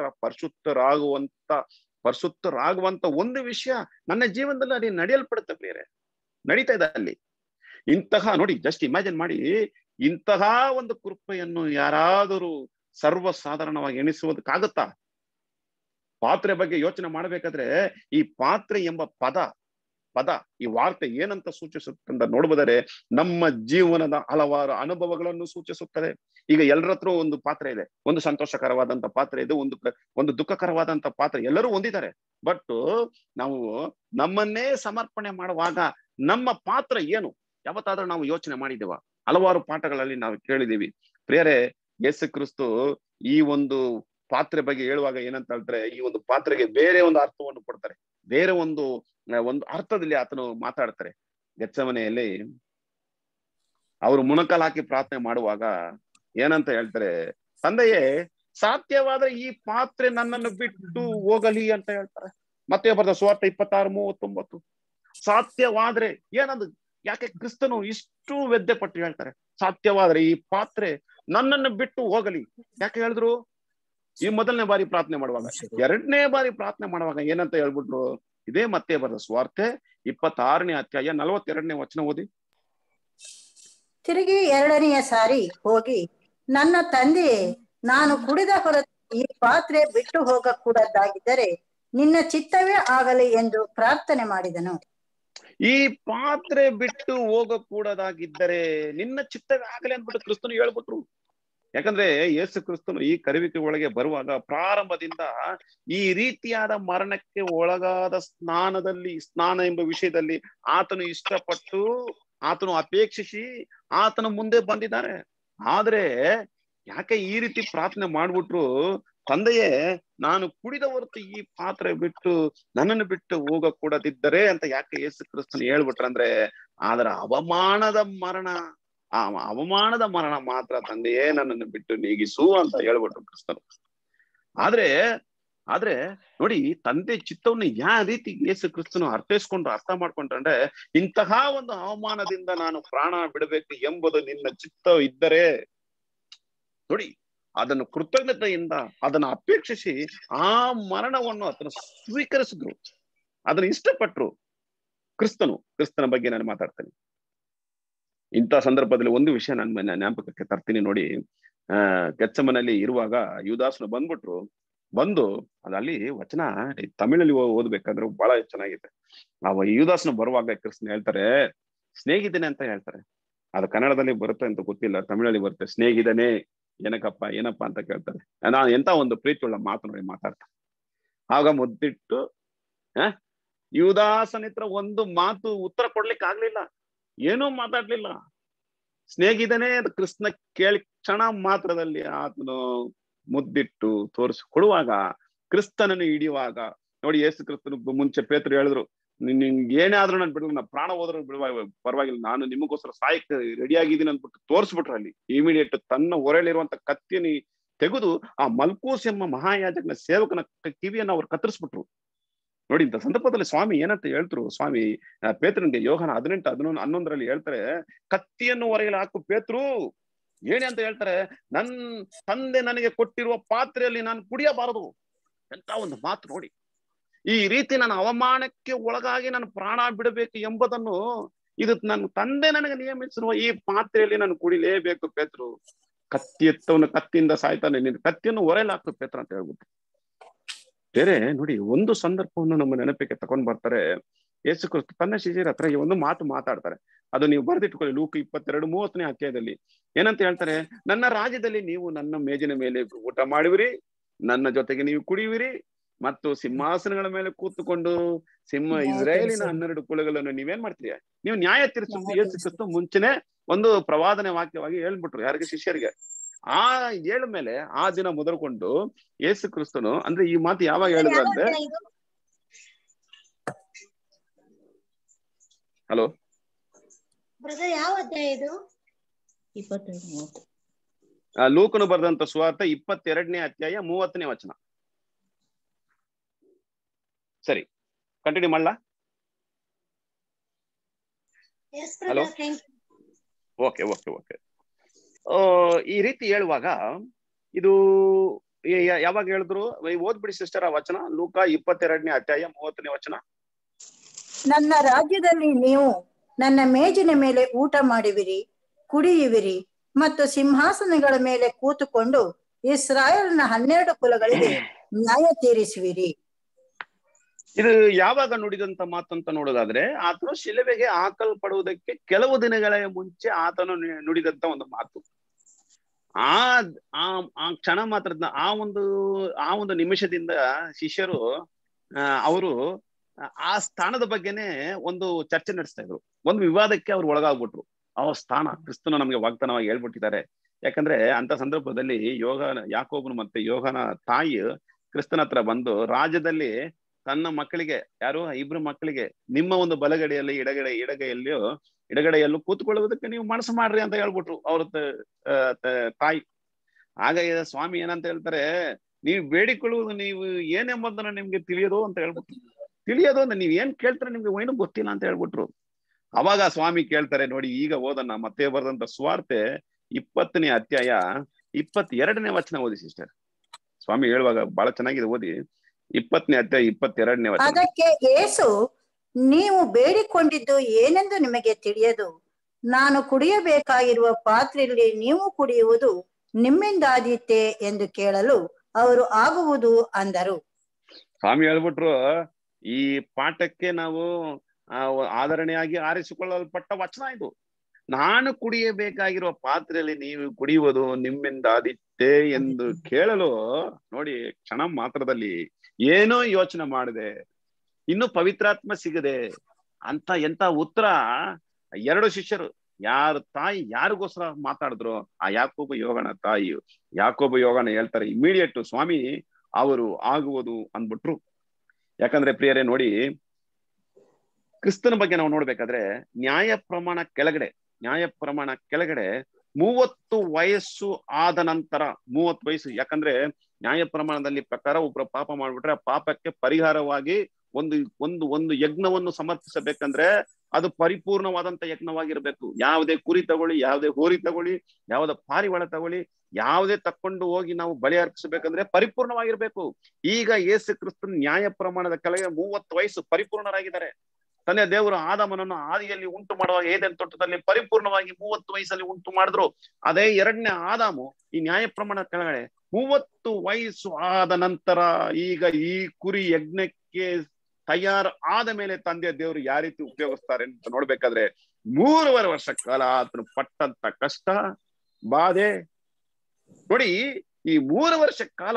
ಪರಿಶುದ್ಧರಾಗುವಂತ ಒಂದು ವಿಷಯ ನನ್ನ ಜೀವನದಲ್ಲಿ ಅಲ್ಲಿ ನಡೆಯಲ್ಪಡುತ್ತೆ ಪ್ರಿಯರೇ, ನಡೀತಾ ಇದೆ ಅಲ್ಲಿ. ನೋಡಿ, ಜಸ್ಟ್ ಇಮ್ಯಾಜಿನ್ ಮಾಡಿ, ಇಂತಹ ಒಂದು ಕೃಪೆಯನ್ನು ಯಾರಾದರೂ ಸರ್ವಸಾಧಾರಣವಾಗಿ ಎಣಿಸುವುದಕ್ಕಾಗತ್ತಾ? ಪಾತ್ರೆ ಬಗ್ಗೆ ಯೋಚನೆ ಮಾಡ್ಬೇಕಾದ್ರೆ ಈ ಪಾತ್ರೆ ಎಂಬ ಪದ ಈ ವಾರ್ತೆ ಏನಂತ ಸೂಚಿಸುತ್ತೆ ಅಂತ ನೋಡ್ಬೋದರೆ, ನಮ್ಮ ಜೀವನದ ಹಲವಾರು ಅನುಭವಗಳನ್ನು ಸೂಚಿಸುತ್ತದೆ. ಈಗ ಎಲ್ಲರ ಹತ್ರ ಒಂದು ಪಾತ್ರೆ ಇದೆ, ಒಂದು ಸಂತೋಷಕರವಾದಂತ ಪಾತ್ರೆ ಇದೆ, ಒಂದು ದುಃಖಕರವಾದಂತ ಪಾತ್ರೆ, ಎಲ್ಲರೂ ಹೊಂದಿದ್ದಾರೆ. ಬಟ್ ನಾವು ನಮ್ಮನ್ನೇ ಸಮರ್ಪಣೆ ಮಾಡುವಾಗ ನಮ್ಮ ಪಾತ್ರ ಏನು ಯಾವತ್ತಾದ್ರೂ ನಾವು ಯೋಚನೆ ಮಾಡಿದ್ದೇವ? ಹಲವಾರು ಪಾಠಗಳಲ್ಲಿ ನಾವು ಕೇಳಿದೀವಿ ಪ್ರಿಯರೇ. ಯೇಸು ಕ್ರಿಸ್ತು ಈ ಒಂದು ಪಾತ್ರೆ ಬಗ್ಗೆ ಹೇಳುವಾಗ ಏನಂತ ಹೇಳ್ತಾರೆ, ಈ ಒಂದು ಪಾತ್ರೆಗೆ ಬೇರೆ ಒಂದು ಅರ್ಥವನ್ನು ಕೊಡ್ತಾರೆ, ಬೇರೆ ಒಂದು ಅರ್ಥದಲ್ಲಿ ಆತನು ಮಾತಾಡ್ತಾರೆ. ಗೆತ್ಸೆಮನೆಯಲ್ಲಿ ಅವರು ಮೊಣಕಾಲು ಹಾಕಿ ಪ್ರಾರ್ಥನೆ ಮಾಡುವಾಗ ಏನಂತ ಹೇಳ್ತಾರೆ, ತಂದೆಯೇ, ಸಾಧ್ಯವಾದ್ರೆ ಈ ಪಾತ್ರೆ ನನ್ನನ್ನು ಬಿಟ್ಟು ಹೋಗಲಿ ಅಂತ ಹೇಳ್ತಾರೆ. ಮತ್ತೆ ಬರೆದ ಸುವಾರ್ತೆ 26:39. ಸಾಧ್ಯವಾದ್ರೆ ಏನದು? ಯಾಕೆ ಕ್ರಿಸ್ತನು ಇಷ್ಟು ವ್ಯದ್ದೆ ಪಟ್ಟು ಹೇಳ್ತಾರೆ, ಸಾಧ್ಯವಾದ್ರೆ ಈ ಪಾತ್ರೆ ನನ್ನನ್ನು ಬಿಟ್ಟು ಹೋಗಲಿ? ಯಾಕೆ ಹೇಳಿದ್ರು? ಈ ಮೊದಲನೇ ಬಾರಿ ಪ್ರಾರ್ಥನೆ ಮಾಡುವಾಗ, ಎರಡನೇ ಬಾರಿ ಪ್ರಾರ್ಥನೆ ಮಾಡುವಾಗ ಏನಂತ ಹೇಳ್ಬಿಟ್ರು? ಇದೇ ಮತ್ತೆ ಬರೆದ ಸುವಾರ್ತೆ 26ನೇ ಅಧ್ಯಾಯ 42ನೇ ವಚನ ಓದಿ. ತಿರುಗಿ ಎರಡನೆಯ ಸಾರಿ ಹೋಗಿ, ನನ್ನ ತಂದೆಯೇ, ನಾನು ಕುಡಿದ ಹೊರತು ಈ ಪಾತ್ರೆ ಬಿಟ್ಟು ಹೋಗಕೂಡದ್ದಾಗಿದ್ದರೆ ನಿನ್ನ ಚಿತ್ತವೇ ಆಗಲಿ ಎಂದು ಪ್ರಾರ್ಥನೆ ಮಾಡಿದನು. ಈ ಪಾತ್ರೆ ಬಿಟ್ಟು ಹೋಗಕೂಡದಾಗಿದ್ದರೆ ನಿನ್ನ ಚಿತ್ತವೇ ಆಗಲಿ ಅಂದ್ಬಿಟ್ಟು ಕ್ರಿಸ್ತನು ಹೇಳ್ಬಿಟ್ರು. ಯಾಕಂದ್ರೆ ಯೇಸು ಕ್ರಿಸ್ತನು ಈ ಕರೆಯುವಿಕೆ ಒಳಗೆ ಬರುವಾಗ ಪ್ರಾರಂಭದಿಂದ ಈ ರೀತಿಯಾದ ಮರಣಕ್ಕೆ ಒಳಗಾದ ಸ್ನಾನ ಎಂಬ ವಿಷಯದಲ್ಲಿ ಆತನು ಇಷ್ಟಪಟ್ಟು, ಆತನು ಅಪೇಕ್ಷಿಸಿ ಆತನ ಮುಂದೆ ಬಂದಿದ್ದಾರೆ. ಆದ್ರೆ ಯಾಕೆ ಈ ರೀತಿ ಪ್ರಾರ್ಥನೆ ಮಾಡ್ಬಿಟ್ರು? ತಂದೆಯೇ, ನಾನು ಕುಡಿದ ಹೊರತು ಈ ಪಾತ್ರೆ ಬಿಟ್ಟು ನನ್ನನ್ನು ಬಿಟ್ಟು ಹೋಗಕೂಡದಿದ್ದರೆ ಅಂತ ಯಾಕೆ ಯೇಸು ಕ್ರಿಸ್ತನು ಹೇಳ್ಬಿಟ್ರಂದ್ರೆ, ಅದರ ಅವಮಾನದ ಮರಣ ಮಾತ್ರ ತಂದೆಯೇ ನನ್ನನ್ನು ಬಿಟ್ಟು ನೀಗಿಸು ಅಂತ ಹೇಳ್ಬಿಟ್ರು ಕ್ರಿಸ್ತನು. ಆದ್ರೆ ನೋಡಿ, ತಂದೆ ಚಿತ್ತವನ್ನು ಯಾವ ರೀತಿ ಯೇಸು ಕ್ರಿಸ್ತನು ಅರ್ಥ ಮಾಡ್ಕೊಂಡ್ರೆ, ಇಂತಹ ಒಂದು ಅವಮಾನದಿಂದ ನಾನು ಪ್ರಾಣ ಬಿಡಬೇಕು ಎಂಬುದು ನಿನ್ನ ಚಿತ್ತ ಇದ್ದರೆ ನೋಡಿ, ಅದನ್ನು ಕೃತಜ್ಞತೆಯಿಂದ ಅದನ್ನು ಅಪೇಕ್ಷಿಸಿ ಆ ಮರಣವನ್ನು ಅದನ್ನು ಸ್ವೀಕರಿಸಿದ್ರು, ಅದನ್ನು ಇಷ್ಟಪಟ್ರು. ಕ್ರಿಸ್ತನ ಬಗ್ಗೆ ನಾನು ಮಾತಾಡ್ತೇನೆ. ಇಂಥ ಸಂದರ್ಭದಲ್ಲಿ ಒಂದು ವಿಷಯ ನನ್ನ ಜ್ಞಾಪಕಕ್ಕೆ ತರ್ತೀನಿ ನೋಡಿ. ಗೆತ್ಸೆಮನೆಯಲ್ಲಿ ಇರುವಾಗ ಯೂದಾಸನು ಬಂದು ಅದಲ್ಲಿ ವಚನ ತಮಿಳಲ್ಲಿ ಓದ್ಬೇಕಾದ್ರೆ ಬಹಳ ಚೆನ್ನಾಗಿದೆ. ಯೂದಾಸನು ಬರುವಾಗ ಕ್ರಿಸ್ತನ ಹೇಳ್ತಾರೆ, ಸ್ನೇಹಿತನೇ ಅಂತ ಹೇಳ್ತಾರೆ. ಅದು ಕನ್ನಡದಲ್ಲಿ ಬರುತ್ತೆ ಅಂತ ಗೊತ್ತಿಲ್ಲ, ತಮಿಳಲ್ಲಿ ಬರುತ್ತೆ. ಸ್ನೇಹಿತನೇ ಏನಪ್ಪ ಅಂತ ಕೇಳ್ತಾರೆ. ನಾನು ಎಂತ ಒಂದು ಪ್ರೀತಿಯುಳ್ಳ ಮಾತು ನೋಡಿ ಮಾತಾಡ್ತಾರೆ. ಆಗ ಮುದ್ದಿಟ್ಟು ಯೂದಾಸನ ಹತ್ರ ಒಂದು ಮಾತು ಉತ್ತರ ಕೊಡ್ಲಿಕ್ಕೆ ಆಗ್ಲಿಲ್ಲ, ಏನೂ ಮಾತಾಡ್ಲಿಲ್ಲ. ಸ್ನೇಹಿತನೇ ಕೃಷ್ಣ ಕೇಳಿ ಕ್ಷಣ ಮಾತ್ರದಲ್ಲಿ ಆತನು ಮುದ್ದಿಟ್ಟು ತೋರಿಸಿಕೊಡುವಾಗ, ಕ್ರಿಸ್ತನನ್ನು ಹಿಡಿಯುವಾಗ ನೋಡಿ, ಯೇಸು ಕ್ರಿಸ್ತನ ಮುಂಚೆ ಪೇತ್ರರು ಹೇಳಿದ್ರು, ನಿನ್ಗೆ ಏನೇ ಆದ್ರೂ ನಾನು ಬಿಡಲ್ಲ, ನಾನು ಪ್ರಾಣ ಹೋದ್ರೂ ಪರವಾಗಿಲ್ಲ, ನಾನು ನಿಮಗೋಸ್ಕರ ಸಾಯಕ್ಕೆ ರೆಡಿ ಆಗಿದ್ದೀನಿ ಅಂದ್ಬಿಟ್ಟು ತೋರಿಸ್ಬಿಟ್ರು. ಅಲ್ಲಿ ಇಮಿಡಿಯೇಟ್ ತನ್ನ ಹೊರಲಿರುವಂತ ಕತ್ತಿಯನ್ನು ತೆಗೆದು ಆ ಮಲ್ಕೂಸ್ ಎಂಬ ಮಹಾಯಾಜಕನ ಸೇವಕನ ಕಿವಿಯನ್ನು ಅವ್ರು ಕತ್ತರಿಸ್ಬಿಟ್ರು. ನೋಡಿ, ಇಂಥ ಸಂದರ್ಭದಲ್ಲಿ ಸ್ವಾಮಿ ಏನಂತ ಹೇಳ್ತರು, ಸ್ವಾಮಿ ಪೇತ್ರನಿಗೆ ಯೋಹಾನ 18:11 ಹೇಳ್ತಾರೆ, ಕತ್ತಿಯನ್ನು ಹೊರಗೆ ಹಾಕು ಪೇತ್ರು. ಏನೇ ಅಂತ ಹೇಳ್ತಾರೆ, ನನ್ ತಂದೆ ನನಗೆ ಕೊಟ್ಟಿರುವ ಪಾತ್ರೆಯಲ್ಲಿ ನಾನು ಕುಡಿಯಬಾರದು. ಎಂತ ಒಂದು ಮಾತು ನೋಡಿ. ಈ ರೀತಿ ನಾನು ಅವಮಾನಕ್ಕೆ ಒಳಗಾಗಿ ನಾನು ಪ್ರಾಣ ಬಿಡಬೇಕು ಎಂಬುದನ್ನು, ಇದು ನನ್ನ ತಂದೆ ನನಗೆ ನಿಯಮಿಸಿರುವ ಈ ಪಾತ್ರೆಯಲ್ಲಿ ನಾನು ಕುಡಿಲೇಬೇಕು ಪೇತ್ರು. ಕತ್ತಿಯಿಂದ ಸಾಯ್ತಾನೆ, ನಿನ್ನ ಕತ್ತಿಯನ್ನು ಹೊರೆಯಲ್ಲಿ ಹಾಕು ಪೇತ್ರ ಅಂತ ಹೇಳ್ಬಿಟ್ಟು. ಬೇರೆ ನೋಡಿ, ಒಂದು ಸಂದರ್ಭವನ್ನು ನಮ್ಮ ನೆನಪಿಗೆ ತಗೊಂಡ್ ಬರ್ತಾರೆ. ಯೇಸು ಕ್ರಿಸ್ತ ತನ್ನ ಶಿಷ್ಯರ ಹತ್ರ ಒಂದು ಮಾತು ಮಾತಾಡ್ತಾರೆ. ಅದು ನೀವು ಬರೆದಿಟ್ಕೊಳ್ಳಿ, ಲೂಕ 22:30ನೇ ಅಧ್ಯಾಯದಲ್ಲಿ ಏನಂತ ಹೇಳ್ತಾರೆ, ನನ್ನ ರಾಜ್ಯದಲ್ಲಿ ನೀವು ನನ್ನ ಮೇಜಿನ ಮೇಲೆ ಊಟ ಮಾಡುವಿರಿ, ನನ್ನ ಜೊತೆಗೆ ನೀವು ಕುಡಿಯುವಿರಿ, ಮತ್ತು ಸಿಂಹಾಸನಗಳ ಮೇಲೆ ಕೂತ್ಕೊಂಡು ಇಸ್ರಾಯೇಲಿನ 12 ಕುಲಗಳನ್ನು ನೀವೇನ್ ಮಾಡ್ತೀರಿ, ನೀವು ನ್ಯಾಯ ತೀರಿಸುವುದು. ಯೇಸು ಕ್ರಿಸ್ತ ಮುಂಚೆನೆ ಒಂದು ಪ್ರವಾದನೆ ವಾಕ್ಯವಾಗಿ ಹೇಳ್ಬಿಟ್ರು ಯಾರಿಗೆ, ಶಿಷ್ಯರಿಗೆ. ಆ ಹೇಳ ಮೇಲೆ ಆ ದಿನ ಮೊದಲುಕೊಂಡು ಯೇಸು ಕ್ರಿಸ್ತನು, ಅಂದ್ರೆ ಈ ಮಾತು ಯಾವಾಗ ಹೇಳಿದ್ರು ಅಂದ್ರೆ, ಹಲೋ ಯಾವ ಅಧ್ಯಾಯ ಇದು? ಲೂಕನು ಬರೆದಂತ ಸುವಾರ್ತೆ 22ನೇ ಅಧ್ಯಾಯ 30ನೇ ವಚನ. ಸರಿ, ಕಂಟಿನ್ಯೂ ಮಾಡ್ಲಾ? Hello, okay. ಈ ರೀತಿ ಹೇಳುವಾಗ ಇದು ಯಾವಾಗ ಹೇಳಿದ್ರು? ಓದ್ಬಿಡಿ ಸಿಸ್ಟರ್ ಆ ವಚನ, ಲೂಕ 22ನೇ ಅಧ್ಯಾಯ 30ನೇ ವಚನ. ನನ್ನ ರಾಜ್ಯದಲ್ಲಿ ನೀವು ನನ್ನ ಮೇಜಿನ ಮೇಲೆ ಊಟ ಮಾಡುವಿರಿ, ಕುಡಿಯುವಿರಿ, ಮತ್ತು ಸಿಂಹಾಸನಗಳ ಮೇಲೆ ಕೂತುಕೊಂಡು ಇಸ್ರಾಯೇಲ್ನ 12 ಕುಲಗಳಿಗೆ ನ್ಯಾಯ ತೀರಿಸುವಿರಿ. ಇದು ಯಾವಾಗ ನುಡಿದಂತ ಮಾತಂತ ನೋಡೋದಾದ್ರೆ, ಆತನು ಶಿಲುಬೆಗೆ ಹಾಕಲ್ಪಡುವುದಕ್ಕೆ ಕೆಲವು ದಿನಗಳ ಮುಂಚೆ ಆತನು ನುಡಿದಂತ ಒಂದು ಮಾತು. ಆ ಕ್ಷಣ ಮಾತ್ರದ ಆ ಒಂದು ನಿಮಿಷದಿಂದ ಶಿಷ್ಯರು ಅವರು ಆ ಸ್ಥಾನದ ಬಗ್ಗೆನೆ ಒಂದು ಚರ್ಚೆ ನಡೆಸ್ತಾ ಇದ್ರು. ಒಂದು ವಿವಾದಕ್ಕೆ ಅವ್ರು ಒಳಗಾಗ್ಬಿಟ್ರು. ಆ ಸ್ಥಾನ ಕ್ರಿಸ್ತನು ನಮ್ಗೆ ವಾಗ್ದಾನವಾಗಿ ಹೇಳ್ಬಿಟ್ಟಿದ್ದಾರೆ. ಯಾಕಂದ್ರೆ ಅಂತ ಸಂದರ್ಭದಲ್ಲಿ ಯಾಕೋಬನು ಮತ್ತೆ ಯೋಹನ ತಾಯಿ ಕ್ರಿಸ್ತನ ಹತ್ರ ಬಂದು, ರಾಜ್ಯದಲ್ಲಿ ತನ್ನ ಮಕ್ಕಳಿಗೆ, ಯಾರು 2 ಮಕ್ಕಳಿಗೆ, ನಿಮ್ಮ ಒಂದು ಬಲಗಡೆಯಲ್ಲಿ ಎಡಗಡೆಯಲ್ಲೂ ಕೂತ್ಕೊಳ್ಳುವುದಕ್ಕೆ ನೀವು ಮನಸ್ಸು ಮಾಡ್ರಿ ಅಂತ ಹೇಳ್ಬಿಟ್ರು ಅವ್ರ ತಾಯಿ. ಆಗ ಸ್ವಾಮಿ ಏನಂತ ಹೇಳ್ತಾರೆ, ನೀವು ಬೇಡಿಕೊಳ್ಳುವುದು ನೀವು ಏನೆಂಬುದನ್ನ ನಿಮ್ಗೆ ತಿಳಿಯೋದು ಅಂತ ಹೇಳ್ಬಿಟ್ರು. ತಿಳಿಯೋದು ಅಂದ್ರೆ ನೀವ್ ಏನ್ ಕೇಳ್ತಾರೆ ನಿಮ್ಗೆ ಏನು ಗೊತ್ತಿಲ್ಲ ಅಂತ ಹೇಳ್ಬಿಟ್ರು. ಅವಾಗ ಸ್ವಾಮಿ ಕೇಳ್ತಾರೆ ನೋಡಿ, ಈಗ ಓದನ್ನ ಮತ್ತೆ ಬರೆದಂತ ಸುವಾರ್ತೆ 20ನೇ ಅಧ್ಯಾಯ 22ನೇ ವಚನ ಓದಿ ಸಿಸ್ಟರ್. ಸ್ವಾಮಿ ಹೇಳುವಾಗ ಬಹಳ ಚೆನ್ನಾಗಿದೆ, ಓದಿ 20ನೇ ಅಧ್ಯಾಯ 22ನೇ ವಚನ. ಅದಕ್ಕೆ ಯೇಸು, ನೀವು ಬೇಡಿಕೊಂಡಿದ್ದು ಏನೆಂದು ನಿಮಗೆ ತಿಳಿಯದು, ನಾನು ಕುಡಿಯಬೇಕಾಗಿರುವ ಪಾತ್ರೆಯಲ್ಲಿ ನೀವು ಕುಡಿಯುವುದು ನಿಮ್ಮಿಂದಾದೀತೆ ಎಂದು ಕೇಳಲು ಅವರು ಆಗುವುದು ಅಂದರು. ಸ್ವಾಮಿ ಹೇಳ್ಬಿಟ್ರು, ಈ ಪಾಠಕ್ಕೆ ನಾವು ಆಧರಣೆಯಾಗಿ ಆರಿಸಿಕೊಳ್ಳಲ್ಪಟ್ಟ ವಚನ ಇದು. ನಾನು ಕುಡಿಯಬೇಕಾಗಿರುವ ಪಾತ್ರೆಯಲ್ಲಿ ನೀವು ಕುಡಿಯುವುದು ನಿಮ್ಮಿಂದಾದೀತೆ ಎಂದು ಕೇಳಲು ನೋಡಿ, ಕ್ಷಣ ಮಾತ್ರದಲ್ಲಿ ಏನೋ ಯೋಚನೆ ಮಾಡಿದೆ, ಇನ್ನು ಪವಿತ್ರಾತ್ಮ ಸಿಗದೆ ಅಂತ ಎಂತ ಉತ್ತರ 2 ಶಿಷ್ಯರು ಯಾರು ತಾಯಿ ಯಾರಿಗೋಸ್ಕರ ಮಾತಾಡಿದ್ರು, ಆ ಯಾಕೋಬ ಯೋಗನ ತಾಯಿ ಯಾಕೋಬ ಯೋಗನ ಹೇಳ್ತಾರೆ ಇಮಿಡಿಯೇಟ್ ಸ್ವಾಮಿ ಅವರು ಆಗುವುದು ಅಂದ್ಬಿಟ್ರು. ಯಾಕಂದ್ರೆ ಪ್ರಿಯರೇ ನೋಡಿ, ಕ್ರಿಸ್ತನ ಬಗ್ಗೆ ನಾವು ನೋಡ್ಬೇಕಾದ್ರೆ ನ್ಯಾಯ ಪ್ರಮಾಣ ಕೆಳಗಡೆ 30 ವಯಸ್ಸು ಆದ ನಂತರ 30 ವಯಸ್ಸು. ಯಾಕಂದ್ರೆ ನ್ಯಾಯ ಪ್ರಮಾಣದಲ್ಲಿ ಪ್ರಕಾರ ಒಬ್ಬರ ಪಾಪ ಮಾಡ್ಬಿಟ್ರೆ ಆ ಪಾಪಕ್ಕೆ ಪರಿಹಾರವಾಗಿ ಒಂದು ಯಜ್ಞವನ್ನು ಸಮರ್ಪಿಸಬೇಕಂದ್ರೆ ಅದು ಪರಿಪೂರ್ಣವಾದಂತ ಯಜ್ಞವಾಗಿರ್ಬೇಕು. ಯಾವುದೇ ಕುರಿ ತಗೊಳ್ಳಿ, ಯಾವುದೇ ಹೋರಿ ತಗೊಳ್ಳಿ, ಯಾವುದೇ ಪಾರಿವಾಳ ತಗೊಳ್ಳಿ, ಯಾವುದೇ ತಕ್ಕೊಂಡು ಹೋಗಿ ನಾವು ಬಲಿ ಅರ್ಪಿಸಬೇಕಂದ್ರೆ ಪರಿಪೂರ್ಣವಾಗಿರ್ಬೇಕು. ಈಗ ಯೇಸು ಕ್ರಿಸ್ತನ ನ್ಯಾಯ ಪ್ರಮಾಣದ ಕೆಳಗೆ 30 ವಯಸ್ಸು ಪರಿಪೂರ್ಣರಾಗಿದ್ದಾರೆ. ತಂದೆ ದೇವರು ಆದಾಮನನ್ನು ಆದಿಯಲ್ಲಿ ಉಂಟು ಮಾಡುವಾಗ ಏದೆನ್ ತೋಟದಲ್ಲಿ ಪರಿಪೂರ್ಣವಾಗಿ 30 ವಯಸ್ಸಲ್ಲಿ ಉಂಟು ಮಾಡಿದ್ರು. ಅದೇ ಎರಡನೇ ಆದಾಮು ಈ ನ್ಯಾಯ ಪ್ರಮಾಣ ಕೆಳಗಡೆ 30 ವಯಸ್ಸು ಆದ ನಂತರ ಈಗ ಈ ಕುರಿ ಯಜ್ಞಕ್ಕೆ ತಯಾರು ಆದ ಮೇಲೆ ತಂದೆ ದೇವರು ಯಾವ ರೀತಿ ಉಪಯೋಗಿಸ್ತಾರೆ ಅಂತ ನೋಡ್ಬೇಕಾದ್ರೆ 3.5 ವರ್ಷ ಕಾಲ ಆತನು ಪಟ್ಟಂತ ಕಷ್ಟ ಬಾಧೆ ನೋಡಿ. ಈ 3 ವರ್ಷ ಕಾಲ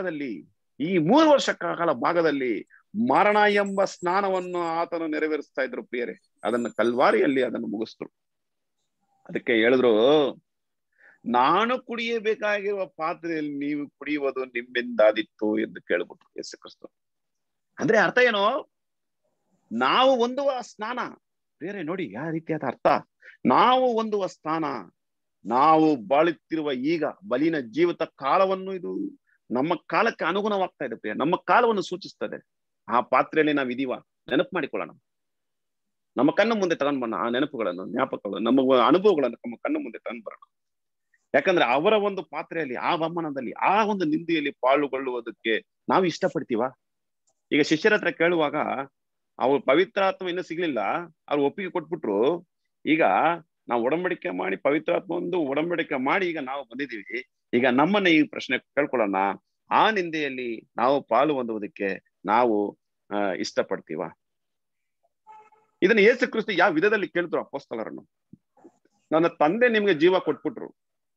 ಭಾಗದಲ್ಲಿ ಮರಣ ಎಂಬ ಸ್ನಾನವನ್ನು ಆತನು ನೆರವೇರಿಸ್ತಾ ಇದ್ರು ಪ್ರಿಯರೇ. ಅದನ್ನ ಕಲ್ವಾರಿಯಲ್ಲಿ ಅದನ್ನು ಮುಗಿಸ್ತರು. ಅದಕ್ಕೆ ಹೇಳಿದ್ರು, ನಾನು ಕುಡಿಯಬೇಕಾಗಿರುವ ಪಾತ್ರೆಯಲ್ಲಿ ನೀವು ಕುಡಿಯುವುದು ನಿಮ್ಮಿಂದಾದಿತ್ತು ಎಂದು ಕೇಳ್ಬಿಟ್ರು ಯೇಸು ಕ್ರಿಸ್ತ. ಅಂದ್ರೆ ಅರ್ಥ ಏನು? ನಾವು ಹೊಂದುವ ಸ್ನಾನ ಬೇರೆ ನೋಡಿ, ಯಾವ ರೀತಿಯಾದ ಅರ್ಥ. ನಾವು ಹೊಂದುವ ಸ್ಥಾನ, ನಾವು ಬಾಳುತ್ತಿರುವ ಈಗ ಬಲಿನ ಜೀವಿತ ಕಾಲವನ್ನು ಇದು ನಮ್ಮ ಕಾಲಕ್ಕೆ ಅನುಗುಣವಾಗ್ತಾ ಇದೆ ಪ್ರಿಯ, ನಮ್ಮ ಕಾಲವನ್ನು ಸೂಚಿಸ್ತದೆ. ಆ ಪಾತ್ರೆಯಲ್ಲಿ ನಾವು ಇದೀವ ನೆನಪು ಮಾಡಿಕೊಳ್ಳೋಣ. ನಮ್ಮ ಕಣ್ಣು ಮುಂದೆ ತಗೊಂಡ್ ಬರೋಣ ಆ ನೆನಪುಗಳನ್ನು, ಜ್ಞಾಪಕಗಳನ್ನು, ನಮ್ಮ ಅನುಭವಗಳನ್ನು ನಮ್ಮ ಕಣ್ಣು ಮುಂದೆ ತಗೊಂಡ್ ಬರೋಣ. ಯಾಕಂದ್ರೆ ಅವರ ಒಂದು ಪಾತ್ರೆಯಲ್ಲಿ, ಆ ಅವಮಾನದಲ್ಲಿ, ಆ ಒಂದು ನಿಂದೆಯಲ್ಲಿ ಪಾಲ್ಗೊಳ್ಳುವುದಕ್ಕೆ ನಾವು ಇಷ್ಟಪಡ್ತೀವ? ಈಗ ಶಿಷ್ಯರ ಹತ್ರ ಕೇಳುವಾಗ ಅವ್ರು ಪವಿತ್ರಾತ್ಮ ಇನ್ನೂ ಸಿಗ್ಲಿಲ್ಲ, ಅವ್ರು ಒಪ್ಪಿಗೆ ಕೊಟ್ಬಿಟ್ರು. ಈಗ ನಾವು ಒಡಂಬಡಿಕೆ ಮಾಡಿ ಪವಿತ್ರಾತ್ಮ ಒಂದು ಒಡಂಬಡಿಕೆ ಮಾಡಿ ಈಗ ನಾವು ಬಂದಿದ್ದೀವಿ. ಈಗ ನಮ್ಮನ್ನ ಈ ಪ್ರಶ್ನೆ ಕೇಳ್ಕೊಳ್ಳೋಣ, ಆ ನಿಂದೆಯಲ್ಲಿ ನಾವು ಪಾಲು ಹೊಂದುವುದಕ್ಕೆ ನಾವು ಇಷ್ಟಪಡ್ತೀವ? ಇದನ್ನ ಯೇಸು ಕ್ರಿಸ್ತ ಯಾವ ವಿಧದಲ್ಲಿ ಕೇಳಿದ್ರು ಅಪೊಸ್ತಲರನ್ನು? ನನ್ನ ತಂದೆ ನಿಮ್ಗೆ ಜೀವ ಕೊಟ್ಬಿಟ್ರು,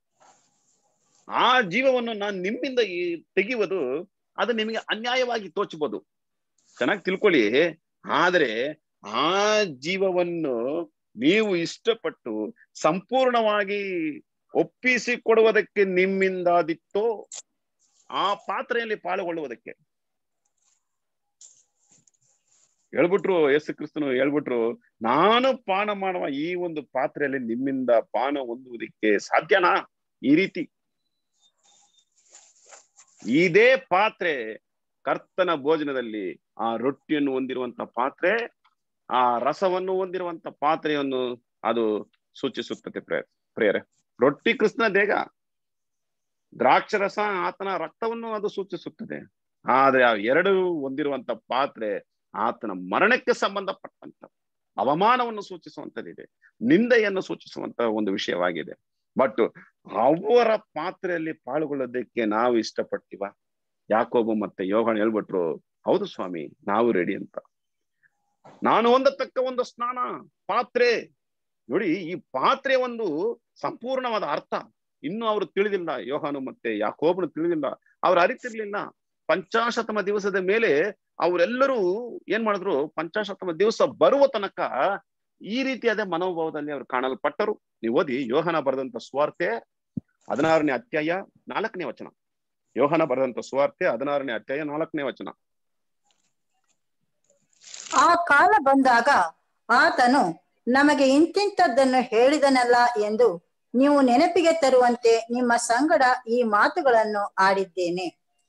ಆ ಜೀವವನ್ನು ನಾನು ನಿಮ್ಮಿಂದ ತೆಗೆಯುವುದು ಅದು ನಿಮಗೆ ಅನ್ಯಾಯವಾಗಿ ತೋಚಬಹುದು, ಚೆನ್ನಾಗಿ ತಿಳ್ಕೊಳ್ಳಿ. ಆದ್ರೆ ಆ ಜೀವವನ್ನು ನೀವು ಇಷ್ಟಪಟ್ಟು ಸಂಪೂರ್ಣವಾಗಿ ಒಪ್ಪಿಸಿ ಕೊಡುವುದಕ್ಕೆ ನಿಮ್ಮಿಂದಾದಿತ್ತೋ ಆ ಪಾತ್ರೆಯಲ್ಲಿ ಪಾಲ್ಗೊಳ್ಳುವುದಕ್ಕೆ ಹೇಳ್ಬಿಟ್ರು. ಯೇಸು ಕ್ರಿಸ್ತನು ಹೇಳ್ಬಿಟ್ರು, ನಾನು ಪಾನ ಮಾಡುವ ಈ ಒಂದು ಪಾತ್ರೆಯಲ್ಲಿ ನಿಮ್ಮಿಂದ ಪಾನ ಹೊಂದುವುದಕ್ಕೆ ಸಾಧ್ಯನಾ? ಈ ರೀತಿ ಇದೇ ಪಾತ್ರೆ ಕರ್ತನ ಭೋಜನದಲ್ಲಿ ಆ ರೊಟ್ಟಿಯನ್ನು ಹೊಂದಿರುವಂತ ಪಾತ್ರೆ, ಆ ರಸವನ್ನು ಹೊಂದಿರುವಂತ ಪಾತ್ರೆಯನ್ನು ಅದು ಸೂಚಿಸುತ್ತದೆ ಪ್ರಿಯರೇ. ರೊಟ್ಟಿ ಕೃಷ್ಣ ದೇಹ, ದ್ರಾಕ್ಷರಸ ಆತನ ರಕ್ತವನ್ನು ಅದು ಸೂಚಿಸುತ್ತದೆ. ಆದ್ರೆ ಆ ಎರಡು ಹೊಂದಿರುವಂತ ಪಾತ್ರೆ ಆತನ ಮರಣಕ್ಕೆ ಸಂಬಂಧಪಟ್ಟಂತ ಅವಮಾನವನ್ನು ಸೂಚಿಸುವಂತದ್ದಿದೆ, ನಿಂದೆಯನ್ನು ಸೂಚಿಸುವಂತ ಒಂದು ವಿಷಯವಾಗಿದೆ. ಬಟ್ ಅವರ ಪಾತ್ರೆಯಲ್ಲಿ ಪಾಲ್ಗೊಳ್ಳೋದಕ್ಕೆ ನಾವು ಇಷ್ಟಪಡ್ತೀವ? ಯಾಕೋಬ ಮತ್ತೆ ಯೋಹಾನ ಹೇಳ್ಬಿಟ್ರು, ಹೌದು ಸ್ವಾಮಿ, ನಾವು ರೆಡಿ ಅಂತ. ನಾನು ಹೊಂದತಕ್ಕ ಒಂದು ಸ್ನಾನ ಪಾತ್ರೆ ನೋಡಿ, ಈ ಪಾತ್ರೆ ಒಂದು ಸಂಪೂರ್ಣವಾದ ಅರ್ಥ ಇನ್ನು ಅವರು ತಿಳಿದಿಲ್ಲ. ಯೋಹಾನು ಮತ್ತೆ ಯಾಕೋಬನು ತಿಳಿದಿಲ್ಲ, ಅವ್ರು ಅರಿತಿರ್ಲಿಲ್ಲ. ಪಂಚಾಶತಮ ದಿವಸದ ಮೇಲೆ ಅವರೆಲ್ಲರೂ ಏನ್ ಮಾಡಿದ್ರು, ಪಂಚಾಶತಮ ದಿವಸ ಬರುವ ತನಕ ಈ ರೀತಿಯಾದ ಮನೋಭಾವದಲ್ಲಿ ಅವ್ರು ಕಾಣಲ್ಪಟ್ಟರು. ನೀವು ಓದಿ ಯೋಹಾನ ಬರೆದಂತ ಸುವಾರ್ತೆ 16ನೇ ಅಧ್ಯಾಯ 4ನೇ ವಚನ. ಯೋಹಾನ ಬರೆದಂತ ಸುವಾರ್ತೆ 16ನೇ ಅಧ್ಯಾಯ 4ನೇ ವಚನ. ಆ ಕಾಲ ಬಂದಾಗ ಆತನು ನಮಗೆ ಇಂತಿಂಥದ್ದನ್ನು ಹೇಳಿದನಲ್ಲ ಎಂದು ನೀವು ನೆನಪಿಗೆ ತರುವಂತೆ ನಿಮ್ಮ ಸಂಗಡ ಈ ಮಾತುಗಳನ್ನು ಆಡಿದ್ದೇನೆ.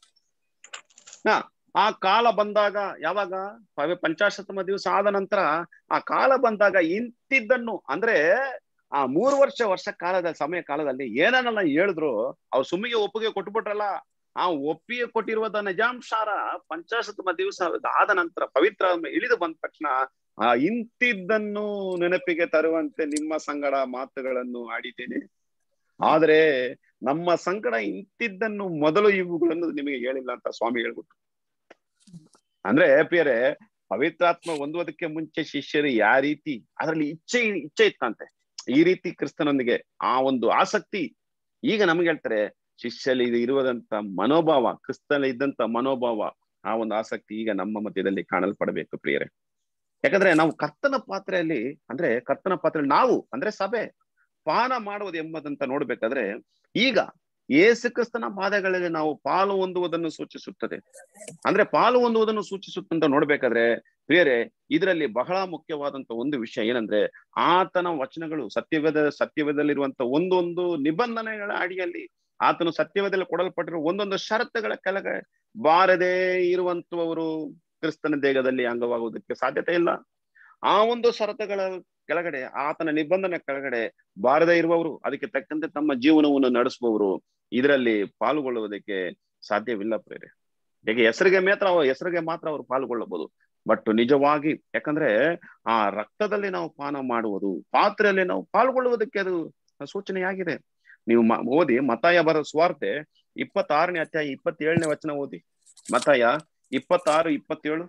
ಆ ಕಾಲ ಬಂದಾಗ, ಯಾವಾಗ? ಪಂಚಾಶತಮ ದಿವಸ ಆದ ನಂತರ ಆ ಕಾಲ ಬಂದಾಗ ಇಂತಿದ್ದನ್ನು, ಅಂದ್ರೆ ಆ 3 ವರ್ಷ ಸಮಯ ಕಾಲದಲ್ಲಿ ಏನನ್ನೆಲ್ಲ ಹೇಳಿದ್ರು ಅವ್ರು ಸುಮ್ಮಿಗೆ ಒಪ್ಪಿಗೆ ಕೊಟ್ಬಿಟ್ರಲ್ಲ. ಆ ಒಪ್ಪಿಗೆ ಕೊಟ್ಟಿರುವುದ ನಿಜಾಂಶಾರ ಪಂಚಾಶತಮ ದಿವಸ ಆದ ನಂತರ ಪವಿತ್ರ ಇಳಿದು ಬಂದ ತಕ್ಷಣ ಆ ಇಂತಿದ್ದನ್ನು ನೆನಪಿಗೆ ತರುವಂತೆ ನಿಮ್ಮ ಸಂಗಡ ಮಾತುಗಳನ್ನು ಆಡಿದ್ದೇನೆ. ಆದ್ರೆ ನಮ್ಮ ಸಂಗಡ ಇಂತಿದ್ದನ್ನು ಮೊದಲು ಇವುಗಳನ್ನು ನಿಮಗೆ ಹೇಳಿಲ್ಲ ಅಂತ ಸ್ವಾಮಿ ಹೇಳ್ಬಿಟ್ರು. ಅಂದ್ರೆ ಪ್ರಿಯರೇ, ಪವಿತ್ರಾತ್ಮ ಹೊಂದುವುದಕ್ಕೆ ಮುಂಚೆ ಶಿಷ್ಯರು ಯಾವ ರೀತಿ ಅದರಲ್ಲಿ ಇಚ್ಛೆ ಇತ್ತಂತೆ, ಈ ರೀತಿ ಕ್ರಿಸ್ತನೊಂದಿಗೆ ಆ ಒಂದು ಆಸಕ್ತಿ ಈಗ ನಮ್ಗೆ ಹೇಳ್ತಾರೆ. ಶಿಷ್ಯಲ್ಲಿ ಇರುವುದಂತ ಮನೋಭಾವ, ಕ್ರಿಸ್ತನಲ್ಲಿ ಇದ್ದಂತ ಮನೋಭಾವ, ಆ ಒಂದು ಆಸಕ್ತಿ ಈಗ ನಮ್ಮ ಮಧ್ಯದಲ್ಲಿ ಕಾಣಲ್ಪಡಬೇಕು ಪ್ರಿಯರೇ. ಯಾಕಂದ್ರೆ ನಾವು ಕರ್ತನ ಪಾತ್ರೆಯಲ್ಲಿ ನಾವು ಅಂದ್ರೆ ಸಭೆ, ಪಾನ ಮಾಡುವುದು ಎಂಬುದಂತ ನೋಡ್ಬೇಕಾದ್ರೆ ಈಗ ಯೇಸು ಕ್ರಿಸ್ತನ ಪಾದಗಳಲ್ಲಿ ನಾವು ಪಾಲು ಹೊಂದುವುದನ್ನು ಸೂಚಿಸುತ್ತದೆ. ಅಂದ್ರೆ ಪಾಲು ಹೊಂದುವುದನ್ನು ಸೂಚಿಸುತ್ತಂತ ನೋಡ್ಬೇಕಾದ್ರೆ ಪ್ರಿಯರೇ, ಇದರಲ್ಲಿ ಬಹಳ ಮುಖ್ಯವಾದಂತ ಒಂದು ವಿಷಯ ಏನಂದ್ರೆ, ಆತನ ವಚನಗಳು ಸತ್ಯವೇದಲ್ಲಿರುವಂತ ಒಂದೊಂದು ನಿಬಂಧನೆಗಳ ಅಡಿಯಲ್ಲಿ ಆತನು ಸತ್ಯವೇದದಲ್ಲಿ ಕೊಡಲ್ಪಟ್ಟಿರುವ ಒಂದೊಂದು ಷರತ್ತುಗಳ ಕೆಳಗೆ ಬಾರದೇ ಇರುವಂತವರು ಕ್ರಿಸ್ತನ ದೇಹದಲ್ಲಿ ಅಂಗವಾಗುವುದಕ್ಕೆ ಸಾಧ್ಯತೆ ಇಲ್ಲ. ಆ ಒಂದು ಷರತ್ತುಗಳ ಕೆಳಗಡೆ, ಆತನ ನಿಬಂಧನೆ ಕೆಳಗಡೆ ಬಾರದೇ ಇರುವವರು, ಅದಕ್ಕೆ ತಕ್ಕಂತೆ ತಮ್ಮ ಜೀವನವನ್ನು ನಡೆಸುವವರು ಇದರಲ್ಲಿ ಪಾಲ್ಗೊಳ್ಳುವುದಕ್ಕೆ ಸಾಧ್ಯವಿಲ್ಲ ಪ್ರೇರೆ. ಹೇಗೆ ಹೆಸರಿಗೆ ಮಾತ್ರ ಅವರು ಪಾಲ್ಗೊಳ್ಳಬಹುದು, ಬಟ್ ನಿಜವಾಗಿ ಯಾಕಂದ್ರೆ ಆ ರಕ್ತದಲ್ಲಿ ನಾವು ಪಾನ ಮಾಡುವುದು, ಪಾತ್ರೆಯಲ್ಲಿ ನಾವು ಪಾಲ್ಗೊಳ್ಳುವುದಕ್ಕೆ ಅದು ಸೂಚನೆಯಾಗಿದೆ. ನೀವು ಓದಿ ಮತ್ತಾಯ ಬರೋ ಸುವಾರ್ತೆ 26ನೇ ಅಧ್ಯಾಯ 27ನೇ ವಚನ ಓದಿ. ಮತ್ತಾಯ 26:27.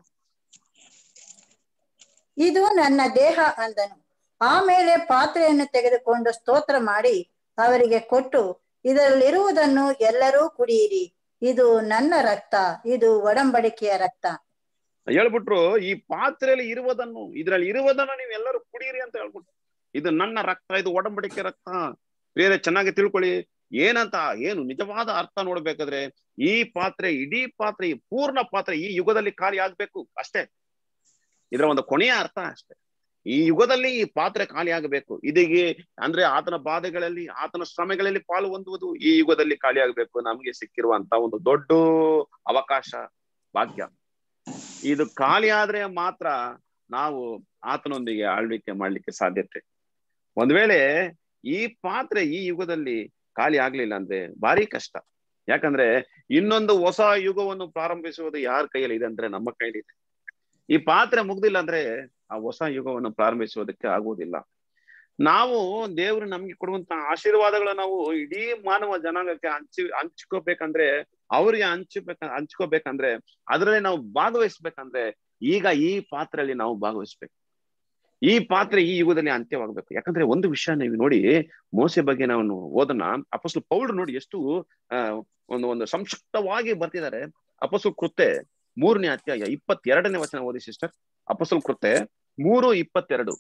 ಇದು ನನ್ನ ದೇಹ ಅಂದನು. ಆಮೇಲೆ ಪಾತ್ರೆಯನ್ನು ತೆಗೆದುಕೊಂಡು ಸ್ತೋತ್ರ ಮಾಡಿ ಅವರಿಗೆ ಕೊಟ್ಟು, ಇದರಲ್ಲಿರುವುದನ್ನು ಎಲ್ಲರೂ ಕುಡಿಯಿರಿ, ಇದು ನನ್ನ ರಕ್ತ, ಇದು ಒಡಂಬಡಿಕೆಯ ರಕ್ತ. ಹೇಳ್ಬಿಟ್ರು, ಈ ಪಾತ್ರೆಯಲ್ಲಿ ಇದರಲ್ಲಿ ಇರುವುದನ್ನು ನೀವು ಎಲ್ಲರೂ ಕುಡಿಯಿರಿ ಅಂತ ಹೇಳ್ಬಿಟ್ರು. ಇದು ನನ್ನ ರಕ್ತ, ಇದು ಒಡಂಬಡಿಕೆ ರಕ್ತ. ಬೇರೆ ಚೆನ್ನಾಗಿ ತಿಳ್ಕೊಳ್ಳಿ, ಏನು ನಿಜವಾದ ಅರ್ಥ ನೋಡ್ಬೇಕಾದ್ರೆ, ಈ ಪಾತ್ರೆ, ಇಡೀ ಪಾತ್ರೆ, ಈ ಪೂರ್ಣ ಪಾತ್ರೆ ಈ ಯುಗದಲ್ಲಿ ಖಾಲಿ ಆಗ್ಬೇಕು ಅಷ್ಟೇ. ಇದರ ಒಂದು ಕೊನೆಯ ಅರ್ಥ ಅಷ್ಟೇ. ಈ ಯುಗದಲ್ಲಿ ಈ ಪಾತ್ರೆ ಖಾಲಿ ಆಗಬೇಕು. ಇದೀಗೆ ಅಂದ್ರೆ ಆತನ ಬಾಧೆಗಳಲ್ಲಿ, ಆತನ ಶ್ರಮೆಗಳಲ್ಲಿ ಪಾಲು ಹೊಂದುವುದು ಈ ಯುಗದಲ್ಲಿ ಖಾಲಿ ಆಗ್ಬೇಕು. ನಮ್ಗೆ ಸಿಕ್ಕಿರುವಂತ ಒಂದು ದೊಡ್ಡ ಅವಕಾಶ, ಭಾಗ್ಯ. ಇದು ಖಾಲಿ ಆದ್ರೆ ಮಾತ್ರ ನಾವು ಆತನೊಂದಿಗೆ ಆಳ್ವಿಕೆ ಮಾಡ್ಲಿಕ್ಕೆ ಸಾಧ್ಯತೆ. ಒಂದ್ ವೇಳೆ ಈ ಪಾತ್ರೆ ಈ ಯುಗದಲ್ಲಿ ಖಾಲಿ ಆಗ್ಲಿಲ್ಲ ಅಂದ್ರೆ ಭಾರಿ ಕಷ್ಟ. ಯಾಕಂದ್ರೆ ಇನ್ನೊಂದು ಹೊಸ ಯುಗವನ್ನು ಪ್ರಾರಂಭಿಸುವುದು ಯಾರ ಕೈಯಲ್ಲಿ ಇದೆ ಅಂದ್ರೆ ನಮ್ಮ ಕೈಲಿದೆ. ಈ ಪಾತ್ರೆ ಮುಗ್ದಿಲ್ಲ ಅಂದ್ರೆ ಆ ಹೊಸ ಯುಗವನ್ನು ಪ್ರಾರಂಭಿಸುವುದಕ್ಕೆ ಆಗುವುದಿಲ್ಲ. ನಾವು ದೇವರು ನಮ್ಗೆ ಕೊಡುವಂತ ಆಶೀರ್ವಾದಗಳು ನಾವು ಇಡೀ ಮಾನವ ಜನಾಂಗಕ್ಕೆ ಹಂಚ್ಕೋಬೇಕಂದ್ರೆ, ಅವ್ರಿಗೆ ಹಂಚ್ಕೋಬೇಕಂದ್ರೆ, ಅದರಲ್ಲಿ ನಾವು ಭಾಗವಹಿಸ್ಬೇಕಂದ್ರೆ ಈಗ ಈ ಪಾತ್ರೆಯಲ್ಲಿ ನಾವು ಭಾಗವಹಿಸ್ಬೇಕು. ಈ ಪಾತ್ರೆ ಈ ಯುಗದಲ್ಲಿ ಅಂತ್ಯವಾಗಬೇಕು. ಯಾಕಂದ್ರೆ ಒಂದು ವಿಷಯ ನೀವು ನೋಡಿ, ಮೋಸೆ ಬಗ್ಗೆ ನಾವು ಓದೋಣ. ಅಪೊಸ್ತಲ ಪೌಲರು ನೋಡಿ ಎಷ್ಟು ಒಂದು ಸಂಕ್ಷಿಪ್ತವಾಗಿ ಬರ್ತಿದ್ದಾರೆ. ಅಪೊಸ್ತಲ ಕೃತ್ಯ 3ನೇ ಅಧ್ಯಾಯ 22ನೇ ವಚನ ಓದಿ ಸಿಸ್ಟರ್. ಅಪೊಸ್ತಲ ಕೃತ್ಯ 3:22.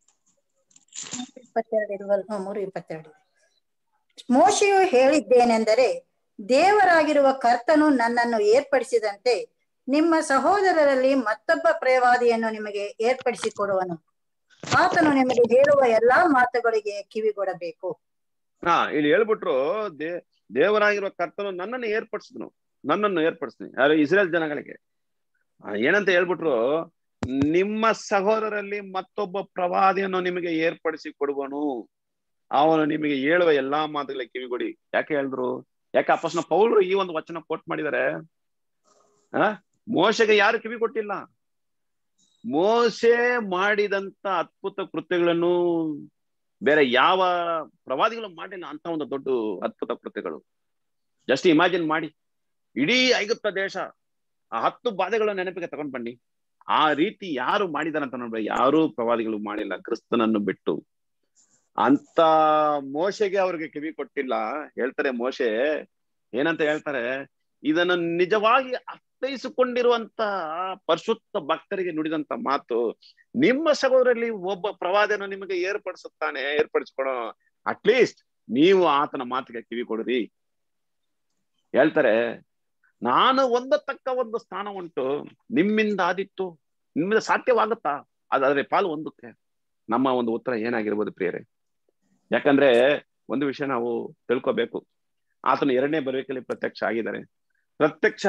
3:22. ಮೋಶೆಯು ಹೇಳಿದ್ದೇನೆಂದರೆ, ದೇವರಾಗಿರುವ ಕರ್ತನು ನನ್ನನ್ನು ಏರ್ಪಡಿಸಿದಂತೆ ನಿಮ್ಮ ಸಹೋದರರಲ್ಲಿ ಮತ್ತೊಬ್ಬ ಪ್ರವಾದಿಯನ್ನು ನಿಮಗೆ ಏರ್ಪಡಿಸಿಕೊಡುವನು. ಆತನು ನಿಮಗೆ ಹೇಳುವ ಎಲ್ಲಾ ಮಾತುಗಳಿಗೆ ಕಿವಿಗೊಡಬೇಕು. ಇಲ್ಲಿ ಹೇಳ್ಬಿಟ್ರು, ದೇವರಾಗಿರುವ ಕರ್ತನು ನನ್ನನ್ನು ಏರ್ಪಡಿಸ್ತೀನಿ. ಯಾರು? ಇಸ್ರೇಲ್ ಜನಗಳಿಗೆ. ಏನಂತ ಹೇಳ್ಬಿಟ್ರು, ನಿಮ್ಮ ಸಹೋದರಲ್ಲಿ ಮತ್ತೊಬ್ಬ ಪ್ರವಾದಿಯನ್ನು ನಿಮಗೆ ಏರ್ಪಡಿಸಿ ಕೊಡುವನು, ಅವನು ನಿಮಗೆ ಹೇಳುವ ಎಲ್ಲಾ ಮಾತುಗಳಿಗೆ ಕಿವಿಗೊಡಿ. ಯಾಕೆ ಹೇಳಿದ್ರು? ಯಾಕೆ ಅಪೊಸ್ತಲ ಪೌಲರು ಈ ಒಂದು ವಚನ ಕೋಟ್ ಮಾಡಿದ್ದಾರೆ? ಮೋಶೆಗೆ ಯಾರು ಕಿವಿ ಕೊಟ್ಟಿಲ್ಲ. ಮೋಶೆ ಮಾಡಿದಂತ ಅದ್ಭುತ ಕೃತ್ಯಗಳನ್ನು ಬೇರೆ ಯಾವ ಪ್ರವಾದಿಗಳು ಮಾಡಿಲ್ಲ. ಅಂತ ಒಂದು ದೊಡ್ಡ ಅದ್ಭುತ ಕೃತ್ಯಗಳು ಜಸ್ಟ್ ಇಮ್ಯಾಜಿನ್ ಮಾಡಿ. ಇಡೀ ಐಗುಪ್ತ ದೇಶ ಆ 10 ಬಾಧೆಗಳ ನೆನಪಿಗೆ ತಗೊಂಡ್ ಬನ್ನಿ. ಆ ರೀತಿ ಯಾರು ಮಾಡಿದಾರಂತ ನೋಡ್ಬೇಕು, ಯಾರೂ ಪ್ರವಾದಿಗಳು ಮಾಡಿಲ್ಲ ಕ್ರಿಸ್ತನನ್ನು ಬಿಟ್ಟು. ಅಂತ ಮೋಶೆಗೆ ಅವ್ರಿಗೆ ಕಿವಿ ಕೊಟ್ಟಿಲ್ಲ. ಹೇಳ್ತಾರೆ ಮೋಶೆ ಏನಂತ ಹೇಳ್ತಾರೆ, ಇದನ್ನು ನಿಜವಾಗಿ ಅರ್ಥೈಸಿಕೊಂಡಿರುವಂತ ಪರಿಶುದ್ಧ ಭಕ್ತರಿಗೆ ನುಡಿದಂತ ಮಾತು, ನಿಮ್ಮ ಸಹೋದರಲ್ಲಿ ಒಬ್ಬ ಪ್ರವಾದಿಯನ್ನು ನಿಮಗೆ ಏರ್ಪಡಿಸ್ಕೊಡೋ, ಅಟ್ಲೀಸ್ಟ್ ನೀವು ಆತನ ಮಾತಿಗೆ ಕಿವಿ ಕೊಡ್ರಿ. ಹೇಳ್ತಾರೆ, ನಾನು ಹೊಂದತಕ್ಕ ಒಂದು ಸ್ಥಾನ ಉಂಟು, ನಿಮ್ಮಿಂದ ಆದಿತ್ತು, ನಿಮ್ಮಿಂದ ಸಾಧ್ಯವಾಗುತ್ತಾ? ಅದಾದ್ರೆ ಪಾಲು ಒಂದಕ್ಕೆ. ನಮ್ಮ ಒಂದು ಉತ್ತರ ಏನಾಗಿರ್ಬೋದು ಪ್ರಿಯರೇ? ಯಾಕಂದ್ರೆ ಒಂದು ವಿಷಯ ನಾವು ತಿಳ್ಕೊಬೇಕು, ಆತನು 2ನೇ ಬರುವಿಕೆಯಲ್ಲಿ ಪ್ರತ್ಯಕ್ಷ ಆಗಿದ್ದಾರೆ. ಪ್ರತ್ಯಕ್ಷ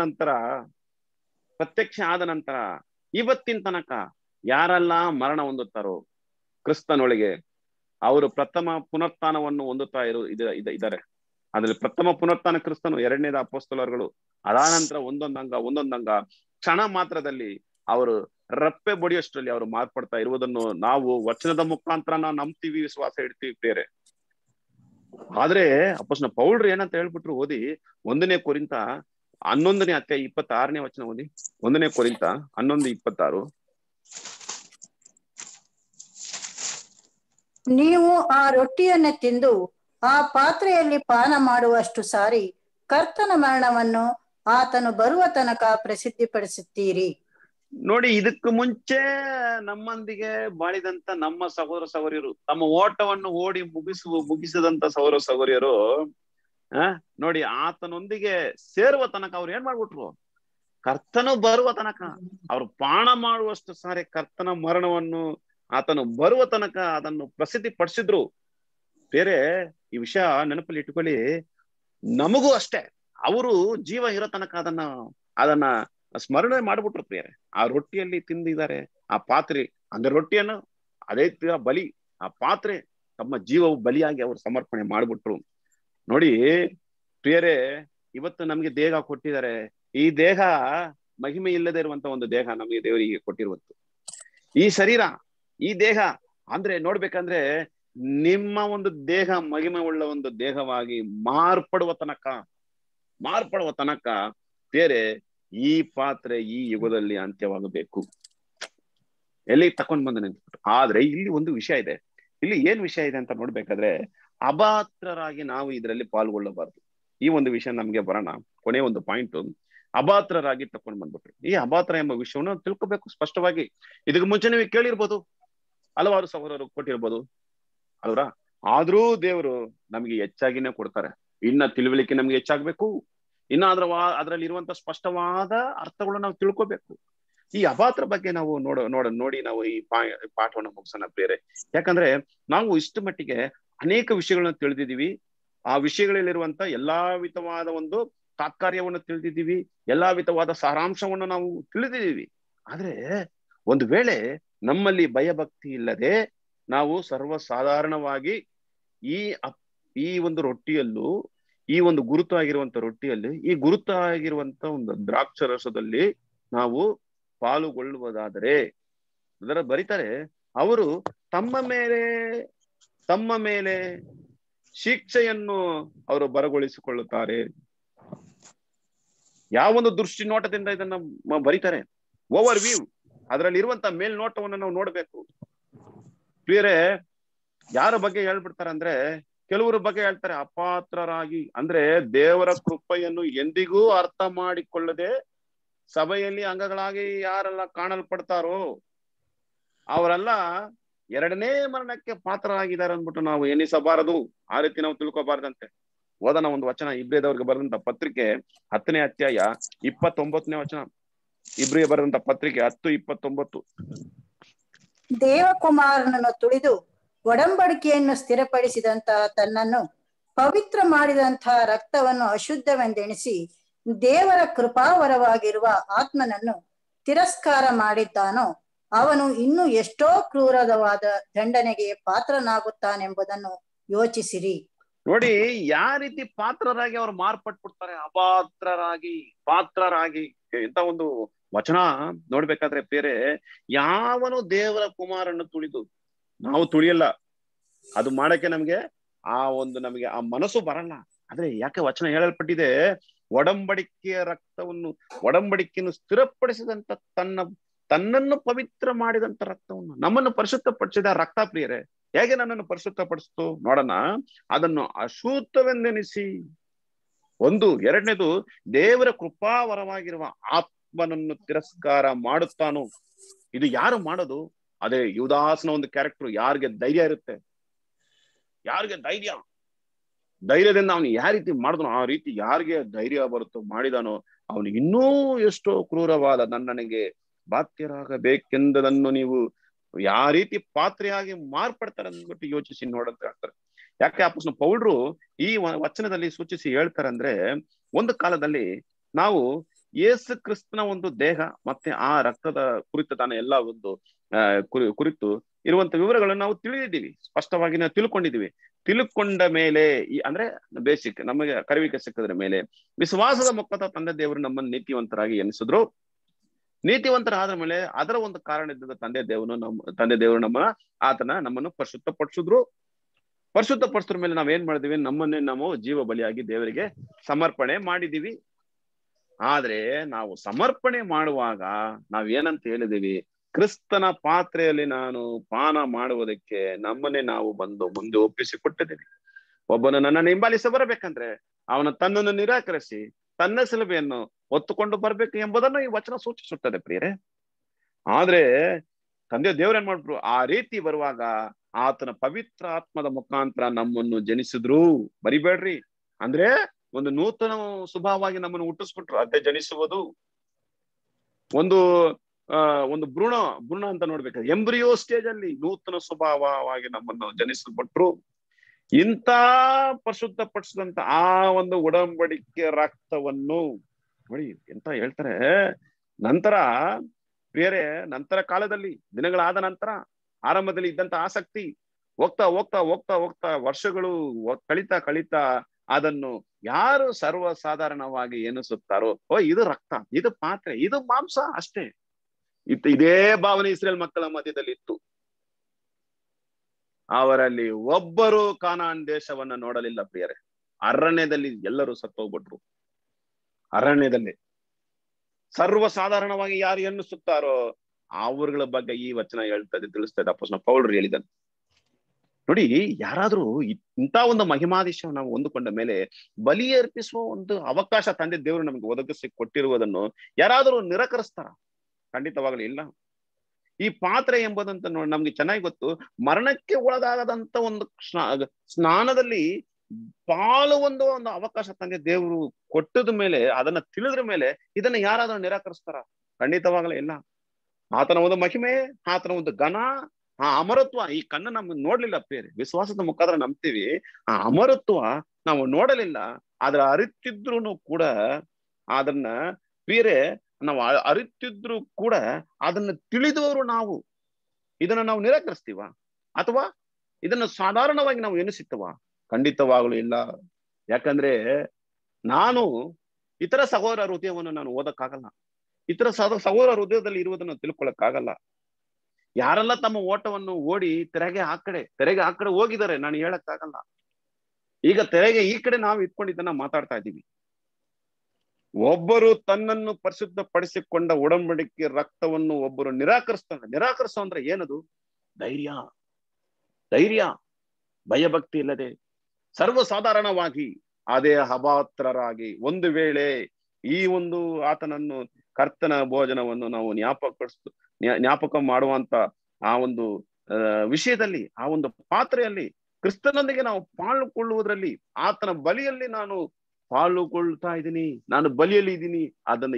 ಆದ ನಂತರ ಇವತ್ತಿನ ತನಕ ಯಾರೆಲ್ಲ ಮರಣ ಹೊಂದುತ್ತಾರೋ ಕ್ರಿಸ್ತನೊಳಗೆ, ಅವರು ಪ್ರಥಮ ಪುನರುತ್ಥಾನವನ್ನು ಹೊಂದುತ್ತಾ ಇದ್ದಾರೆ. ಅದ್ರಲ್ಲಿ ಪ್ರಥಮ ಪುನರುತ್ಥಾನ ಕ್ರಿಸ್ತನು, 2ನೇದು ಅಪೊಸ್ತಲರುಗಳು. ಅದಾದ ನಂತರ ಒಂದೊಂದಂಗ ಕ್ಷಣ ಮಾತ್ರದಲ್ಲಿ ಅವರು ರಪ್ಪೆ ಬಡಿಯಷ್ಟರಲ್ಲಿ ಅವರು ಮಾರ್ಪಡ್ತಾ ಇರುವುದನ್ನು ನಾವು ವಚನದ ಮುಖಾಂತರ ನಾವು ನಂಬ್ತೀವಿ, ವಿಶ್ವಾಸ ಇಡ್ತೀವಿ ಬೇರೆ. ಆದ್ರೆ ಅಪೊಸ್ತಲ ಪೌಲರು ಏನಂತ ಹೇಳ್ಬಿಟ್ರು, ಓದಿ 1ನೇ ಕೊರಿಂಥ 11ನೇ ಅಧ್ಯಾಯ 26ನೇ ವಚನ ಓದಿ. 1ನೇ ಕೊರಿಂಥ 11:26. ನೀವು ಆ ರೊಟ್ಟಿಯನ್ನು ತಿಂದು ಆ ಪಾತ್ರೆಯಲ್ಲಿ ಪಾನ ಮಾಡುವಷ್ಟು ಸಾರಿ ಕರ್ತನ ಮರಣವನ್ನು ಆತನು ಬರುವ ತನಕ ಪ್ರಸಿದ್ಧಿಪಡಿಸುತ್ತೀರಿ. ನೋಡಿ, ಇದಕ್ಕೂ ಮುಂಚೆ ನಮ್ಮೊಂದಿಗೆ ಬಾಳಿದಂತ ನಮ್ಮ ಸಹೋದರ ಸಹೋದರಿಯರು, ತಮ್ಮ ಓಟವನ್ನು ಓಡಿ ಮುಗಿಸಿದಂತ ಸಹೋದರ ಸಹೋದರಿಯರು ನೋಡಿ, ಆತನೊಂದಿಗೆ ಸೇರುವ ತನಕ ಅವ್ರು ಏನ್ ಮಾಡ್ಬಿಟ್ರು? ಕರ್ತನು ಬರುವ ತನಕ ಅವ್ರು ಪಾಣ ಮಾಡುವಷ್ಟು ಸಾರಿ ಕರ್ತನ ಮರಣವನ್ನು ಆತನು ಬರುವ ತನಕ ಅದನ್ನು ಪ್ರಸಿದ್ಧಿ ಪಡಿಸಿದ್ರು. ಬೇರೆ ಈ ವಿಷಯ ನೆನಪಲ್ಲಿ ಇಟ್ಕೊಳ್ಳಿ, ನಮಗೂ ಅಷ್ಟೇ. ಅವರು ಜೀವ ಇರೋ ತನಕ ಅದನ್ನ ಸ್ಮರಣೆ ಮಾಡ್ಬಿಟ್ರು ಪ್ರಿಯರೇ. ಆ ರೊಟ್ಟಿಯಲ್ಲಿ ತಿಂದಿದ್ದಾರೆ, ಆ ಪಾತ್ರೆ ಅಂದ್ರೆ ರೊಟ್ಟಿಯನ್ನು ಅದೇ ಬಲಿ, ಆ ಪಾತ್ರೆ ತಮ್ಮ ಜೀವವು ಬಲಿಯಾಗಿ ಅವರು ಸಮರ್ಪಣೆ ಮಾಡ್ಬಿಟ್ರು. ನೋಡಿ ಪ್ರಿಯರೇ, ಇವತ್ತು ನಮ್ಗೆ ದೇಹ ಕೊಟ್ಟಿದ್ದಾರೆ. ಈ ದೇಹ ಮಹಿಮೆ ಇಲ್ಲದೆ ಇರುವಂತ ಒಂದು ದೇಹ ನಮಗೆ ದೇವರಿಗೆ ಕೊಟ್ಟಿರುವಂತ ಈ ಶರೀರ, ಈ ದೇಹ ಅಂದ್ರೆ ನೋಡ್ಬೇಕಂದ್ರೆ ನಿಮ್ಮ ಒಂದು ದೇಹ ಮಹಿಮೆ ಉಳ್ಳ ಒಂದು ದೇಹವಾಗಿ ಮಾರ್ಪಡುವ ತನಕ ಬೇರೆ ಈ ಪಾತ್ರೆ ಈ ಯುಗದಲ್ಲಿ ಅಂತ್ಯವಾಗಬೇಕು. ಎಲ್ಲಿ ತಕೊಂಡ್ ಬಂದ ನಿಂತ್ಬಿಟ್ಟು. ಆದ್ರೆ ಇಲ್ಲಿ ಒಂದು ವಿಷಯ ಇದೆ. ಇಲ್ಲಿ ಏನ್ ವಿಷಯ ಇದೆ ಅಂತ ನೋಡ್ಬೇಕಾದ್ರೆ, ಅಭಾತ್ರರಾಗಿ ನಾವು ಇದರಲ್ಲಿ ಪಾಲ್ಗೊಳ್ಳಬಾರ್ದು. ಈ ಒಂದು ವಿಷಯ ನಮ್ಗೆ ಬರೋಣ. ಕೊನೆ ಒಂದು ಪಾಯಿಂಟ್, ಅಭಾತ್ರರಾಗಿ ತಕೊಂಡ್ ಬಂದ್ಬಿಟ್ರು. ಈ ಅಭಾತ್ರ ಎಂಬ ವಿಷಯವನ್ನು ತಿಳ್ಕೊಬೇಕು ಸ್ಪಷ್ಟವಾಗಿ. ಇದಕ್ಕೆ ಮುಂಚೆ ನೀವು ಕೇಳಿರ್ಬೋದು, ಹಲವಾರು ಸಹೋದರರು ಕೊಟ್ಟಿರ್ಬೋದು ಅಲ್ವಾ. ಆದ್ರೂ ದೇವರು ನಮ್ಗೆ ಹೆಚ್ಚಾಗಿನೇ ಕೊಡ್ತಾರೆ. ಇನ್ನ ತಿಳುವಳಿಕೆ ನಮ್ಗೆ ಹೆಚ್ಚಾಗ್ಬೇಕು. ಇನ್ನ ಅದ್ರಲ್ಲಿ ಇರುವಂತ ಸ್ಪಷ್ಟವಾದ ಅರ್ಥಗಳನ್ನ ನಾವು ತಿಳ್ಕೊಬೇಕು. ಈ ಅಭಾತ್ರ ಬಗ್ಗೆ ನಾವು ನೋಡಿ ನಾವು ಈ ಪಾಠವನ್ನು ಮುಗಿಸೋಣ ಪ್ರಿಯರೇ. ಯಾಕಂದ್ರೆ ನಾವು ಇಷ್ಟು ಮಟ್ಟಿಗೆ ಅನೇಕ ವಿಷಯಗಳನ್ನ ತಿಳಿದಿದ್ದೀವಿ. ಆ ವಿಷಯಗಳಲ್ಲಿರುವಂತ ಎಲ್ಲಾ ವಿಧವಾದ ಒಂದು ತಾತ್ಪರ್ಯವನ್ನು ತಿಳಿದಿದ್ದೀವಿ, ಎಲ್ಲಾ ವಿಧವಾದ ಸಾರಾಂಶವನ್ನು ನಾವು ತಿಳಿದಿದ್ದೀವಿ. ಆದ್ರೆ ಒಂದು ವೇಳೆ ನಮ್ಮಲ್ಲಿ ಭಯಭಕ್ತಿ ಇಲ್ಲದೆ ನಾವು ಸರ್ವಸಾಧಾರಣವಾಗಿ ಈ ಒಂದು ರೊಟ್ಟಿಯಲ್ಲೂ, ಈ ಒಂದು ಗುರುತು ಆಗಿರುವಂತ ರೊಟ್ಟಿಯಲ್ಲಿ, ಈ ಗುರುತು ಆಗಿರುವಂತ ಒಂದು ದ್ರಾಕ್ಷರಸದಲ್ಲಿ ನಾವು ಪಾಲುಗೊಳ್ಳುವುದಾದರೆ, ಅದರ ಬರೀತಾರೆ, ಅವರು ತಮ್ಮ ಮೇಲೆ ಶಿಕ್ಷೆಯನ್ನು ಅವರು ಬರಗೊಳಿಸಿಕೊಳ್ಳುತ್ತಾರೆ. ಯಾವೊಂದು ದೃಷ್ಟಿ ನೋಟದಿಂದ ಇದನ್ನ ಬರೀತಾರೆ, ಓವರ್ ವ್ಯೂ, ಅದರಲ್ಲಿ ಇರುವಂತ ಮೇಲ್ನೋಟವನ್ನು ನಾವು ನೋಡ್ಬೇಕು ಪ್ರಿಯರೇ. ಯಾರ ಬಗ್ಗೆ ಹೇಳ್ಬಿಡ್ತಾರೆ ಅಂದ್ರೆ, ಕೆಲವರು ಬಗ್ಗೆ ಹೇಳ್ತಾರೆ ಅಪಾತ್ರರಾಗಿ, ಅಂದ್ರೆ ದೇವರ ಕೃಪೆಯನ್ನು ಎಂದಿಗೂ ಅರ್ಥ ಮಾಡಿಕೊಳ್ಳದೆ ಸಭೆಯಲ್ಲಿ ಅಂಗಗಳಾಗಿ ಯಾರೆಲ್ಲ ಕಾಣಲ್ಪಡ್ತಾರೋ ಅವರೆಲ್ಲ ಎರಡನೇ ಮರಣಕ್ಕೆ ಪಾತ್ರರಾಗಿದ್ದಾರೆ ಅಂದ್ಬಿಟ್ಟು ನಾವು ಎನಿಸಬಾರದು. ಆ ರೀತಿ ನಾವು ತಿಳ್ಕೊಬಾರ್ದಂತೆ. ಓದನ ಒಂದು ವಚನ, ಇಬ್ರಿಯದವ್ರಿಗೆ ಬರೆದಂತ ಪತ್ರಿಕೆ 10ನೇ ಅಧ್ಯಾಯ 29ನೇ ವಚನ. ಇಬ್ರಿಯ ಬರೆದಂತ ಪತ್ರಿಕೆ 10:29. ದೇವಕುಮಾರನನ್ನು ತುಳಿದು ಒಡಂಬಡಿಕೆಯನ್ನು ಸ್ಥಿರಪಡಿಸಿದಂತಹ ತನ್ನನ್ನು ಪವಿತ್ರ ಮಾಡಿದಂತಹ ರಕ್ತವನ್ನು ಅಶುದ್ಧವೆಂದೆಣಿಸಿ ದೇವರ ಕೃಪಾವರವಾಗಿರುವ ಆತ್ಮನನ್ನು ತಿರಸ್ಕಾರ ಮಾಡಿದ್ದಾನೋ ಅವನು ಇನ್ನೂ ಎಷ್ಟೋ ಕ್ರೂರವಾದ ದಂಡನೆಗೆ ಪಾತ್ರನಾಗುತ್ತಾನೆಂಬುದನ್ನು ಯೋಚಿಸಿರಿ. ನೋಡಿ, ಯಾವ ರೀತಿ ಪಾತ್ರರಾಗಿ ಅವ್ರು ಮಾರ್ಪಟ್ಬಿಡ್ತಾರೆ. ಪಾತ್ರರಾಗಿ ಇಂತ ಒಂದು ವಚನ ನೋಡ್ಬೇಕಾದ್ರೆ ಬೇರೆ, ಯಾವನು ದೇವರ ಕುಮಾರನ್ನು ತುಳಿದು, ನಾವು ತುಳಿಯಲ್ಲ, ಅದು ಮಾಡಕ್ಕೆ ನಮ್ಗೆ ಆ ಮನಸ್ಸು ಬರಲ್ಲ. ಆದ್ರೆ ಯಾಕೆ ವಚನ ಹೇಳಲ್ಪಟ್ಟಿದೆ, ಒಡಂಬಡಿಕೆಯನ್ನು ಸ್ಥಿರಪಡಿಸಿದಂತ ತನ್ನನ್ನು ಪವಿತ್ರ ಮಾಡಿದಂತ ರಕ್ತವನ್ನು, ನಮ್ಮನ್ನು ಪರಿಶುದ್ಧಪಡಿಸಿದ ರಕ್ತ ಪ್ರಿಯರೇ. ಹೇಗೆ ನನ್ನನ್ನು ಪರಿಶುದ್ಧಪಡಿಸ್ತು ನೋಡೋಣ. ಅದನ್ನು ಅಶುದ್ಧವೆಂದೆನಿಸಿ, ಒಂದು. ಎರಡನೇದು, ದೇವರ ಕೃಪಾವರವಾಗಿರುವ ಆತ್ಮನನ್ನು ತಿರಸ್ಕಾರ ಮಾಡುತ್ತಾನೋ. ಇದು ಯಾರು ಮಾಡೋದು? ಅದೇ ಯುದಾಸನ ಒಂದು ಕ್ಯಾರೆಕ್ಟರ್. ಯಾರಿಗೆ ಧೈರ್ಯ ಇರುತ್ತೆ, ಯಾರಿಗೆ ಧೈರ್ಯದಿಂದ ಅವನು ಯಾವ ರೀತಿ ಮಾಡಿದನೋ ಆ ರೀತಿ ಯಾರಿಗೆ ಧೈರ್ಯ ಬರುತ್ತೋ ಮಾಡಿದಾನೋ ಅವನು ಇನ್ನೂ ಎಷ್ಟೋ ಕ್ರೂರವಾದ ದಂಡನೆಗೆ ಬಾಧ್ಯರಾಗಬೇಕೆಂದದನ್ನು ನೀವು ಯಾವ ರೀತಿ ಪಾತ್ರೆಯಾಗಿ ಮಾರ್ಪಡ್ತಾರೆ ಅಂದ್ಬಿಟ್ಟು ಯೋಚಿಸಿ ನೋಡಂತ ಹೇಳ್ತಾರೆ. ಯಾಕೆ ಅಪೊಸ್ತಲ ಪೌಲರು ಈ ವಚನದಲ್ಲಿ ಸೂಚಿಸಿ ಹೇಳ್ತಾರೆ ಅಂದ್ರೆ, ಒಂದು ಕಾಲದಲ್ಲಿ ನಾವು ಯೇಸು ಕ್ರಿಸ್ತನ ಒಂದು ದೇಹ ಮತ್ತೆ ಆ ರಕ್ತದ ಕುರಿತು ಎಲ್ಲ ಒಂದು ಕುರಿತು ಇರುವಂತ ವಿವರಗಳನ್ನು ನಾವು ತಿಳಿದಿದ್ದೀವಿ, ಸ್ಪಷ್ಟವಾಗಿ ನಾವು ತಿಳ್ಕೊಂಡ ಮೇಲೆ ಅಂದ್ರೆ ಬೇಸಿಕ್ ನಮಗೆ ಕರುವಿಕೆ ಸಿಕ್ಕದ್ರ ಮೇಲೆ ವಿಶ್ವಾಸದ ಮುಖಾಂತರ ತಂದೆ ದೇವರು ನಮ್ಮನ್ನು ನೀತಿವಂತರಾಗಿ ಎನಿಸಿದ್ರು. ನೀತಿವಂತರಾದ ಮೇಲೆ ಅದರ ಒಂದು ಕಾರಣ ಇದ್ದ ತಂದೆ ದೇವರು ನಮ್ಮನ್ನು ಪರಿಶುದ್ಧಪಡಿಸಿದ್ರ ಮೇಲೆ ನಾವೇನ್ ಮಾಡಿದೀವಿ, ನಮ್ಮನ್ನೇ ನಾವು ಜೀವ ಬಲಿಯಾಗಿ ದೇವರಿಗೆ ಸಮರ್ಪಣೆ ಮಾಡಿದೀವಿ. ಆದ್ರೆ ನಾವು ಸಮರ್ಪಣೆ ಮಾಡುವಾಗ ನಾವೇನಂತ ಹೇಳಿದೀವಿ, ಕ್ರಿಸ್ತನ ಪಾತ್ರೆಯಲ್ಲಿ ನಾನು ಪಾನ ಮಾಡುವುದಕ್ಕೆ ನಮ್ಮನ್ನೇ ನಾವು ಮುಂದೆ ಒಪ್ಪಿಸಿಕೊಟ್ಟಿದ್ದೀವಿ. ಒಬ್ಬನು ನನ್ನನ್ನು ಹಿಂಬಾಲಿಸಿ ಬರಬೇಕಂದ್ರೆ ಅವನ ತನ್ನನ್ನು ನಿರಾಕರಿಸಿ ತನ್ನ ಶಿಲುಬೆಯನ್ನು ಹೊತ್ತುಕೊಂಡು ಬರ್ಬೇಕು ಎಂಬುದನ್ನು ಈ ವಚನ ಸೂಚಿಸುತ್ತದೆ ಪ್ರಿಯರೇ. ಆದ್ರೆ ತಂದೆ ದೇವ್ರ ಏನ್ ಮಾಡ್ಬಿಟ್ರು, ಆ ರೀತಿ ಬರುವಾಗ ಆತನ ಪವಿತ್ರ ಆತ್ಮದ ಮುಖಾಂತರ ನಮ್ಮನ್ನು ಜನಿಸಿದ್ರು. ಮರಿಬೇಡ್ರಿ. ಅಂದ್ರೆ ಒಂದು ನೂತನ ಸ್ವಭಾವವಾಗಿ ನಮ್ಮನ್ನು ಹುಟ್ಟಿಸ್ಬಿಟ್ರು. ಅದೇ ಜನಿಸುವುದು. ಒಂದು ಭ್ರೂಣ ಅಂತ ನೋಡ್ಬೇಕಾದ್ರೆ ಎಂಬ್ರಿಯೋ ಸ್ಟೇಜ್ ಅಲ್ಲಿ ನೂತನ ಸ್ವಭಾವವಾಗಿ ನಮ್ಮನ್ನು ಜನಿಸಲ್ಪಟ್ರು. ಇಂಥ ಪರಿಶುದ್ಧ ಪಡಿಸಿದಂತ ಆ ಒಂದು ಒಡಂಬಡಿಕೆ ರಕ್ತವನ್ನು ನೋಡಿ ಎಂತ ಹೇಳ್ತಾರೆ. ನಂತರ ಪ್ರಿಯರೇ, ನಂತರ ಕಾಲದಲ್ಲಿ ದಿನಗಳಾದ ನಂತರ ಆರಂಭದಲ್ಲಿ ಇದ್ದಂತ ಆಸಕ್ತಿ ಹೋಗ್ತಾ ಹೋಗ್ತಾ ಹೋಗ್ತಾ ಹೋಗ್ತಾ ವರ್ಷಗಳು ಕಳಿತಾ ಅದನ್ನು ಯಾರು ಸರ್ವಸಾಧಾರಣವಾಗಿ ಎನಿಸುತ್ತಾರೋ, ಇದು ರಕ್ತ, ಇದು ಪಾತ್ರೆ, ಇದು ಮಾಂಸ ಅಷ್ಟೇ ಇದೇ ಭಾವನೆ ಇಸ್ರೇಲ್ ಮಕ್ಕಳ ಮಧ್ಯದಲ್ಲಿ ಇತ್ತು. ಅವರಲ್ಲಿ ಒಬ್ಬರು ಕಾನಾನ್ ದೇಶವನ್ನ ನೋಡಲಿಲ್ಲ ಪ್ರಿಯರೇ. ಅರಣ್ಯದಲ್ಲಿ ಎಲ್ಲರೂ ಸತ್ತೋಗ್ಬಿಟ್ರು. ಅರಣ್ಯದಲ್ಲಿ ಸರ್ವಸಾಧಾರಣವಾಗಿ ಯಾರು ಎನ್ನಿಸುತ್ತಾರೋ ಅವರುಗಳ ಬಗ್ಗೆ ಈ ವಚನ ಹೇಳ್ತದೆ, ತಿಳಿಸ್ತದೆ. ಅಪ್ಪಸ್ನ ಪೌಲ್ರು ಹೇಳಿದಂತೆ ನೋಡಿ, ಯಾರಾದ್ರೂ ಇಂಥ ಒಂದು ಮಹಿಮಾದೇಶ ನಾವು ಹೊಂದಿಕೊಂಡ ಮೇಲೆ ಬಲಿ ಅರ್ಪಿಸುವ ಒಂದು ಅವಕಾಶ ತಂದೆ ದೇವರು ನಮಗೆ ಒದಗಿಸಿ ಕೊಟ್ಟಿರುವುದನ್ನು ಯಾರಾದ್ರೂ ನಿರಾಕರಿಸ್ತಾರ? ಖಂಡಿತವಾಗ್ಲೂ ಇಲ್ಲ. ಈ ಪಾತ್ರೆ ಎಂಬುದಂತ ನಮ್ಗೆ ಚೆನ್ನಾಗಿ ಗೊತ್ತು. ಮರಣಕ್ಕೆ ಒಳಗಾಗದಂತ ಒಂದು ಸ್ನಾನದಲ್ಲಿ ಪಾಲು ಒಂದು ಅವಕಾಶ ತಂದೆ ದೇವರು ಕೊಟ್ಟದ ಮೇಲೆ, ಅದನ್ನ ತಿಳಿದ್ರ ಮೇಲೆ ಇದನ್ನ ಯಾರಾದ್ರೂ ನಿರಾಕರಿಸ್ತಾರ? ಖಂಡಿತವಾಗ್ಲೂ ಇಲ್ಲ. ಆತನ ಒಂದು ಮಹಿಮೆ, ಆತನ ಒಂದು ಘನ, ಆ ಅಮರತ್ವ ಈ ಕಣ್ಣು ನಮ್ಗೆ ನೋಡ್ಲಿಲ್ಲ ಪ್ರಿಯರೇ. ವಿಶ್ವಾಸದ ಮುಖಾಂತರ ನಂಬ್ತೀವಿ. ಆ ಅಮರತ್ವ ನಾವು ನೋಡಲಿಲ್ಲ. ಆದ್ರೆ ಅರಿತಿದ್ರು ಕೂಡ ಅದನ್ನ ಪ್ರಿಯರೇ, ನಾವು ಅರಿತಿದ್ರು ಕೂಡ ಅದನ್ನ ತಿಳಿದವರು ನಾವು ಇದನ್ನ ನಾವು ನಿರಾಕರಿಸ್ತೀವ ಅಥವಾ ಇದನ್ನ ಸಾಧಾರಣವಾಗಿ ನಾವು ಎನಿಸುತ್ತವ? ಖಂಡಿತವಾಗ್ಲೂ ಇಲ್ಲ. ಯಾಕಂದ್ರೆ ನಾನು ಇತರ ಸಹೋದರ ಹೃದಯವನ್ನು ನಾನು ಓದಕ್ಕಾಗಲ್ಲ. ಇತರ ಸಹೋದರ ಹೃದಯದಲ್ಲಿ ಇರುವುದನ್ನು ತಿಳ್ಕೊಳಕ್ಕಾಗಲ್ಲ. ಯಾರೆಲ್ಲ ತಮ್ಮ ಓಟವನ್ನು ಓಡಿ ತೆರೆಗೆ ಆ ಕಡೆ ಹೋಗಿದ್ದಾರೆ ನಾನು ಹೇಳಕ್ಕಾಗಲ್ಲ. ಈಗ ತೆರೆಗೆ ಈ ಕಡೆ ನಾವು ಇಟ್ಕೊಂಡಿದ್ದನ್ನ ಮಾತಾಡ್ತಾ ಇದ್ದೀವಿ. ಒಬ್ಬರು ತನ್ನನ್ನು ಪರಿಶುದ್ಧ ಪಡಿಸಿಕೊಂಡ ಒಡಂಬಡಿಕೆ ರಕ್ತವನ್ನು ಒಬ್ಬರು ನಿರಾಕರಿಸೋ ಅಂದ್ರೆ ಏನದು? ಧೈರ್ಯ, ಭಯಭಕ್ತಿ ಇಲ್ಲದೆ ಸರ್ವಸಾಧಾರಣವಾಗಿ ಅದೇ ಅಭಾತ್ರರಾಗಿ ಒಂದು ವೇಳೆ ಈ ಒಂದು ಆತನನ್ನು ಕರ್ತನ ಭೋಜನವನ್ನು ನಾವು ಜ್ಞಾಪಕ ಮಾಡುವಂತ ಆ ಒಂದು ವಿಷಯದಲ್ಲಿ, ಆ ಒಂದು ಪಾತ್ರೆಯಲ್ಲಿ ಕ್ರಿಸ್ತನೊಂದಿಗೆ ನಾವು ಪಾಲುಕೊಳ್ಳುವುದರಲ್ಲಿ, ಆತನ ಬಲಿಯಲ್ಲಿ ನಾನು ಪಾಲುಗೊಳ್ತಾ ಇದ್ದೀನಿ, ನಾನು ಬಲಿಯಲ್ಲಿ ಇದ್ದೀನಿ, ಅದನ್ನು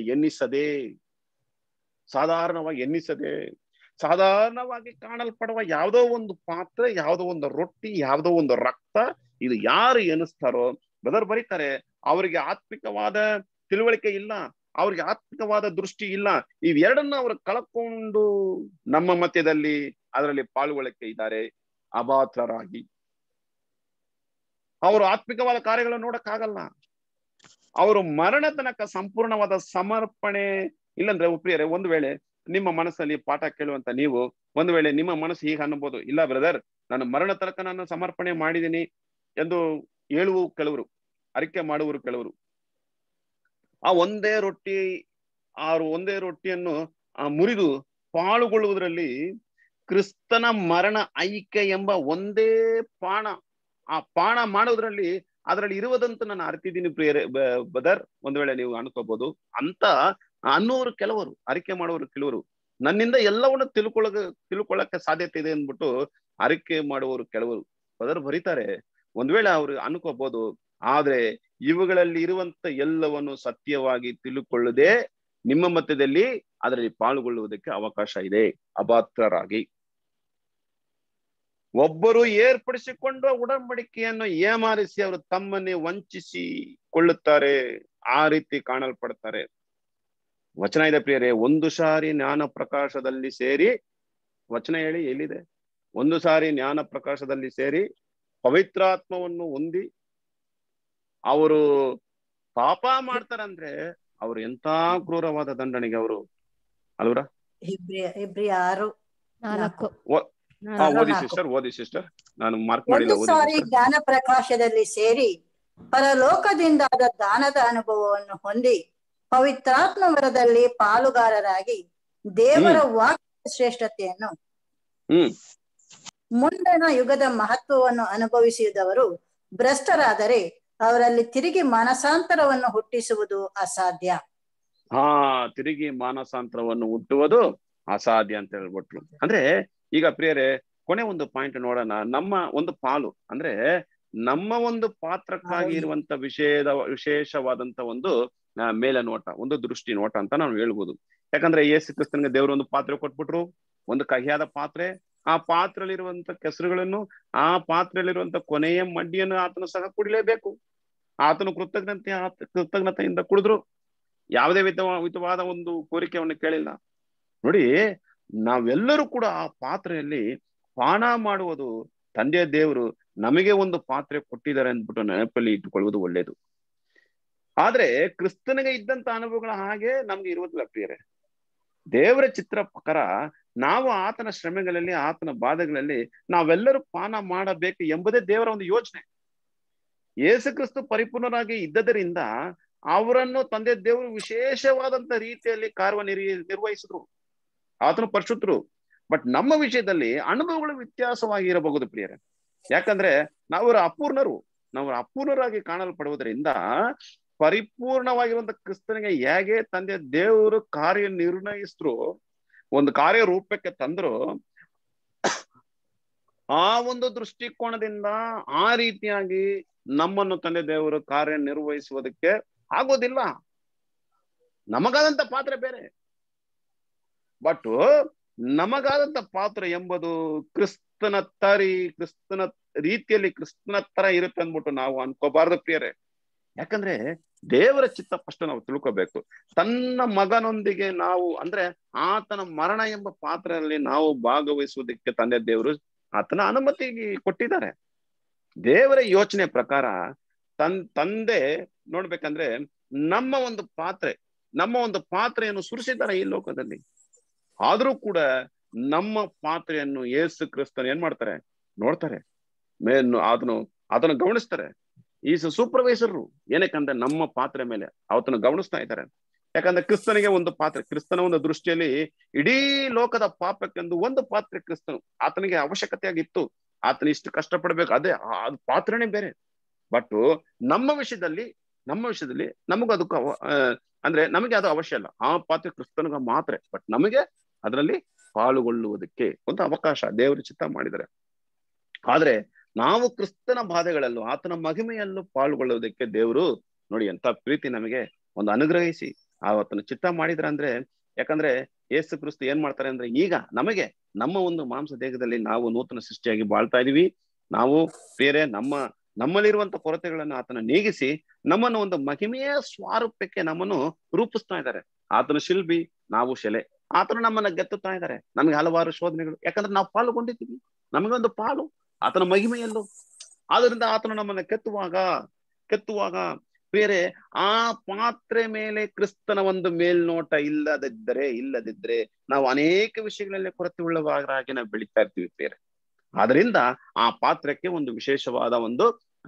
ಸಾಧಾರಣವಾಗಿ ಕಾಣಲ್ಪಡುವ ಯಾವುದೋ ಒಂದು ಪಾತ್ರೆ, ಯಾವುದೋ ಒಂದು ರೊಟ್ಟಿ, ಯಾವುದೋ ಒಂದು ರಕ್ತ, ಇದು ಯಾರು ಎನಿಸ್ತಾರೋ ಬ್ರದರ್ ಬರೀತಾರೆ, ಅವರಿಗೆ ಆತ್ಮಿಕವಾದ ತಿಳುವಳಿಕೆ ಇಲ್ಲ, ಅವ್ರಿಗೆ ಆತ್ಮಿಕವಾದ ದೃಷ್ಟಿ ಇಲ್ಲ. ಇವೆರಡನ್ನ ಅವರು ಕಳ್ಕೊಂಡು ನಮ್ಮ ಮಧ್ಯದಲ್ಲಿ ಅದರಲ್ಲಿ ಪಾಲ್ಗೊಳ್ಳಕ್ಕೆ ಇದ್ದಾರೆ ಅಭಾತ್ರರಾಗಿ. ಅವರು ಆತ್ಮಿಕವಾದ ಕಾರ್ಯಗಳನ್ನು ನೋಡಕ್ಕಾಗಲ್ಲ. ಅವರು ಮರಣ ತನಕ ಸಂಪೂರ್ಣವಾದ ಸಮರ್ಪಣೆ ಇಲ್ಲಂದ್ರೆ ಪ್ರಿಯರೇ, ಒಂದು ವೇಳೆ ನಿಮ್ಮ ಮನಸ್ಸಲ್ಲಿ ಪಾಠ ಕೇಳುವಂತ ನೀವು ಒಂದು ವೇಳೆ ನಿಮ್ಮ ಮನಸ್ಸು ಹೀಗೆ ಅನ್ನಬಹುದು, ಇಲ್ಲ ಬ್ರದರ್ ನಾನು ಮರಣ ತನಕ ನಾನು ಸಮರ್ಪಣೆ ಮಾಡಿದ್ದೀನಿ ಎಂದು ಹೇಳುವ ಕೆಲವರು, ಅರಿಕೆ ಮಾಡುವರು ಕೆಲವರು. ಆ ಒಂದೇ ರೊಟ್ಟಿಯನ್ನು ಮುರಿದು ಪಾಳುಗೊಳ್ಳುವುದರಲ್ಲಿ ಕ್ರಿಸ್ತನ ಮರಣ ಐಕ್ಯ ಎಂಬ ಒಂದೇ ಆ ಪಾಣ ಮಾಡೋದ್ರಲ್ಲಿ ಅದರಲ್ಲಿ ಇರುವುದಂತ ನಾನು ಅರ್ತಿದ್ದೀನಿ ಪ್ರಿಯರೇ ಬ್ರದರ್. ಒಂದು ವೇಳೆ ನೀವು ಅನ್ಕೋಬಹುದು ಅಂತ ಅನ್ನೋರು ಕೆಲವರು, ಅರಿಕೆ ಮಾಡುವರು ಕೆಲವರು, ನನ್ನಿಂದ ಎಲ್ಲವನ್ನು ತಿಳ್ಕೊಳ್ಳಕ್ಕೆ ಸಾಧ್ಯತೆ ಇದೆ ಅಂದ್ಬಿಟ್ಟು ಅರಿಕೆ ಮಾಡುವವರು ಕೆಲವರು ಬ್ರದರ್ ಬರೀತಾರೆ. ಒಂದ್ ವೇಳೆ ಅವ್ರು ಅನ್ಕೋಬಹುದು, ಆದ್ರೆ ಇವುಗಳಲ್ಲಿ ಇರುವಂತ ಎಲ್ಲವನ್ನು ಸತ್ಯವಾಗಿ ತಿಳ್ಕೊಳ್ಳದೆ ನಿಮ್ಮ ಮಧ್ಯದಲ್ಲಿ ಅದರಲ್ಲಿ ಪಾಲ್ಗೊಳ್ಳುವುದಕ್ಕೆ ಅವಕಾಶ ಇದೆ ಅಭಾತ್ರರಾಗಿ. ಒಬ್ಬರು ಏರ್ಪಡಿಸಿಕೊಂಡ ಉಡಂಬಡಿಕೆಯನ್ನು ಏಮಾರಿಸಿ ಅವರು ತಮ್ಮನ್ನೇ ವಂಚಿಸಿಕೊಳ್ಳುತ್ತಾರೆ, ಆ ರೀತಿ ಕಾಣಲ್ಪಡ್ತಾರೆ. ವಚನ ಇದೆ ಪ್ರಿಯರೇ, ಒಂದು ಸಾರಿ ಜ್ಞಾನ ಪ್ರಕಾಶದಲ್ಲಿ ಸೇರಿ, ವಚನ ಹೇಳಿ ಎಲ್ಲಿದೆ? ಒಂದು ಸಾರಿ ಜ್ಞಾನ ಪ್ರಕಾಶದಲ್ಲಿ ಸೇರಿ ಪವಿತ್ರಾತ್ಮವನ್ನು ಹೊಂದಿ ಅವರು ಪಾಪ ಮಾಡ್ತಾರಂದ್ರೆ ಅವ್ರು ಎಂತ ಕ್ರೂರವಾದ ದಂಡನೆಗೆ ಅವರು ಅಲ್ವರ? ಓದಿ ಸಿಸ್ಟರ್, ನಾನು ಮಾರ್ಕ್ ಮಾಡಿಲ್ಲ. ಒಂದು ಸಾರಿ ಜ್ಞಾನ ಪ್ರಕಾಶದಲ್ಲಿ ಸೇರಿ ಪರಲೋಕದಿಂದಾದ ದಾನದ ಅನುಭವವನ್ನು ಹೊಂದಿ ಪವಿತ್ರಾತ್ಮ ವರದಲ್ಲಿ ಪಾಲುಗಾರರಾಗಿ ದೇವರ ವಾಕ್ಯದ ಶ್ರೇಷ್ಠತೆಯನ್ನು ಮುಂದಿನ ಯುಗದ ಮಹತ್ವವನ್ನು ಅನುಭವಿಸಿದವರು ಭ್ರಷ್ಟರಾದರೆ ಅವರಲ್ಲಿ ತಿರುಗಿ ಮಾನಸಾಂತರವನ್ನು ಹುಟ್ಟಿಸುವುದು ಅಸಾಧ್ಯ. ತಿರುಗಿ ಮಾನಸಾಂತರವನ್ನು ಹುಟ್ಟುವುದು ಅಸಾಧ್ಯ ಅಂತ ಹೇಳ್ಬಿಟ್ರು. ಅಂದ್ರೆ ಈಗ ಪ್ರಿಯರೇ ಕೊನೆ ಒಂದು ಪಾಯಿಂಟ್ ನೋಡೋಣ. ನಮ್ಮ ಒಂದು ಪಾಲು ಅಂದ್ರೆ ನಮ್ಮ ಒಂದು ಪಾತ್ರಕ್ಕಾಗಿ ಇರುವಂತ ವಿಶೇಷವಾದಂತ ಒಂದು ಮೇಲೆ ನೋಟ, ಒಂದು ದೃಷ್ಟಿ ನೋಟ ಅಂತ ನಾವು ಹೇಳ್ಬೋದು. ಯಾಕಂದ್ರೆ ಯೇಸು ಕ್ರಿಸ್ತನಿಗೆ ದೇವರು ಒಂದು ಪಾತ್ರೆ ಕೊಟ್ಬಿಟ್ರು, ಒಂದು ಕಹಿಯಾದ ಪಾತ್ರೆ. ಆ ಪಾತ್ರೆಯಲ್ಲಿರುವಂತ ಕೆಸರುಗಳನ್ನು, ಆ ಪಾತ್ರೆಯಲ್ಲಿರುವಂತ ಕೊನೆಯ ಮಡ್ಡಿಯನ್ನು ಆತನು ಸಹ ಕುಡಿಲೇಬೇಕು. ಆತನು ಕೃತಜ್ಞತೆಯಿಂದ ಕುಡಿದ್ರು. ಯಾವುದೇ ವಿಧವಾದ ಒಂದು ಕೋರಿಕೆಯನ್ನು ಕೇಳಿಲ್ಲ. ನೋಡಿ, ನಾವೆಲ್ಲರೂ ಕೂಡ ಆ ಪಾತ್ರೆಯಲ್ಲಿ ಪಾನ ಮಾಡುವುದು ತಂದೆಯ ದೇವರು ನಮಗೆ ಒಂದು ಪಾತ್ರೆ ಕೊಟ್ಟಿದ್ದಾರೆ ಅಂದ್ಬಿಟ್ಟು ನೆನಪಲ್ಲಿ ಇಟ್ಟುಕೊಳ್ಳುವುದು ಒಳ್ಳೇದು. ಆದ್ರೆ ಕ್ರಿಸ್ತನಿಗೆ ಇದ್ದಂತ ಅನುಭವಗಳ ಹಾಗೆ ನಮ್ಗೆ ಇರುವುದಿಲ್ಲ ಪ್ರಿಯರೇ. ದೇವರ ಚಿತ್ರ ಪ್ರಕಾರ ನಾವು ಆತನ ಶ್ರಮೆಗಳಲ್ಲಿ, ಆತನ ಬಾಧೆಗಳಲ್ಲಿ ನಾವೆಲ್ಲರೂ ಪಾನ ಮಾಡಬೇಕು ಎಂಬುದೇ ದೇವರ ಒಂದು ಯೋಚನೆ. ಯೇಸು ಕ್ರಿಸ್ತು ಪರಿಪೂರ್ಣರಾಗಿ ಇದ್ದದರಿಂದ ಅವರನ್ನು ತಂದೆ ದೇವರು ವಿಶೇಷವಾದಂತ ರೀತಿಯಲ್ಲಿ ನಿರ್ವಹಿಸಿದ್ರು. ಆತನು ಪರಿಶುದ್ಧರು. ಬಟ್ ನಮ್ಮ ವಿಷಯದಲ್ಲಿ ಅನುಭವಗಳು ವ್ಯತ್ಯಾಸವಾಗಿರಬಹುದು ಪ್ರಿಯರೇ. ಯಾಕಂದ್ರೆ ನಾವು ಅಪೂರ್ಣರಾಗಿ ಕಾಣಲ್ಪಡುವುದರಿಂದ ಪರಿಪೂರ್ಣವಾಗಿರುವಂತ ಕ್ರಿಸ್ತನಿಗೆ ಹೇಗೆ ತಂದೆ ದೇವರು ಕಾರ್ಯ ನಿರ್ಣಯಿಸಿದ್ರು, ಒಂದು ಕಾರ್ಯ ರೂಪಕ್ಕೆ ತಂದ್ರು, ಆ ಒಂದು ದೃಷ್ಟಿಕೋನದಿಂದ ಆ ರೀತಿಯಾಗಿ ನಮ್ಮನ್ನು ತಂದೆ ದೇವರು ಕಾರ್ಯ ನಿರ್ವಹಿಸುವುದಕ್ಕೆ ಆಗೋದಿಲ್ಲ. ನಮಗಾದಂತ ಪಾತ್ರೆ ಬೇರೆ. ಬಟ್ ನಮಗಾದಂತ ಪಾತ್ರೆ ಎಂಬುದು ಕ್ರಿಸ್ತನ ರೀತಿಯಲ್ಲಿ ಕ್ರಿಸ್ತನ ತರ ಇರುತ್ತೆ ಅಂದ್ಬಿಟ್ಟು ನಾವು ಅನ್ಕೋಬಾರ್ದು ಪ್ರಿಯರೇ. ಯಾಕಂದ್ರೆ ದೇವರ ಚಿತ್ತ ಫಸ್ಟ್ ನಾವು ತಿಳ್ಕೋಬೇಕು. ತನ್ನ ಮಗನೊಂದಿಗೆ ನಾವು ಅಂದ್ರೆ ಆತನ ಮರಣ ಎಂಬ ಪಾತ್ರೆಯಲ್ಲಿ ನಾವು ಭಾಗವಹಿಸುವುದಕ್ಕೆ ತಂದೆ ದೇವರು ಆತನ ಅನುಮತಿ ಕೊಟ್ಟಿದ್ದಾರೆ. ದೇವರ ಯೋಚನೆ ಪ್ರಕಾರ ತಂದೆ ನೋಡ್ಬೇಕಂದ್ರೆ ನಮ್ಮ ಒಂದು ಪಾತ್ರೆಯನ್ನು ಸುರಿಸಿದ್ದಾರೆ ಈ ಲೋಕದಲ್ಲಿ. ಆದ್ರೂ ಕೂಡ ನಮ್ಮ ಪಾತ್ರೆಯನ್ನು ಯೇಸು ಕ್ರಿಸ್ತನು ಏನ್ ಮಾಡ್ತಾರೆ, ನೋಡ್ತಾರೆ, ಆತನು ಗಮನಿಸ್ತಾರೆ. ಈ ಸೂಪರ್ವೈಸರು ಏನಕ್ಕಂದ್ರೆ ನಮ್ಮ ಪಾತ್ರೆ ಮೇಲೆ ಆತನು ಗಮನಿಸ್ತಾ ಇದ್ದಾರೆ. ಯಾಕಂದ್ರೆ ಕ್ರಿಸ್ತನಿಗೆ ಒಂದು ಪಾತ್ರೆ, ಕ್ರಿಸ್ತನ ಒಂದು ದೃಷ್ಟಿಯಲ್ಲಿ ಇಡೀ ಲೋಕದ ಪಾಪಕ್ಕೆಂದು ಒಂದು ಪಾತ್ರೆ ಕ್ರಿಸ್ತನು ಆತನಿಗೆ ಅವಶ್ಯಕತೆಯಾಗಿತ್ತು. ಆತನ ಇಷ್ಟು ಕಷ್ಟಪಡ್ಬೇಕು, ಅದೇ ಅದು ಪಾತ್ರೆನೇ ಬೇರೆ. ಬಟ್ ನಮ್ಮ ವಿಷಯದಲ್ಲಿ ನಮಗೂ ಅದಕ್ಕೆ ಅಂದ್ರೆ ನಮಗೆ ಅದು ಅವಶ್ಯ ಇಲ್ಲ. ಆ ಪಾತ್ರೆ ಕ್ರಿಸ್ತನಿಗೆ ಮಾತ್ರ. ಬಟ್ ನಮಗೆ ಅದರಲ್ಲಿ ಪಾಲ್ಗೊಳ್ಳುವುದಕ್ಕೆ ಒಂದು ಅವಕಾಶ ದೇವರು ಚಿತ್ತ ಮಾಡಿದ್ದಾರೆ. ಆದ್ರೆ ನಾವು ಕ್ರಿಸ್ತನ ಬಾಧೆಗಳಲ್ಲೂ ಆತನ ಮಹಿಮೆಯಲ್ಲೂ ಪಾಲ್ಗೊಳ್ಳುವುದಕ್ಕೆ ದೇವರು ನೋಡಿ ಎಂತ ಪ್ರೀತಿ ನಮಗೆ ಒಂದು ಅನುಗ್ರಹಿಸಿ ಆತನ ಚಿತ್ತ ಮಾಡಿದ್ರ ಅಂದ್ರೆ. ಯಾಕಂದ್ರೆ ಯೇಸು ಕ್ರಿಸ್ತು ಏನ್ ಮಾಡ್ತಾರೆ ಅಂದ್ರೆ, ಈಗ ನಮಗೆ ನಮ್ಮ ಒಂದು ಮಾಂಸ ದೇಹದಲ್ಲಿ ನಾವು ನೂತನ ಸೃಷ್ಟಿಯಾಗಿ ಬಾಳ್ತಾ ಇದೀವಿ. ನಾವು ಬೇರೆ ನಮ್ಮಲ್ಲಿರುವಂತ ಕೊರತೆಗಳನ್ನು ಆತನ ನೀಗಿಸಿ ನಮ್ಮನ್ನು ಒಂದು ಮಹಿಮೆಯ ಸ್ವಾರೂಪಕ್ಕೆ ನಮ್ಮನ್ನು ರೂಪಿಸ್ತಾ ಇದ್ದಾರೆ. ಆತನ ಶಿಲ್ಬಿ, ನಾವು ಶೆಲೆ. ಆತನು ನಮ್ಮನ್ನ ಗೆತ್ತುತ್ತಾ ಇದ್ದಾರೆ. ನಮ್ಗೆ ಹಲವಾರು ಶೋಧನೆಗಳು, ಯಾಕಂದ್ರೆ ನಾವು ಪಾಲ್ಗೊಂಡಿದ್ದೀವಿ. ನಮಗೊಂದು ಪಾಲು ಆತನ ಮಹಿಮೆಯಲ್ಲೂ. ಆದ್ರಿಂದ ಆತನು ನಮ್ಮನ್ನ ಕೆತ್ತುವಾಗ ಬೇರೆ ಆ ಪಾತ್ರೆ ಮೇಲೆ ಕ್ರಿಸ್ತನ ಒಂದು ಮೇಲ್ನೋಟ ಇಲ್ಲದಿದ್ರೆ ನಾವು ಅನೇಕ ವಿಷಯಗಳಲ್ಲಿ ಕೊರತೆ ಉಳ್ಳವರಾಗಿ ನಾವು ಬೆಳೀತಾ ಇರ್ತೀವಿ ಬೇರೆ. ಆದ್ರಿಂದ ಆ ಪಾತ್ರಕ್ಕೆ ಒಂದು ವಿಶೇಷವಾದ ಒಂದು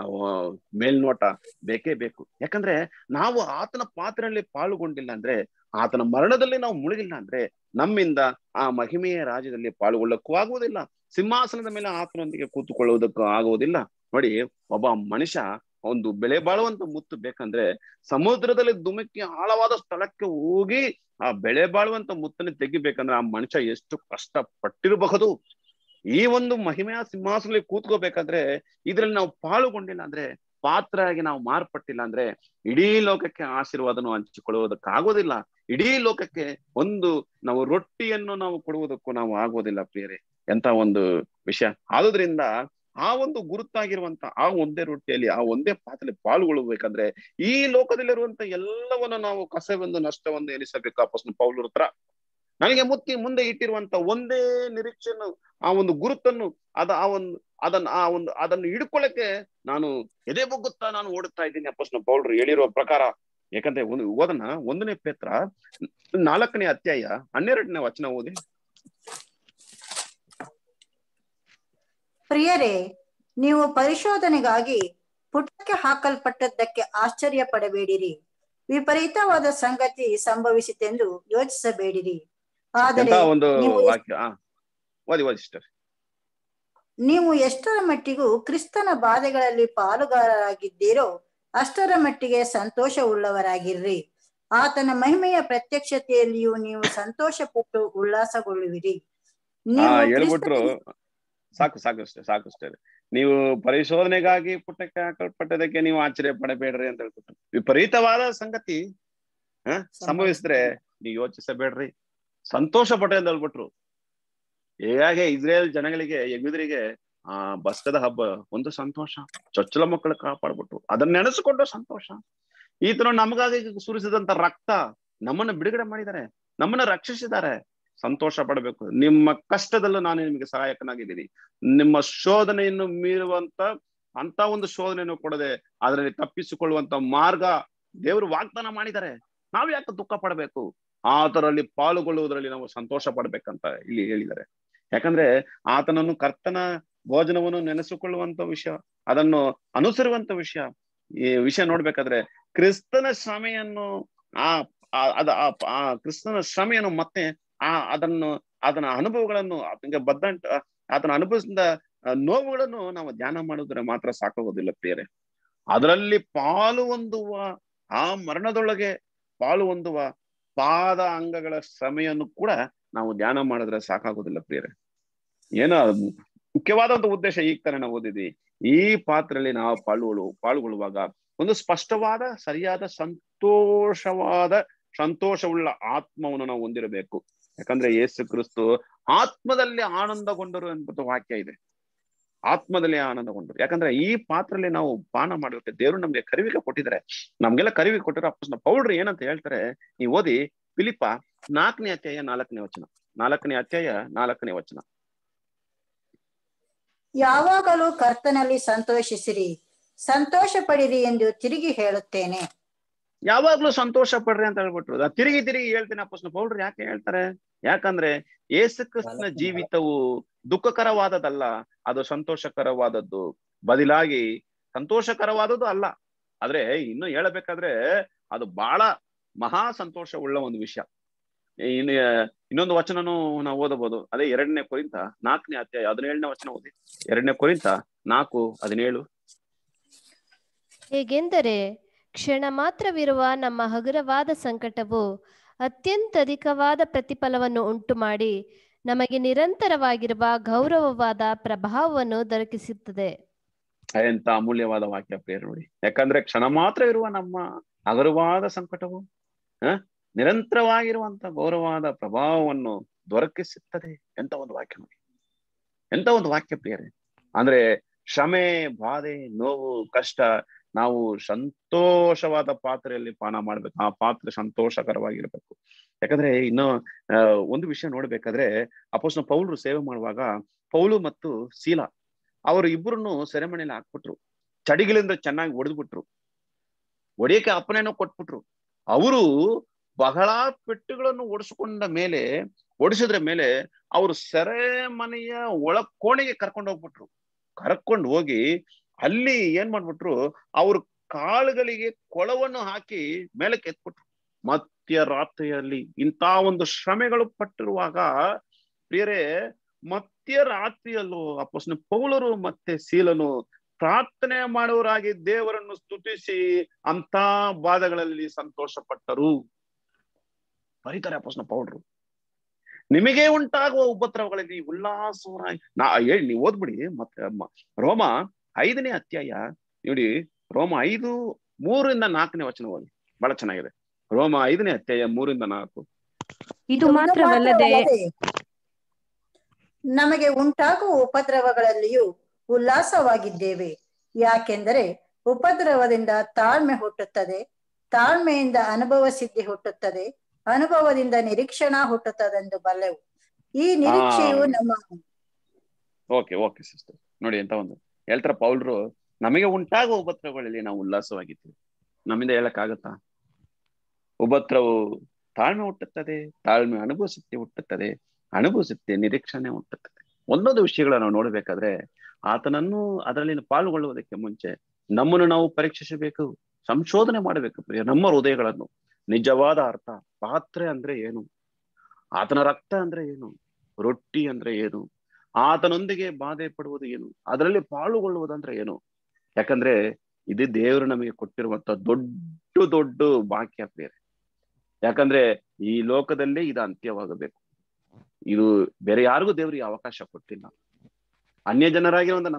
ಮೇಲ್ನೋಟ ಬೇಕೇ ಬೇಕು. ಯಾಕಂದ್ರೆ ನಾವು ಆತನ ಪಾತ್ರೆಯಲ್ಲಿ ಪಾಲ್ಗೊಂಡಿಲ್ಲ ಅಂದ್ರೆ, ಆತನ ಮರಣದಲ್ಲಿ ನಾವು ಮುಳುಗಿಲ್ಲ ಅಂದ್ರೆ ನಮ್ಮಿಂದ ಆ ಮಹಿಮೆಯ ರಾಜ್ಯದಲ್ಲಿ ಪಾಲ್ಗೊಳ್ಳಕ್ಕೂ ಆಗುವುದಿಲ್ಲ. ಸಿಂಹಾಸನದ ಮೇಲೆ ಆತನೊಂದಿಗೆ ಕೂತುಕೊಳ್ಳುವುದಕ್ಕೂ ಆಗುವುದಿಲ್ಲ. ನೋಡಿ, ಒಬ್ಬ ಮನುಷ್ಯ ಒಂದು ಬೆಲೆ ಬಾಳುವಂತ ಮುತ್ತು ಬೇಕಂದ್ರೆ ಸಮುದ್ರದಲ್ಲಿ ಧುಮುಕಿ ಆಳವಾದ ಸ್ಥಳಕ್ಕೆ ಹೋಗಿ ಆ ಬೆಳೆ ಬಾಳುವಂತ ಮುತ್ತನ್ನು ತೆಗಿಬೇಕಂದ್ರೆ ಆ ಮನುಷ್ಯ ಎಷ್ಟು ಕಷ್ಟ ಪಟ್ಟಿರಬಹುದು. ಈ ಒಂದು ಮಹಿಮೆಯ ಸಿಂಹಾಸನದಲ್ಲಿ ಕೂತ್ಕೋಬೇಕಾದ್ರೆ ಇದ್ರಲ್ಲಿ ನಾವು ಪಾಲ್ಗೊಂಡಿಲ್ಲ ಅಂದ್ರೆ, ಪಾತ್ರ ಆಗಿ ನಾವು ಮಾರ್ಪಟ್ಟಿಲ್ಲ ಅಂದ್ರೆ ಇಡೀ ಲೋಕಕ್ಕೆ ಆಶೀರ್ವಾದನು ಹಂಚಿಕೊಳ್ಳುವುದಕ್ಕಾಗೋದಿಲ್ಲ. ಇಡೀ ಲೋಕಕ್ಕೆ ಒಂದು ನಾವು ರೊಟ್ಟಿಯನ್ನು ನಾವು ಕೊಡುವುದಕ್ಕೂ ನಾವು ಆಗೋದಿಲ್ಲ ಪ್ರಿಯರೇ. ಎಂತ ಒಂದು ವಿಷಯ. ಆದುದರಿಂದ ಆ ಒಂದು ಗುರುತಾಗಿರುವಂತ ಆ ಒಂದೇ ರೊಟ್ಟಿಯಲ್ಲಿ ಆ ಒಂದೇ ಪಾತ್ರೆಯಲ್ಲಿ ಪಾಲ್ಗೊಳ್ಳಬೇಕಂದ್ರೆ ಈ ಲೋಕದಲ್ಲಿರುವಂತ ಎಲ್ಲವನ್ನು ನಾವು ಕಸವೆಂದು ನಷ್ಟವನ್ನು ಎನಿಸಬೇಕು. ಅಪೊಸ್ತಲ ಪೌಲರ ಹತ್ರ ನನಗೆ ಮುಂದೆ ಇಟ್ಟಿರುವಂತ ಒಂದೇ ನಿರೀಕ್ಷೆಯನ್ನು, ಆ ಒಂದು ಗುರುತನ್ನು ಅದನ್ನು ಹಿಡ್ಕೊಳ್ಳಕ್ಕೆ ನಾನು ಎದೆ ಬೊಗ್ಗುತ್ತಾ ನಾನು ಓಡುತ್ತಾ ಇದ್ದೀನಿ ಅಪೊಸ್ತಲ ಪೌಲರು ಹೇಳಿರುವ ಪ್ರಕಾರ. ಯಾಕಂದ್ರೆ ಓದನ 1ನೇ ಪೇತ್ರ 4ನೇ ಅಧ್ಯಾಯ 12ನೇ ವಚನ ಓದಿ. ಪ್ರಿಯರೇ, ನೀವು ಪರಿಶೋಧನೆಗಾಗಿ ಪುಟಕ್ಕೆ ಹಾಕಲ್ಪಟ್ಟದ್ದಕ್ಕೆ ಆಶ್ಚರ್ಯ ಪಡಬೇಡಿರಿ. ವಿಪರೀತವಾದ ಸಂಗತಿ ಸಂಭವಿಸಿತೆಂದು ಯೋಚಿಸಬೇಡಿರಿ. ಆದರೆ ನೀವು ಎಷ್ಟರ ಮಟ್ಟಿಗೂ ಕ್ರಿಸ್ತನ ಬಾಧೆಗಳಲ್ಲಿ ಪಾಲುಗಾರರಾಗಿದ್ದೀರೋ ಅಷ್ಟರ ಮಟ್ಟಿಗೆ ಸಂತೋಷವುಳ್ಳವರಾಗಿರ್ರಿ. ಆತನ ಮಹಿಮೆಯ ಪ್ರತ್ಯಕ್ಷತೆಯಲ್ಲಿಯೂ ನೀವು ಸಂತೋಷಪಟ್ಟು ಉಲ್ಲಾಸಗೊಳ್ಳುವಿರಿ. ಹೇಳ್ಬಿಟ್ರು. ಸಾಕಷ್ಟೇ. ನೀವು ಪರಿಶೋಧನೆಗಾಗಿ ಪುಟಕ್ಕೆ ಹಾಕಲ್ಪಟ್ಟದಕ್ಕೆ ನೀವು ಆಶ್ಚರ್ಯ ಪಡಬೇಡ್ರಿ ಅಂತ ಹೇಳ್ಬಿಟ್ರು. ವಿಪರೀತವಾದ ಸಂಗತಿ ಸಂಭವಿಸಿದ್ರೆ ನೀವು ಯೋಚಿಸಬೇಡ್ರಿ, ಸಂತೋಷ ಪಟ್ಟೆ ಅಂತ ಹೇಳ್ಬಿಟ್ರು. ಹೇಗೆ ಇಸ್ರೇಲ್ ಜನಗಳಿಗೆ ಯೆಹೂದ್ಯರಿಗೆ ಬಸ್ಕದ ಹಬ್ಬ ಒಂದು ಸಂತೋಷ, ಚೊಚ್ಚಲ ಮಕ್ಕಳು ಕಾಪಾಡ್ಬಿಟ್ರು, ಅದನ್ನ ನೆನೆಸಿಕೊಂಡು ಸಂತೋಷ. ಈ ತರ ನಮಗಾಗಿ ಸುರಿಸಿದಂತ ರಕ್ತ ನಮ್ಮನ್ನ ಬಿಡುಗಡೆ ಮಾಡಿದ್ದಾರೆ, ನಮ್ಮನ್ನ ರಕ್ಷಿಸಿದ್ದಾರೆ, ಸಂತೋಷ ಪಡಬೇಕು. ನಿಮ್ಮ ಕಷ್ಟದಲ್ಲೂ ನಾನು ನಿಮಗೆ ಸಹಾಯಕನಾಗಿದ್ದೀನಿ. ನಿಮ್ಮ ಶೋಧನೆಯನ್ನು ಮೀರುವಂತ ಅಂತ ಒಂದು ಶೋಧನೆಯನ್ನು ಕೊಡದೆ ಅದರಲ್ಲಿ ತಪ್ಪಿಸಿಕೊಳ್ಳುವಂತ ಮಾರ್ಗ ದೇವರು ವಾಗ್ದಾನ ಮಾಡಿದ್ದಾರೆ. ನಾವು ಯಾಕೆ ದುಃಖ ಪಡಬೇಕು? ಆತರಲ್ಲಿ ಪಾಲುಗೊಳ್ಳುವುದರಲ್ಲಿ ನಾವು ಸಂತೋಷ ಪಡ್ಬೇಕಂತ ಇಲ್ಲಿ ಹೇಳಿದ್ದಾರೆ. ಯಾಕಂದ್ರೆ ಆತನನ್ನು ಕರ್ತನ ಭೋಜನವನ್ನು ನೆನೆಸಿಕೊಳ್ಳುವಂತ ವಿಷಯ, ಅದನ್ನು ಅನುಸರುವಂತ ವಿಷಯ, ಈ ವಿಷಯ ನೋಡ್ಬೇಕಾದ್ರೆ ಕ್ರಿಸ್ತನ ಶ್ರಮೆಯನ್ನು ಕ್ರಿಸ್ತನ ಶ್ರಮೆಯನ್ನು ಮತ್ತೆ ಅದನ್ನ ಅನುಭವಗಳನ್ನು ಆತನ ಅನುಭವಿಸಿದ ನೋವುಗಳನ್ನು ನಾವು ಧ್ಯಾನ ಮಾಡಿದ್ರೆ ಮಾತ್ರ ಸಾಕಾಗೋದಿಲ್ಲ ಪ್ರಿಯರೇ. ಅದರಲ್ಲಿ ಪಾಲು ಹೊಂದುವ, ಆ ಮರಣದೊಳಗೆ ಪಾಲು ಹೊಂದುವ ಪಾದ ಅಂಗಗಳ ಶ್ರಮೆಯನ್ನು ಕೂಡ ನಾವು ಧ್ಯಾನ ಮಾಡಿದ್ರೆ ಸಾಕಾಗೋದಿಲ್ಲ ಪ್ರಿಯರೇ. ಏನೋ ಮುಖ್ಯವಾದಂತ ಉದ್ದೇಶ ಈಗ ತಾನೇ ನಾವು ಓದಿದ್ವಿ. ಈ ಪಾತ್ರೆಯಲ್ಲಿ ನಾವು ಪಾಲ್ಗೊಳ್ಳುವಾಗ ಒಂದು ಸ್ಪಷ್ಟವಾದ, ಸರಿಯಾದ, ಸಂತೋಷವುಳ್ಳ ಆತ್ಮವನ್ನು ನಾವು ಹೊಂದಿರಬೇಕು. ಯಾಕಂದ್ರೆ ಯೇಸು ಕ್ರಿಸ್ತು ಆತ್ಮದಲ್ಲಿ ಆನಂದಗೊಂಡರು ಎಂಬ ವಾಕ್ಯ ಇದೆ. ಆತ್ಮದಲ್ಲಿ ಆನಂದಗೊಂಡರು. ಯಾಕಂದ್ರೆ ಈ ಪಾತ್ರೆಯಲ್ಲಿ ನಾವು ಪಾನ ಮಾಡಿರುತ್ತೆ. ದೇವರು ನಮ್ಗೆ ಕರಿವಿಗೆ ಕೊಟ್ಟಿದ್ದಾರೆ, ನಮ್ಗೆಲ್ಲ ಕರಿವಿಗೆ ಕೊಟ್ಟಿರೋ ಅಪ್ಪಸ್ನ ಪೌಲ್ರು ಏನಂತ ಹೇಳ್ತಾರೆ, ನೀವು ಓದಿ ಫಿಲಿಪ್ಪ 4ನೇ ಅಧ್ಯಾಯ 4ನೇ ವಚನ. 4ನೇ ಅಧ್ಯಾಯ 4ನೇ ವಚನ. ಯಾವಾಗಲೂ ಕರ್ತನಲ್ಲಿ ಸಂತೋಷಿಸಿರಿ, ಸಂತೋಷ ಪಡಿರಿ ಎಂದು ತಿರುಗಿ ಹೇಳುತ್ತೇನೆ. ಯಾವಾಗ್ಲೂ ಸಂತೋಷ ಪಡ್ರಿ ಅಂತ ಹೇಳ್ಬಿಟ್ರು. ತಿರುಗಿ ಹೇಳ್ತೇನೆ ಅಪ್ಪಸ್ನ ಪೌಲ್ರು ಯಾಕೆ ಹೇಳ್ತಾರೆ? ಯಾಕಂದ್ರೆ ಯೇಸು ಕ್ರಿಸ್ತನ ಜೀವಿತವು ದುಃಖಕರವಾದದಲ್ಲ, ಅದು ಸಂತೋಷಕರವಾದದ್ದು. ಬದಲಾಗಿ ಸಂತೋಷಕರವಾದದ್ದು ಅಲ್ಲ, ಆದ್ರೆ ಇನ್ನು ಹೇಳಬೇಕಾದ್ರೆ ಅದು ಬಹಳ ಮಹಾ ಸಂತೋಷ ಉಳ್ಳ ಒಂದು ವಿಷಯ. ಇನ್ನೊಂದು ವಚನನು ನಾವು ಓದಬಹುದು. ಅದೇ 2ನೇ ಕೊರಿಂಥ 4ನೇ ಅಧ್ಯಾಯ 17ನೇ ವಚನ ಓದಿ. 2ನೇ ಕೊರಿಂಥ 4:17. ಹೇಗೆಂದರೆ ಕ್ಷಣ ಮಾತ್ರವಿರುವ ನಮ್ಮ ಹಗುರವಾದ ಸಂಕಟವು ಅತ್ಯಂತ ಅಧಿಕವಾದ ಪ್ರತಿಫಲವನ್ನು ಉಂಟು ಮಾಡಿ ನಮಗೆ ನಿರಂತರವಾಗಿರುವ ಗೌರವವಾದ ಪ್ರಭಾವವನ್ನು ದೊರಕಿಸುತ್ತದೆ. ಎಂತ ಅಮೂಲ್ಯವಾದ ವಾಕ್ಯ ಪ್ರಿಯರು ನೋಡಿ. ಯಾಕಂದ್ರೆ ಕ್ಷಣ ಮಾತ್ರ ಇರುವ ನಮ್ಮ ಹಗುರವಾದ ಸಂಕಟವು ನಿರಂತರವಾಗಿರುವಂತ ಗೌರವವಾದ ಪ್ರಭಾವವನ್ನು ದೊರಕಿಸುತ್ತದೆ. ಎಂತ ಒಂದು ವಾಕ್ಯ ನೋಡಿ, ಎಂತ ಒಂದು ವಾಕ್ಯ ಪ್ರಿಯರೇ. ಅಂದ್ರೆ ಶ್ರಮೆ, ಬಾಧೆ, ನೋವು, ಕಷ್ಟ, ನಾವು ಸಂತೋಷವಾದ ಪಾತ್ರೆಯಲ್ಲಿ ಪಾನ ಮಾಡ್ಬೇಕು. ಆ ಪಾತ್ರೆ ಸಂತೋಷಕರವಾಗಿರ್ಬೇಕು. ಯಾಕಂದ್ರೆ ಇನ್ನು ಒಂದು ವಿಷಯ ನೋಡ್ಬೇಕಾದ್ರೆ, ಅಪೊಸ್ತಲ ಪೌಲರು ಸೇವೆ ಮಾಡುವಾಗ ಪೌಲು ಮತ್ತು ಸೀಲ ಅವರು ಇಬ್ಬರನ್ನು ಸೆರೆಮನೆಯಲ್ಲಿ ಹಾಕ್ಬಿಟ್ರು. ಚಡಿಗಳಿಂದ ಚೆನ್ನಾಗಿ ಹೊಡೆದ್ಬಿಟ್ರು, ಹೊಡೆಯಕ್ಕೆ ಅಪ್ಪನೇನೋ ಕೊಟ್ಬಿಟ್ರು. ಅವರು ಬಹಳ ಪೆಟ್ಟುಗಳನ್ನು ಓಡಿಸಿದ್ರ ಮೇಲೆ ಅವರು ಸೆರೆಮನೆಯ ಕೋಣೆಗೆ ಕರ್ಕೊಂಡು ಹೋಗ್ಬಿಟ್ರು. ಕರ್ಕೊಂಡು ಹೋಗಿ ಅಲ್ಲಿ ಏನ್ ಮಾಡ್ಬಿಟ್ರು, ಅವ್ರ ಕಾಳುಗಳಿಗೆ ಕೊಳವನ್ನು ಹಾಕಿ ಮೇಲಕ್ಕೆ ಎತ್ಬಿಟ್ರು. ಮಧ್ಯರಾತ್ರಿಯಲ್ಲಿ ಇಂಥ ಒಂದು ಶ್ರಮೆಗಳು ಪಟ್ಟಿರುವಾಗ ಪ್ರಿಯರೇ, ಮಧ್ಯರಾತ್ರಿಯಲ್ಲೂ ಅಪೊಸ್ತಲ ಪೌಲರು ಮತ್ತೆ ಸೀಲನು ಪ್ರಾರ್ಥನೆ ಮಾಡುವರಾಗಿ ದೇವರನ್ನು ಸ್ತುತಿಸಿ ಅಂತ ಬಾಧಗಳಲ್ಲಿ ಸಂತೋಷ ಪಟ್ಟರು. ಬರೀತಾರೆ ಅಪೊಸ್ತಲ ಪೌಲರು. ನಿಮಗೆ ಉಂಟಾಗುವ ಉಪದ್ರವಗಳಲ್ಲಿ ಉಲ್ಲಾಸವರಾಗಿ ನೀವು ಓದ್ಬಿಡಿ. ಮತ್ತೆ ರೋಮ 5ನೇ ಅಧ್ಯಾಯ ನೋಡಿ, ರೋಮ 5:3-4 ವಚನ ಓದಿ, ಬಹಳ ಚೆನ್ನಾಗಿದೆ. ರೋಮ 5ನೇ ಅಧ್ಯಾಯ 3-4. ಇದು ಮಾತ್ರವಲ್ಲದೆ ನಮಗೆ ಉಂಟಾಗುವ ಉಪದ್ರವಗಳಲ್ಲಿಯೂ ಉಲ್ಲಾಸವಾಗಿದ್ದೇವೆ. ಯಾಕೆಂದರೆ ಉಪದ್ರವದಿಂದ ತಾಳ್ಮೆ ಹುಟ್ಟುತ್ತದೆ, ತಾಳ್ಮೆಯಿಂದ ಅನುಭವ ಸಿದ್ಧಿ ಹುಟ್ಟುತ್ತದೆ, ಅನುಭವದಿಂದ ನಿರೀಕ್ಷಣಾ ಹುಟ್ಟುತ್ತದೆಂದು ಬಲ್ಲೆವು. ಈ ನಿರೀಕ್ಷೆಯು ನಮ್ಮ ಓಕೆ ಸಿಸ್ಟರ್ ನೋಡಿ, ಎಂತ ಒಂದು ಹೇಳ್ತಾರ ಪೌಲ್ರು, ನಮಗೆ ಉಂಟಾಗುವ ಉಪದ್ರವಗಳಲ್ಲಿ ನಾವು ಉಲ್ಲಾಸವಾಗಿದ್ದೀವಿ. ನಮ್ಮಿಂದ ಹೇಳಕ್ಕಾಗತ್ತಾ? ಉಪದ್ರವು ತಾಳ್ಮೆ ಹುಟ್ಟುತ್ತದೆ, ತಾಳ್ಮೆ ಅನುಭವಿಸುತ್ತೆ ಹುಟ್ಟುತ್ತದೆ, ಅನುಭವಿಸುತ್ತೆ ನಿರೀಕ್ಷಣೆ ಹುಟ್ಟುತ್ತದೆ. ಒಂದೊಂದು ವಿಷಯಗಳನ್ನ ನಾವು ನೋಡ್ಬೇಕಾದ್ರೆ ಆತನನ್ನು ಅದರಲ್ಲಿ ಪಾಲ್ಗೊಳ್ಳುವುದಕ್ಕೆ ಮುಂಚೆ ನಮ್ಮನ್ನು ನಾವು ಪರೀಕ್ಷಿಸಬೇಕು, ಸಂಶೋಧನೆ ಮಾಡಬೇಕು ಪ್ರಿಯ. ನಮ್ಮ ಹೃದಯಗಳನ್ನು ನಿಜವಾದ ಅರ್ಥ, ಪಾತ್ರೆ ಅಂದ್ರೆ ಏನು, ಆತನ ರಕ್ತ ಅಂದ್ರೆ ಏನು, ರೊಟ್ಟಿ ಅಂದ್ರೆ ಏನು, ಆತನೊಂದಿಗೆ ಬಾಧೆ ಪಡುವುದು ಏನು, ಅದರಲ್ಲಿ ಪಾಲ್ಗೊಳ್ಳುವುದಂದ್ರೆ ಏನು. ಯಾಕಂದ್ರೆ ಇದು ದೇವರು ನಮಗೆ ಕೊಟ್ಟಿರುವಂತ ದೊಡ್ಡ ಭಾಗ್ಯ ಪ್ರಿಯರೇ. ಯಾಕಂದ್ರೆ ಈ ಲೋಕದಲ್ಲೇ ಇದು ಅಂತ್ಯವಾಗಬೇಕು. ಇದು ಬೇರೆ ಯಾರಿಗೂ ದೇವರಿಗೆ ಅವಕಾಶ ಕೊಟ್ಟಿಲ್ಲ. ಅನ್ಯ ಜನರಾಗಿರುವಂತ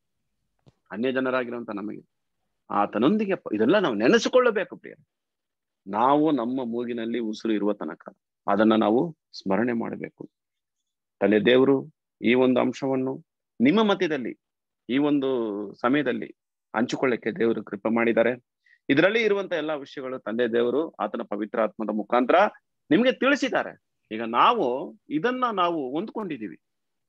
ನಮಗೆ ಆತನೊಂದಿಗೆ ಇದೆಲ್ಲ ನಾವು ನೆನೆಸಿಕೊಳ್ಳಬೇಕು ಪ್ರಿಯ. ನಾವು ನಮ್ಮ ಮೂಗಿನಲ್ಲಿ ಉಸಿರು ಇರುವ ತನಕ ಅದನ್ನ ನಾವು ಸ್ಮರಣೆ ಮಾಡಬೇಕು. ತಂದೆ ದೇವರು ಈ ಒಂದು ಅಂಶವನ್ನು ನಿಮ್ಮ ಮಧ್ಯದಲ್ಲಿ ಈ ಒಂದು ಸಮಯದಲ್ಲಿ ಹಂಚಿಕೊಳ್ಳಕ್ಕೆ ದೇವರು ಕೃಪೆ ಮಾಡಿದ್ದಾರೆ. ಇದರಲ್ಲಿ ಇರುವಂತ ಎಲ್ಲಾ ವಿಷಯಗಳು ತಂದೆ ದೇವರು ಆತನ ಪವಿತ್ರ ಆತ್ಮದ ಮುಖಾಂತರ ನಿಮ್ಗೆ ತಿಳಿಸಿದ್ದಾರೆ. ಈಗ ಇದನ್ನ ನಾವು ಹೊಂದ್ಕೊಂಡಿದ್ದೀವಿ.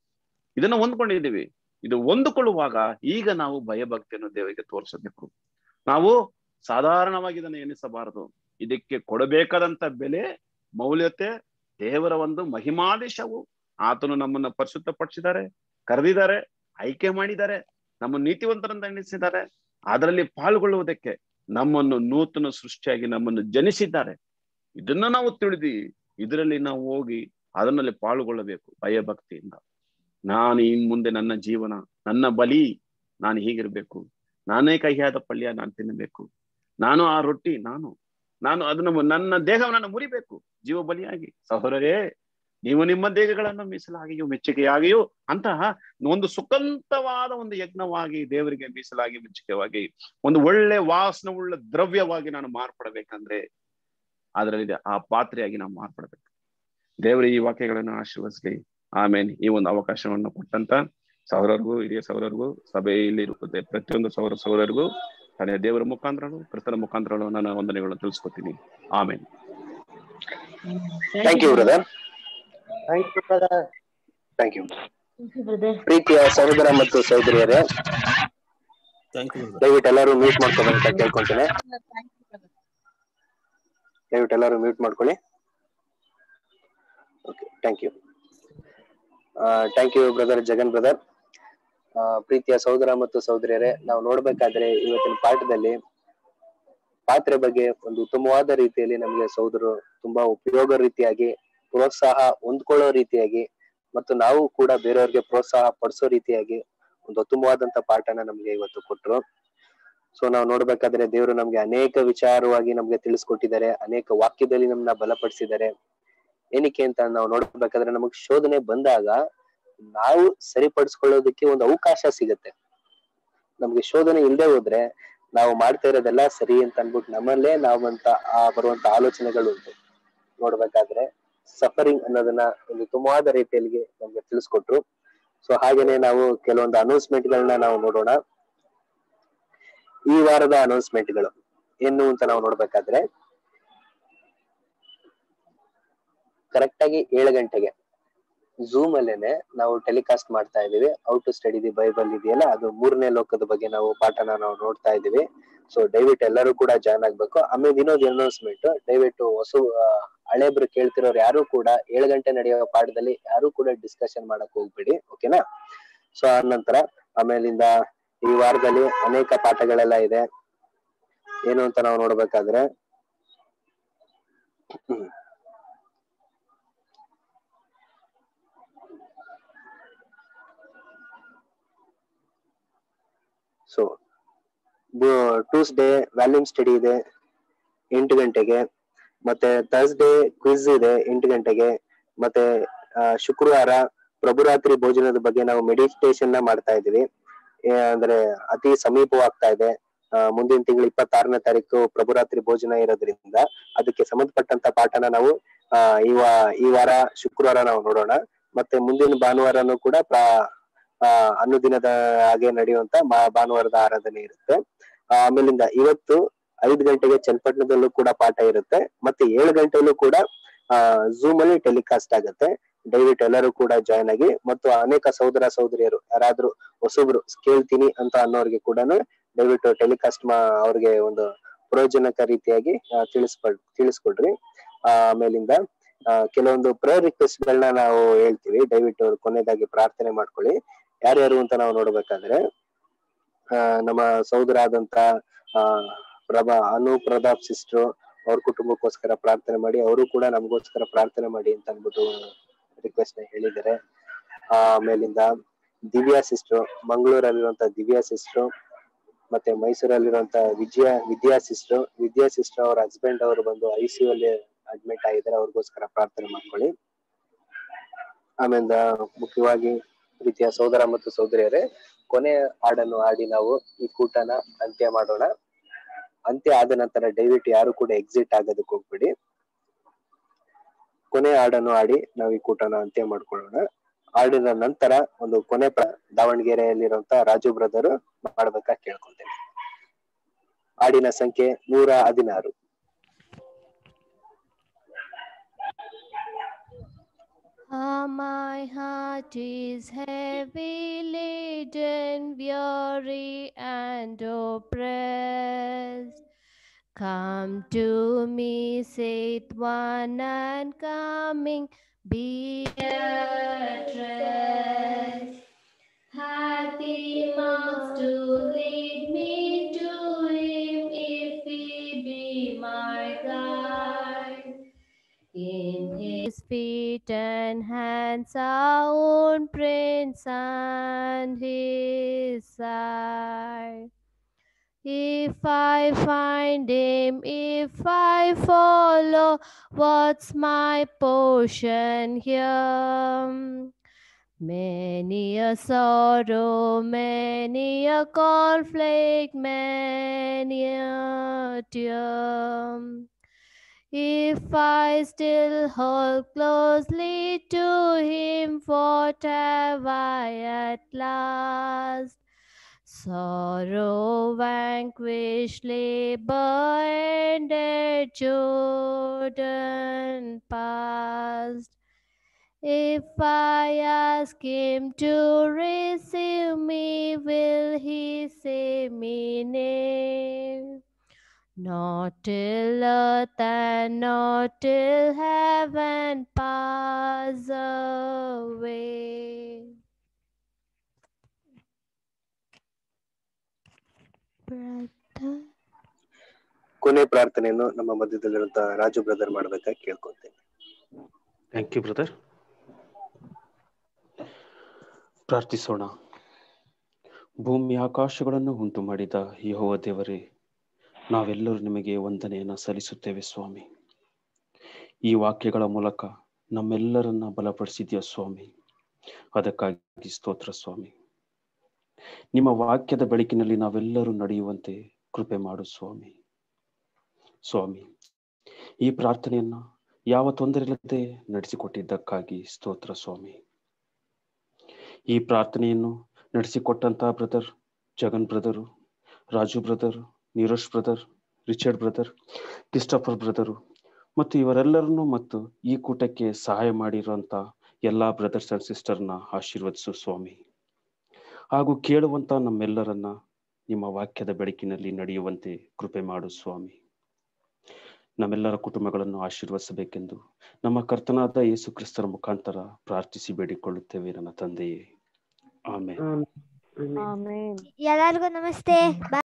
ಇದು ಹೊಂದಿಕೊಳ್ಳುವಾಗ ಈಗ ನಾವು ಭಯಭಕ್ತಿಯನ್ನು ದೇವರಿಗೆ ತೋರಿಸಬೇಕು. ನಾವು ಸಾಧಾರಣವಾಗಿ ಇದನ್ನು ಎಣಿಸಬಾರದು. ಇದಕ್ಕೆ ಕೊಡಬೇಕಾದಂತ ಬೆಲೆ, ಮೌಲ್ಯತೆ, ದೇವರ ಒಂದು ಮಹಿಮಾದೇಶವು. ಆತನು ನಮ್ಮನ್ನ ಪರಿಶುದ್ಧಪಡಿಸಿದ್ದಾರೆ, ಕರೆದಿದ್ದಾರೆ, ಆಯ್ಕೆ ಮಾಡಿದ್ದಾರೆ, ನಮ್ಮನ್ನು ನೀತಿವಂತರಂತ ಎಣಿಸಿದ್ದಾರೆ. ಅದರಲ್ಲಿ ಪಾಲ್ಗೊಳ್ಳುವುದಕ್ಕೆ ನಮ್ಮನ್ನು ನೂತನ ಸೃಷ್ಟಿಯಾಗಿ ನಮ್ಮನ್ನು ಜನಿಸಿದ್ದಾರೆ. ಇದನ್ನ ನಾವು ತಿಳಿದು ಇದರಲ್ಲಿ ನಾವು ಹೋಗಿ ಅದರಲ್ಲಿ ಪಾಲ್ಗೊಳ್ಳಬೇಕು ಭಯಭಕ್ತಿಯಿಂದ. ನಾನು ಇನ್ ಮುಂದೆ ನನ್ನ ಜೀವನ, ನನ್ನ ಬಲಿ ನಾನು ಹೀಗಿರ್ಬೇಕು. ನಾನೇ ಕಹಿಯಾದ ಪಲ್ಯ ನಾನು ತಿನ್ನಬೇಕು. ನಾನು ಆ ರೊಟ್ಟಿ ನಾನು ಅದನ್ನು ನನ್ನ ದೇಹವನ್ನು ಮುರಿಬೇಕು ಜೀವ ಬಲಿಯಾಗಿ. ಸಹೋದರರೇ, ನೀವು ನಿಮ್ಮ ದೇಹಗಳನ್ನು ಮೀಸಲಾಗಿಯೂ ಮೆಚ್ಚುಗೆಯಾಗಿಯೂ ಅಂತಹ ಒಂದು ಸುಖಂತವಾದ ಒಂದು ಯಜ್ಞವಾಗಿ ದೇವರಿಗೆ ಮೀಸಲಾಗಿ ಮೆಚ್ಚುಗೆಯಾಗಿ ಒಂದು ಒಳ್ಳೆ ವಾಸನ ಉಳ್ಳ ದ್ರವ್ಯವಾಗಿ ನಾನು ಮಾರ್ಪಡಬೇಕಂದ್ರೆ ಅದರಲ್ಲಿ ಆ ಪಾತ್ರೆಯಾಗಿ ನಾವು ಮಾರ್ಪಡಬೇಕು. ದೇವರು ಈ ವಾಕ್ಯಗಳನ್ನು ಆಶೀರ್ವದಿಸಲಿ. ಆಮೇಲೆ ಈ ಒಂದು ಅವಕಾಶವನ್ನು ಕೊಟ್ಟಂತ ಸಹೋದರರಿಗೂ, ಹಿರಿಯ ಸಹೋದರರಿಗೂ, ಸಭೆಯಲ್ಲಿ ಇರುತ್ತದೆ ಪ್ರತಿಯೊಂದು ಸಹೋದರರಿಗೂ ತನ್ನ ದೇವರ ಮುಖಾಂತರಗಳು, ಕ್ರಿಸ್ತನ ಮುಖಾಂತರಗಳು ನನ್ನ ವಂದನೆಗಳನ್ನು ತಿಳಿಸ್ಕೊತೀನಿ. ಆಮೇಲೆ ಥ್ಯಾಂಕ್ ಯು ಬ್ರದರ್. ಪ್ರೀತಿಯ ಸಹೋದರ ಮತ್ತು ಸಹೋದರಿಯರೇ, ದಯವಿಟ್ಟು ಎಲ್ಲರೂ ಮ್ಯೂಟ್ ಮಾಡ್ಕೋಬೇಕಂತ ಕೇಳ್ಕೊಂತೇನೆ. ದಯವಿಟ್ಟು ಎಲ್ಲರೂ ಮ್ಯೂಟ್ ಮಾಡ್ಕೊಳ್ಳಿ. Okay, thank you brother Jagan brother. ಪ್ರೀತಿಯ ಸಹೋದರ ಮತ್ತು ಸಹೋದರಿಯರೇ, ನಾವು ನೋಡ್ಬೇಕಾದ್ರೆ ಇವತ್ತಿನ ಪಾಠದಲ್ಲಿ ಪಾತ್ರೆ ಬಗ್ಗೆ ಒಂದು ಉತ್ತಮವಾದ ರೀತಿಯಲ್ಲಿ ನಮಗೆ ಸಹೋದರರು ತುಂಬಾ ಉಪಯೋಗ ರೀತಿಯಾಗಿ, ಪ್ರೋತ್ಸಾಹ ಹೊಂದ್ಕೊಳ್ಳೋ ರೀತಿಯಾಗಿ ಮತ್ತು ನಾವು ಕೂಡ ಬೇರೆಯವ್ರಿಗೆ ಪ್ರೋತ್ಸಾಹ ಪಡಿಸೋ ರೀತಿಯಾಗಿ ಒಂದು ಉತ್ತಮವಾದಂತ ಪಾಠನ ನಮ್ಗೆ ಇವತ್ತು ಕೊಟ್ರು. ಸೊ ನಾವು ನೋಡ್ಬೇಕಾದ್ರೆ ದೇವರು ನಮ್ಗೆ ಅನೇಕ ವಿಚಾರವಾಗಿ ನಮ್ಗೆ ತಿಳಿಸ್ಕೊಟ್ಟಿದ್ದಾರೆ, ಅನೇಕ ವಾಕ್ಯದಲ್ಲಿ ನಮ್ಮನ್ನ ಬಲಪಡಿಸಿದ್ದಾರೆ. ಏನಕ್ಕೆ ಅಂತ ನಾವು ನೋಡ್ಬೇಕಾದ್ರೆ ನಮಗ್ ಶೋಧನೆ ಬಂದಾಗ ನಾವು ಸರಿಪಡಿಸ್ಕೊಳ್ಳೋದಕ್ಕೆ ಒಂದು ಅವಕಾಶ ಸಿಗತ್ತೆ. ನಮ್ಗೆ ಶೋಧನೆ ಇಲ್ಲದೆ ಹೋದ್ರೆ ನಾವು ಮಾಡ್ತಾ ಇರೋದೆಲ್ಲ ಸರಿ ಅಂತ ಅನ್ಬಿಟ್ಟು ನಮ್ಮಲ್ಲೇ ನಾವಂತ ಬರುವಂತ ಆಲೋಚನೆಗಳು ಉಂಟು. ನೋಡ್ಬೇಕಾದ್ರೆ ಸಫರಿಂಗ್ ಅನ್ನೋದನ್ನ ಒಂದು ಉತ್ತಮವಾದ ರೀತಿಯಲ್ಲಿ ನಮ್ಗೆ ತಿಳಿಸ್ಕೊಟ್ರು. ಸೊ ಹಾಗೇನೆ ನಾವು ಕೆಲವೊಂದು ಅನೌನ್ಸ್ಮೆಂಟ್ ಗಳನ್ನ ನಾವು ನೋಡೋಣ. ಈ ವಾರದ ಅನೌನ್ಸ್ಮೆಂಟ್ ಗಳು ಏನು ಅಂತ ನಾವು ನೋಡ್ಬೇಕಾದ್ರೆ, ಕರೆಕ್ಟ್ ಆಗಿ 7 ಗಂಟೆಗೆ ಝೂಮ್ ಅಲ್ಲೇನೆ ನಾವು ಟೆಲಿಕಾಸ್ಟ್ ಮಾಡ್ತಾ ಇದೀವಿ. How to study the Bible ಇದೆಯಲ್ಲ, ಅದು 3ನೇ ಲೋಕದ ಬಗ್ಗೆ ನಾವು ಪಾಠನ ನಾವು ನೋಡ್ತಾ ಇದೀವಿ. ಸೊ ದಯವಿಟ್ಟು ಎಲ್ಲರೂ ಕೂಡ ಜಾಯ್ನ್ ಆಗ್ಬೇಕು. ಆಮೇಲೆ ಇನ್ನೊಂದು ಅನೌನ್ಸ್ಮೆಂಟ್, ದಯವಿಟ್ಟು ಹಳೇಬ್ರು ಕೇಳ್ತಿರೋರು ಯಾರು ಕೂಡ 7 ಗಂಟೆ ನಡೆಯುವ ಪಾಠದಲ್ಲಿ ಯಾರು ಕೂಡ ಡಿಸ್ಕಷನ್ ಮಾಡಕ್ ಹೋಗ್ಬೇಡಿ, ಓಕೆನಾ? ಸೊ ಆ ನಂತರ ಆಮೇಲಿಂದ ಈ ವಾರದಲ್ಲಿ ಅನೇಕ ಪಾಠಗಳೆಲ್ಲ ಇದೆ. ಏನು ಅಂತ ನಾವು ನೋಡ್ಬೇಕಾದ್ರೆ, ಸೊ ಟ್ಯೂಸ್ಡೇ ವ್ಯಾಲ್ಯೂಮ್ ಸ್ಟಡಿ ಇದೆ 8 ಗಂಟೆಗೆ, ಮತ್ತೆ ಥರ್ಸ್ಡೇ ಕ್ವಿಜ್ ಇದೆ 8 ಗಂಟೆಗೆ, ಮತ್ತೆ ಶುಕ್ರವಾರ ಪ್ರಭುರಾತ್ರಿ ಭೋಜನದ ಬಗ್ಗೆ ನಾವು ಮೆಡಿಟೇಷನ್ ನ ಮಾಡ್ತಾ ಇದೀವಿ. ಅಂದ್ರೆ ಅತಿ ಸಮೀಪವಾಗ್ತಾ ಇದೆ. ಮುಂದಿನ ತಿಂಗಳು 26ನೇ ತಾರೀಕು ಪ್ರಭುರಾತ್ರಿ ಭೋಜನ ಇರೋದ್ರಿಂದ ಅದಕ್ಕೆ ಸಂಬಂಧಪಟ್ಟಂತ ಪಾಠನ ನಾವು ಈ ವಾರ ಶುಕ್ರವಾರ ನಾವು ನೋಡೋಣ. ಮತ್ತೆ ಮುಂದಿನ ಭಾನುವಾರನು ಕೂಡ ಅನುದಿನದ ಹಾಗೆ ನಡೆಯುವಂತ ಭಾನುವಾರದ ಆರಾಧನೆ ಇರುತ್ತೆ. ಆಮೇಲಿಂದ ಇವತ್ತು 5 ಗಂಟೆಗೆ ಚನ್ನಪಟ್ಟಣದಲ್ಲೂ ಕೂಡ ಪಾಠ ಇರುತ್ತೆ. ಮತ್ತೆ 7 ಗಂಟೆಯಲ್ಲೂ ಕೂಡ ಝೂಮ್ ಅಲ್ಲಿ ಟೆಲಿಕಾಸ್ಟ್ ಆಗುತ್ತೆ. ದಯವಿಟ್ಟು ಎಲ್ಲರೂ ಕೂಡ ಜಾಯ್ನ್ ಆಗಿ. ಮತ್ತು ಅನೇಕ ಸಹೋದರ ಸಹೋದರಿಯರು ಯಾರಾದ್ರೂ ಹೊಸಬ್ರು ಕೇಳ್ತೀನಿ ಅಂತ ಅನ್ನೋರಿಗೆ ಕೂಡ ದಯವಿಟ್ಟು ಟೆಲಿಕಾಸ್ಟ್ ಅವ್ರಿಗೆ ಒಂದು ಪ್ರಯೋಜನಕ ರೀತಿಯಾಗಿ ತಿಳಿಸ್ಕೊಡ್ರಿ. ಆಮೇಲಿಂದ ಕೆಲವೊಂದು ಪ್ರೇಯರ್ ರಿಕ್ವೆಸ್ಟ್ ಗಳನ್ನ ನಾವು ಹೇಳ್ತೀವಿ. ದಯವಿಟ್ಟು ಅವ್ರು ಕೊನೆಯದಾಗಿ ಪ್ರಾರ್ಥನೆ ಮಾಡ್ಕೊಳ್ಳಿ. ಯಾರ್ಯಾರು ಅಂತ ನಾವು ನೋಡ್ಬೇಕಾದ್ರೆ, ನಮ್ಮ ಸಹೋದರ ಆದಂತ ಪ್ರತಾಪ್ ಸಿಸ್ಟ್ರು, ಅವ್ರ ಕುಟುಂಬಕ್ಕೋಸ್ಕರ ಪ್ರಾರ್ಥನೆ ಮಾಡಿ, ಅವರು ಕೂಡ ನಮಗೋಸ್ಕರ ಪ್ರಾರ್ಥನೆ ಮಾಡಿ ಅಂತ ಅನ್ಬಿಟ್ಟು ರಿಕ್ವೆಸ್ಟ್ ನ ಹೇಳಿದ್ದಾರೆ. ಆಮೇಲಿಂದ ದಿವ್ಯಾ ಸಿಸ್ಟ್ರು, ಮಂಗಳೂರಲ್ಲಿರುವಂತ ದಿವ್ಯಾ ಸಿಸ್ಟ್ರು, ಮತ್ತೆ ಮೈಸೂರಲ್ಲಿರುವಂತ ವಿದ್ಯಾ ಸಿಸ್ಟ್ರು ಅವ್ರ ಹಸ್ಬೆಂಡ್ ಅವರು ಬಂದು ICU ಅಲ್ಲಿ ಅಡ್ಮಿಟ್ ಆಗಿದ್ದಾರೆ, ಅವ್ರಿಗೋಸ್ಕರ ಪ್ರಾರ್ಥನೆ ಮಾಡ್ಕೊಳ್ಳಿ. ಆಮೇಲೆ ಮುಖ್ಯವಾಗಿ ಪ್ರೀತಿಯ ಸಹೋದರ ಮತ್ತು ಸಹೋದರಿಯರೇ, ಕೊನೆ ಹಾಡನ್ನು ಹಾಡಿ ನಾವು ಈ ಕೂಟನ ಅಂತ್ಯ ಮಾಡೋಣ. ಅಂತ್ಯ ಆದ ನಂತರ ದಯವಿಟ್ಟು ಯಾರು ಕೂಡ ಎಕ್ಸಿಟ್ ಆಗೋದಕ್ಕೆ ಹೋಗ್ಬಿಡಿ. ಕೊನೆ ಹಾಡನ್ನು ಹಾಡಿ ನಾವು ಈ ಕೂಟನ ಅಂತ್ಯ ಮಾಡ್ಕೊಳ್ಳೋಣ. ಹಾಡಿನ ನಂತರ ಒಂದು ಕೊನೆ ದಾವಣಗೆರೆಯಲ್ಲಿರುವಂತ ರಾಜು ಬ್ರದರ್ ಮಾಡ್ಬೇಕಾ ಕೇಳ್ಕೊತೇನೆ. ಹಾಡಿನ ಸಂಖ್ಯೆ 116. My heart is heavy laden, weary and oppressed. Come to me, saith one, and coming be at rest. Hath he mouth to lead me to him, if he be my guide? In his feet and hands are own prints and his side. If I find him, if I follow, what's my portion here? Many a sorrow, many a conflict, many a tear. If I still hold closely to him, what have I at last? Sorrow vanquished, labor ended, Jordan passed. If I ask him to receive me, will he save me? Nay. Not till earth and not till heaven pass away. ಕೊನೆ ಪ್ರಾರ್ಥನೆಯನ್ನು ನಮ್ಮ ಮಧ್ಯದಲ್ಲಿರುವಂತ Raju brother ಮಾಡ್ಬೇಕಾ ಕೇಳ್ಕೊತೇನೆ. Thank you brother. ಪ್ರಾರ್ಥಿಸೋಣ. ಭೂಮಿ ಆಕಾಶಗಳನ್ನು ಉಂಟು ಮಾಡಿದ ಯೆಹೋವ ದೇವರೇ, ನಾವೆಲ್ಲರೂ ನಿಮಗೆ ವಂದನೆಯನ್ನು ಸಲ್ಲಿಸುತ್ತೇವೆ ಸ್ವಾಮಿ. ಈ ವಾಕ್ಯಗಳ ಮೂಲಕ ನಮ್ಮೆಲ್ಲರನ್ನ ಬಲಪಡಿಸಿದ್ಯಾ ಸ್ವಾಮಿ, ಅದಕ್ಕಾಗಿ ಸ್ತೋತ್ರ ಸ್ವಾಮಿ. ನಿಮ್ಮ ವಾಕ್ಯದ ಬೆಳಕಿನಲ್ಲಿ ನಾವೆಲ್ಲರೂ ನಡೆಯುವಂತೆ ಕೃಪೆ ಮಾಡು ಸ್ವಾಮಿ. ಸ್ವಾಮಿ, ಈ ಪ್ರಾರ್ಥನೆಯನ್ನ ಯಾವ ತೊಂದರೆ ಇಲ್ಲದೆ ನಡೆಸಿಕೊಟ್ಟಿದ್ದಕ್ಕಾಗಿ ಸ್ತೋತ್ರ ಸ್ವಾಮಿ. ಈ ಪ್ರಾರ್ಥನೆಯನ್ನು ನಡೆಸಿಕೊಟ್ಟಂತಹ brother Jagan brother, Raju brother, Nirosh brother, Richard brother, Christopher brother ಮತ್ತು ಇವರೆಲ್ಲರನ್ನು ಮತ್ತು ಈ ಕೂಟಕ್ಕೆ ಸಹಾಯ ಮಾಡಿರುವಂತ ಎಲ್ಲಾ ಬ್ರದರ್ಸ್ ಅಂಡ್ ಸಿಸ್ಟರ್ನ ಆಶೀರ್ವದಿಸು ಸ್ವಾಮಿ. ಹಾಗೂ ಕೇಳುವಂತ ನಮ್ಮೆಲ್ಲರನ್ನ ನಿಮ್ಮ ವಾಕ್ಯದ ಬೆಳಕಿನಲ್ಲಿ ನಡೆಯುವಂತೆ ಕೃಪೆ ಮಾಡು ಸ್ವಾಮಿ. ನಮ್ಮೆಲ್ಲರ ಕುಟುಂಬಗಳನ್ನು ಆಶೀರ್ವದಿಸಬೇಕೆಂದು ನಮ್ಮ ಕರ್ತನಾದ ಯೇಸು ಕ್ರಿಸ್ತರ ಮುಖಾಂತರ ಪ್ರಾರ್ಥಿಸಿ ಬೇಡಿಕೊಳ್ಳುತ್ತೇವೆ ನನ್ನ ತಂದೆಯೇ. ಆಮೆನ್. ಎಲ್ಲರಿಗೂ ನಮಸ್ತೆ.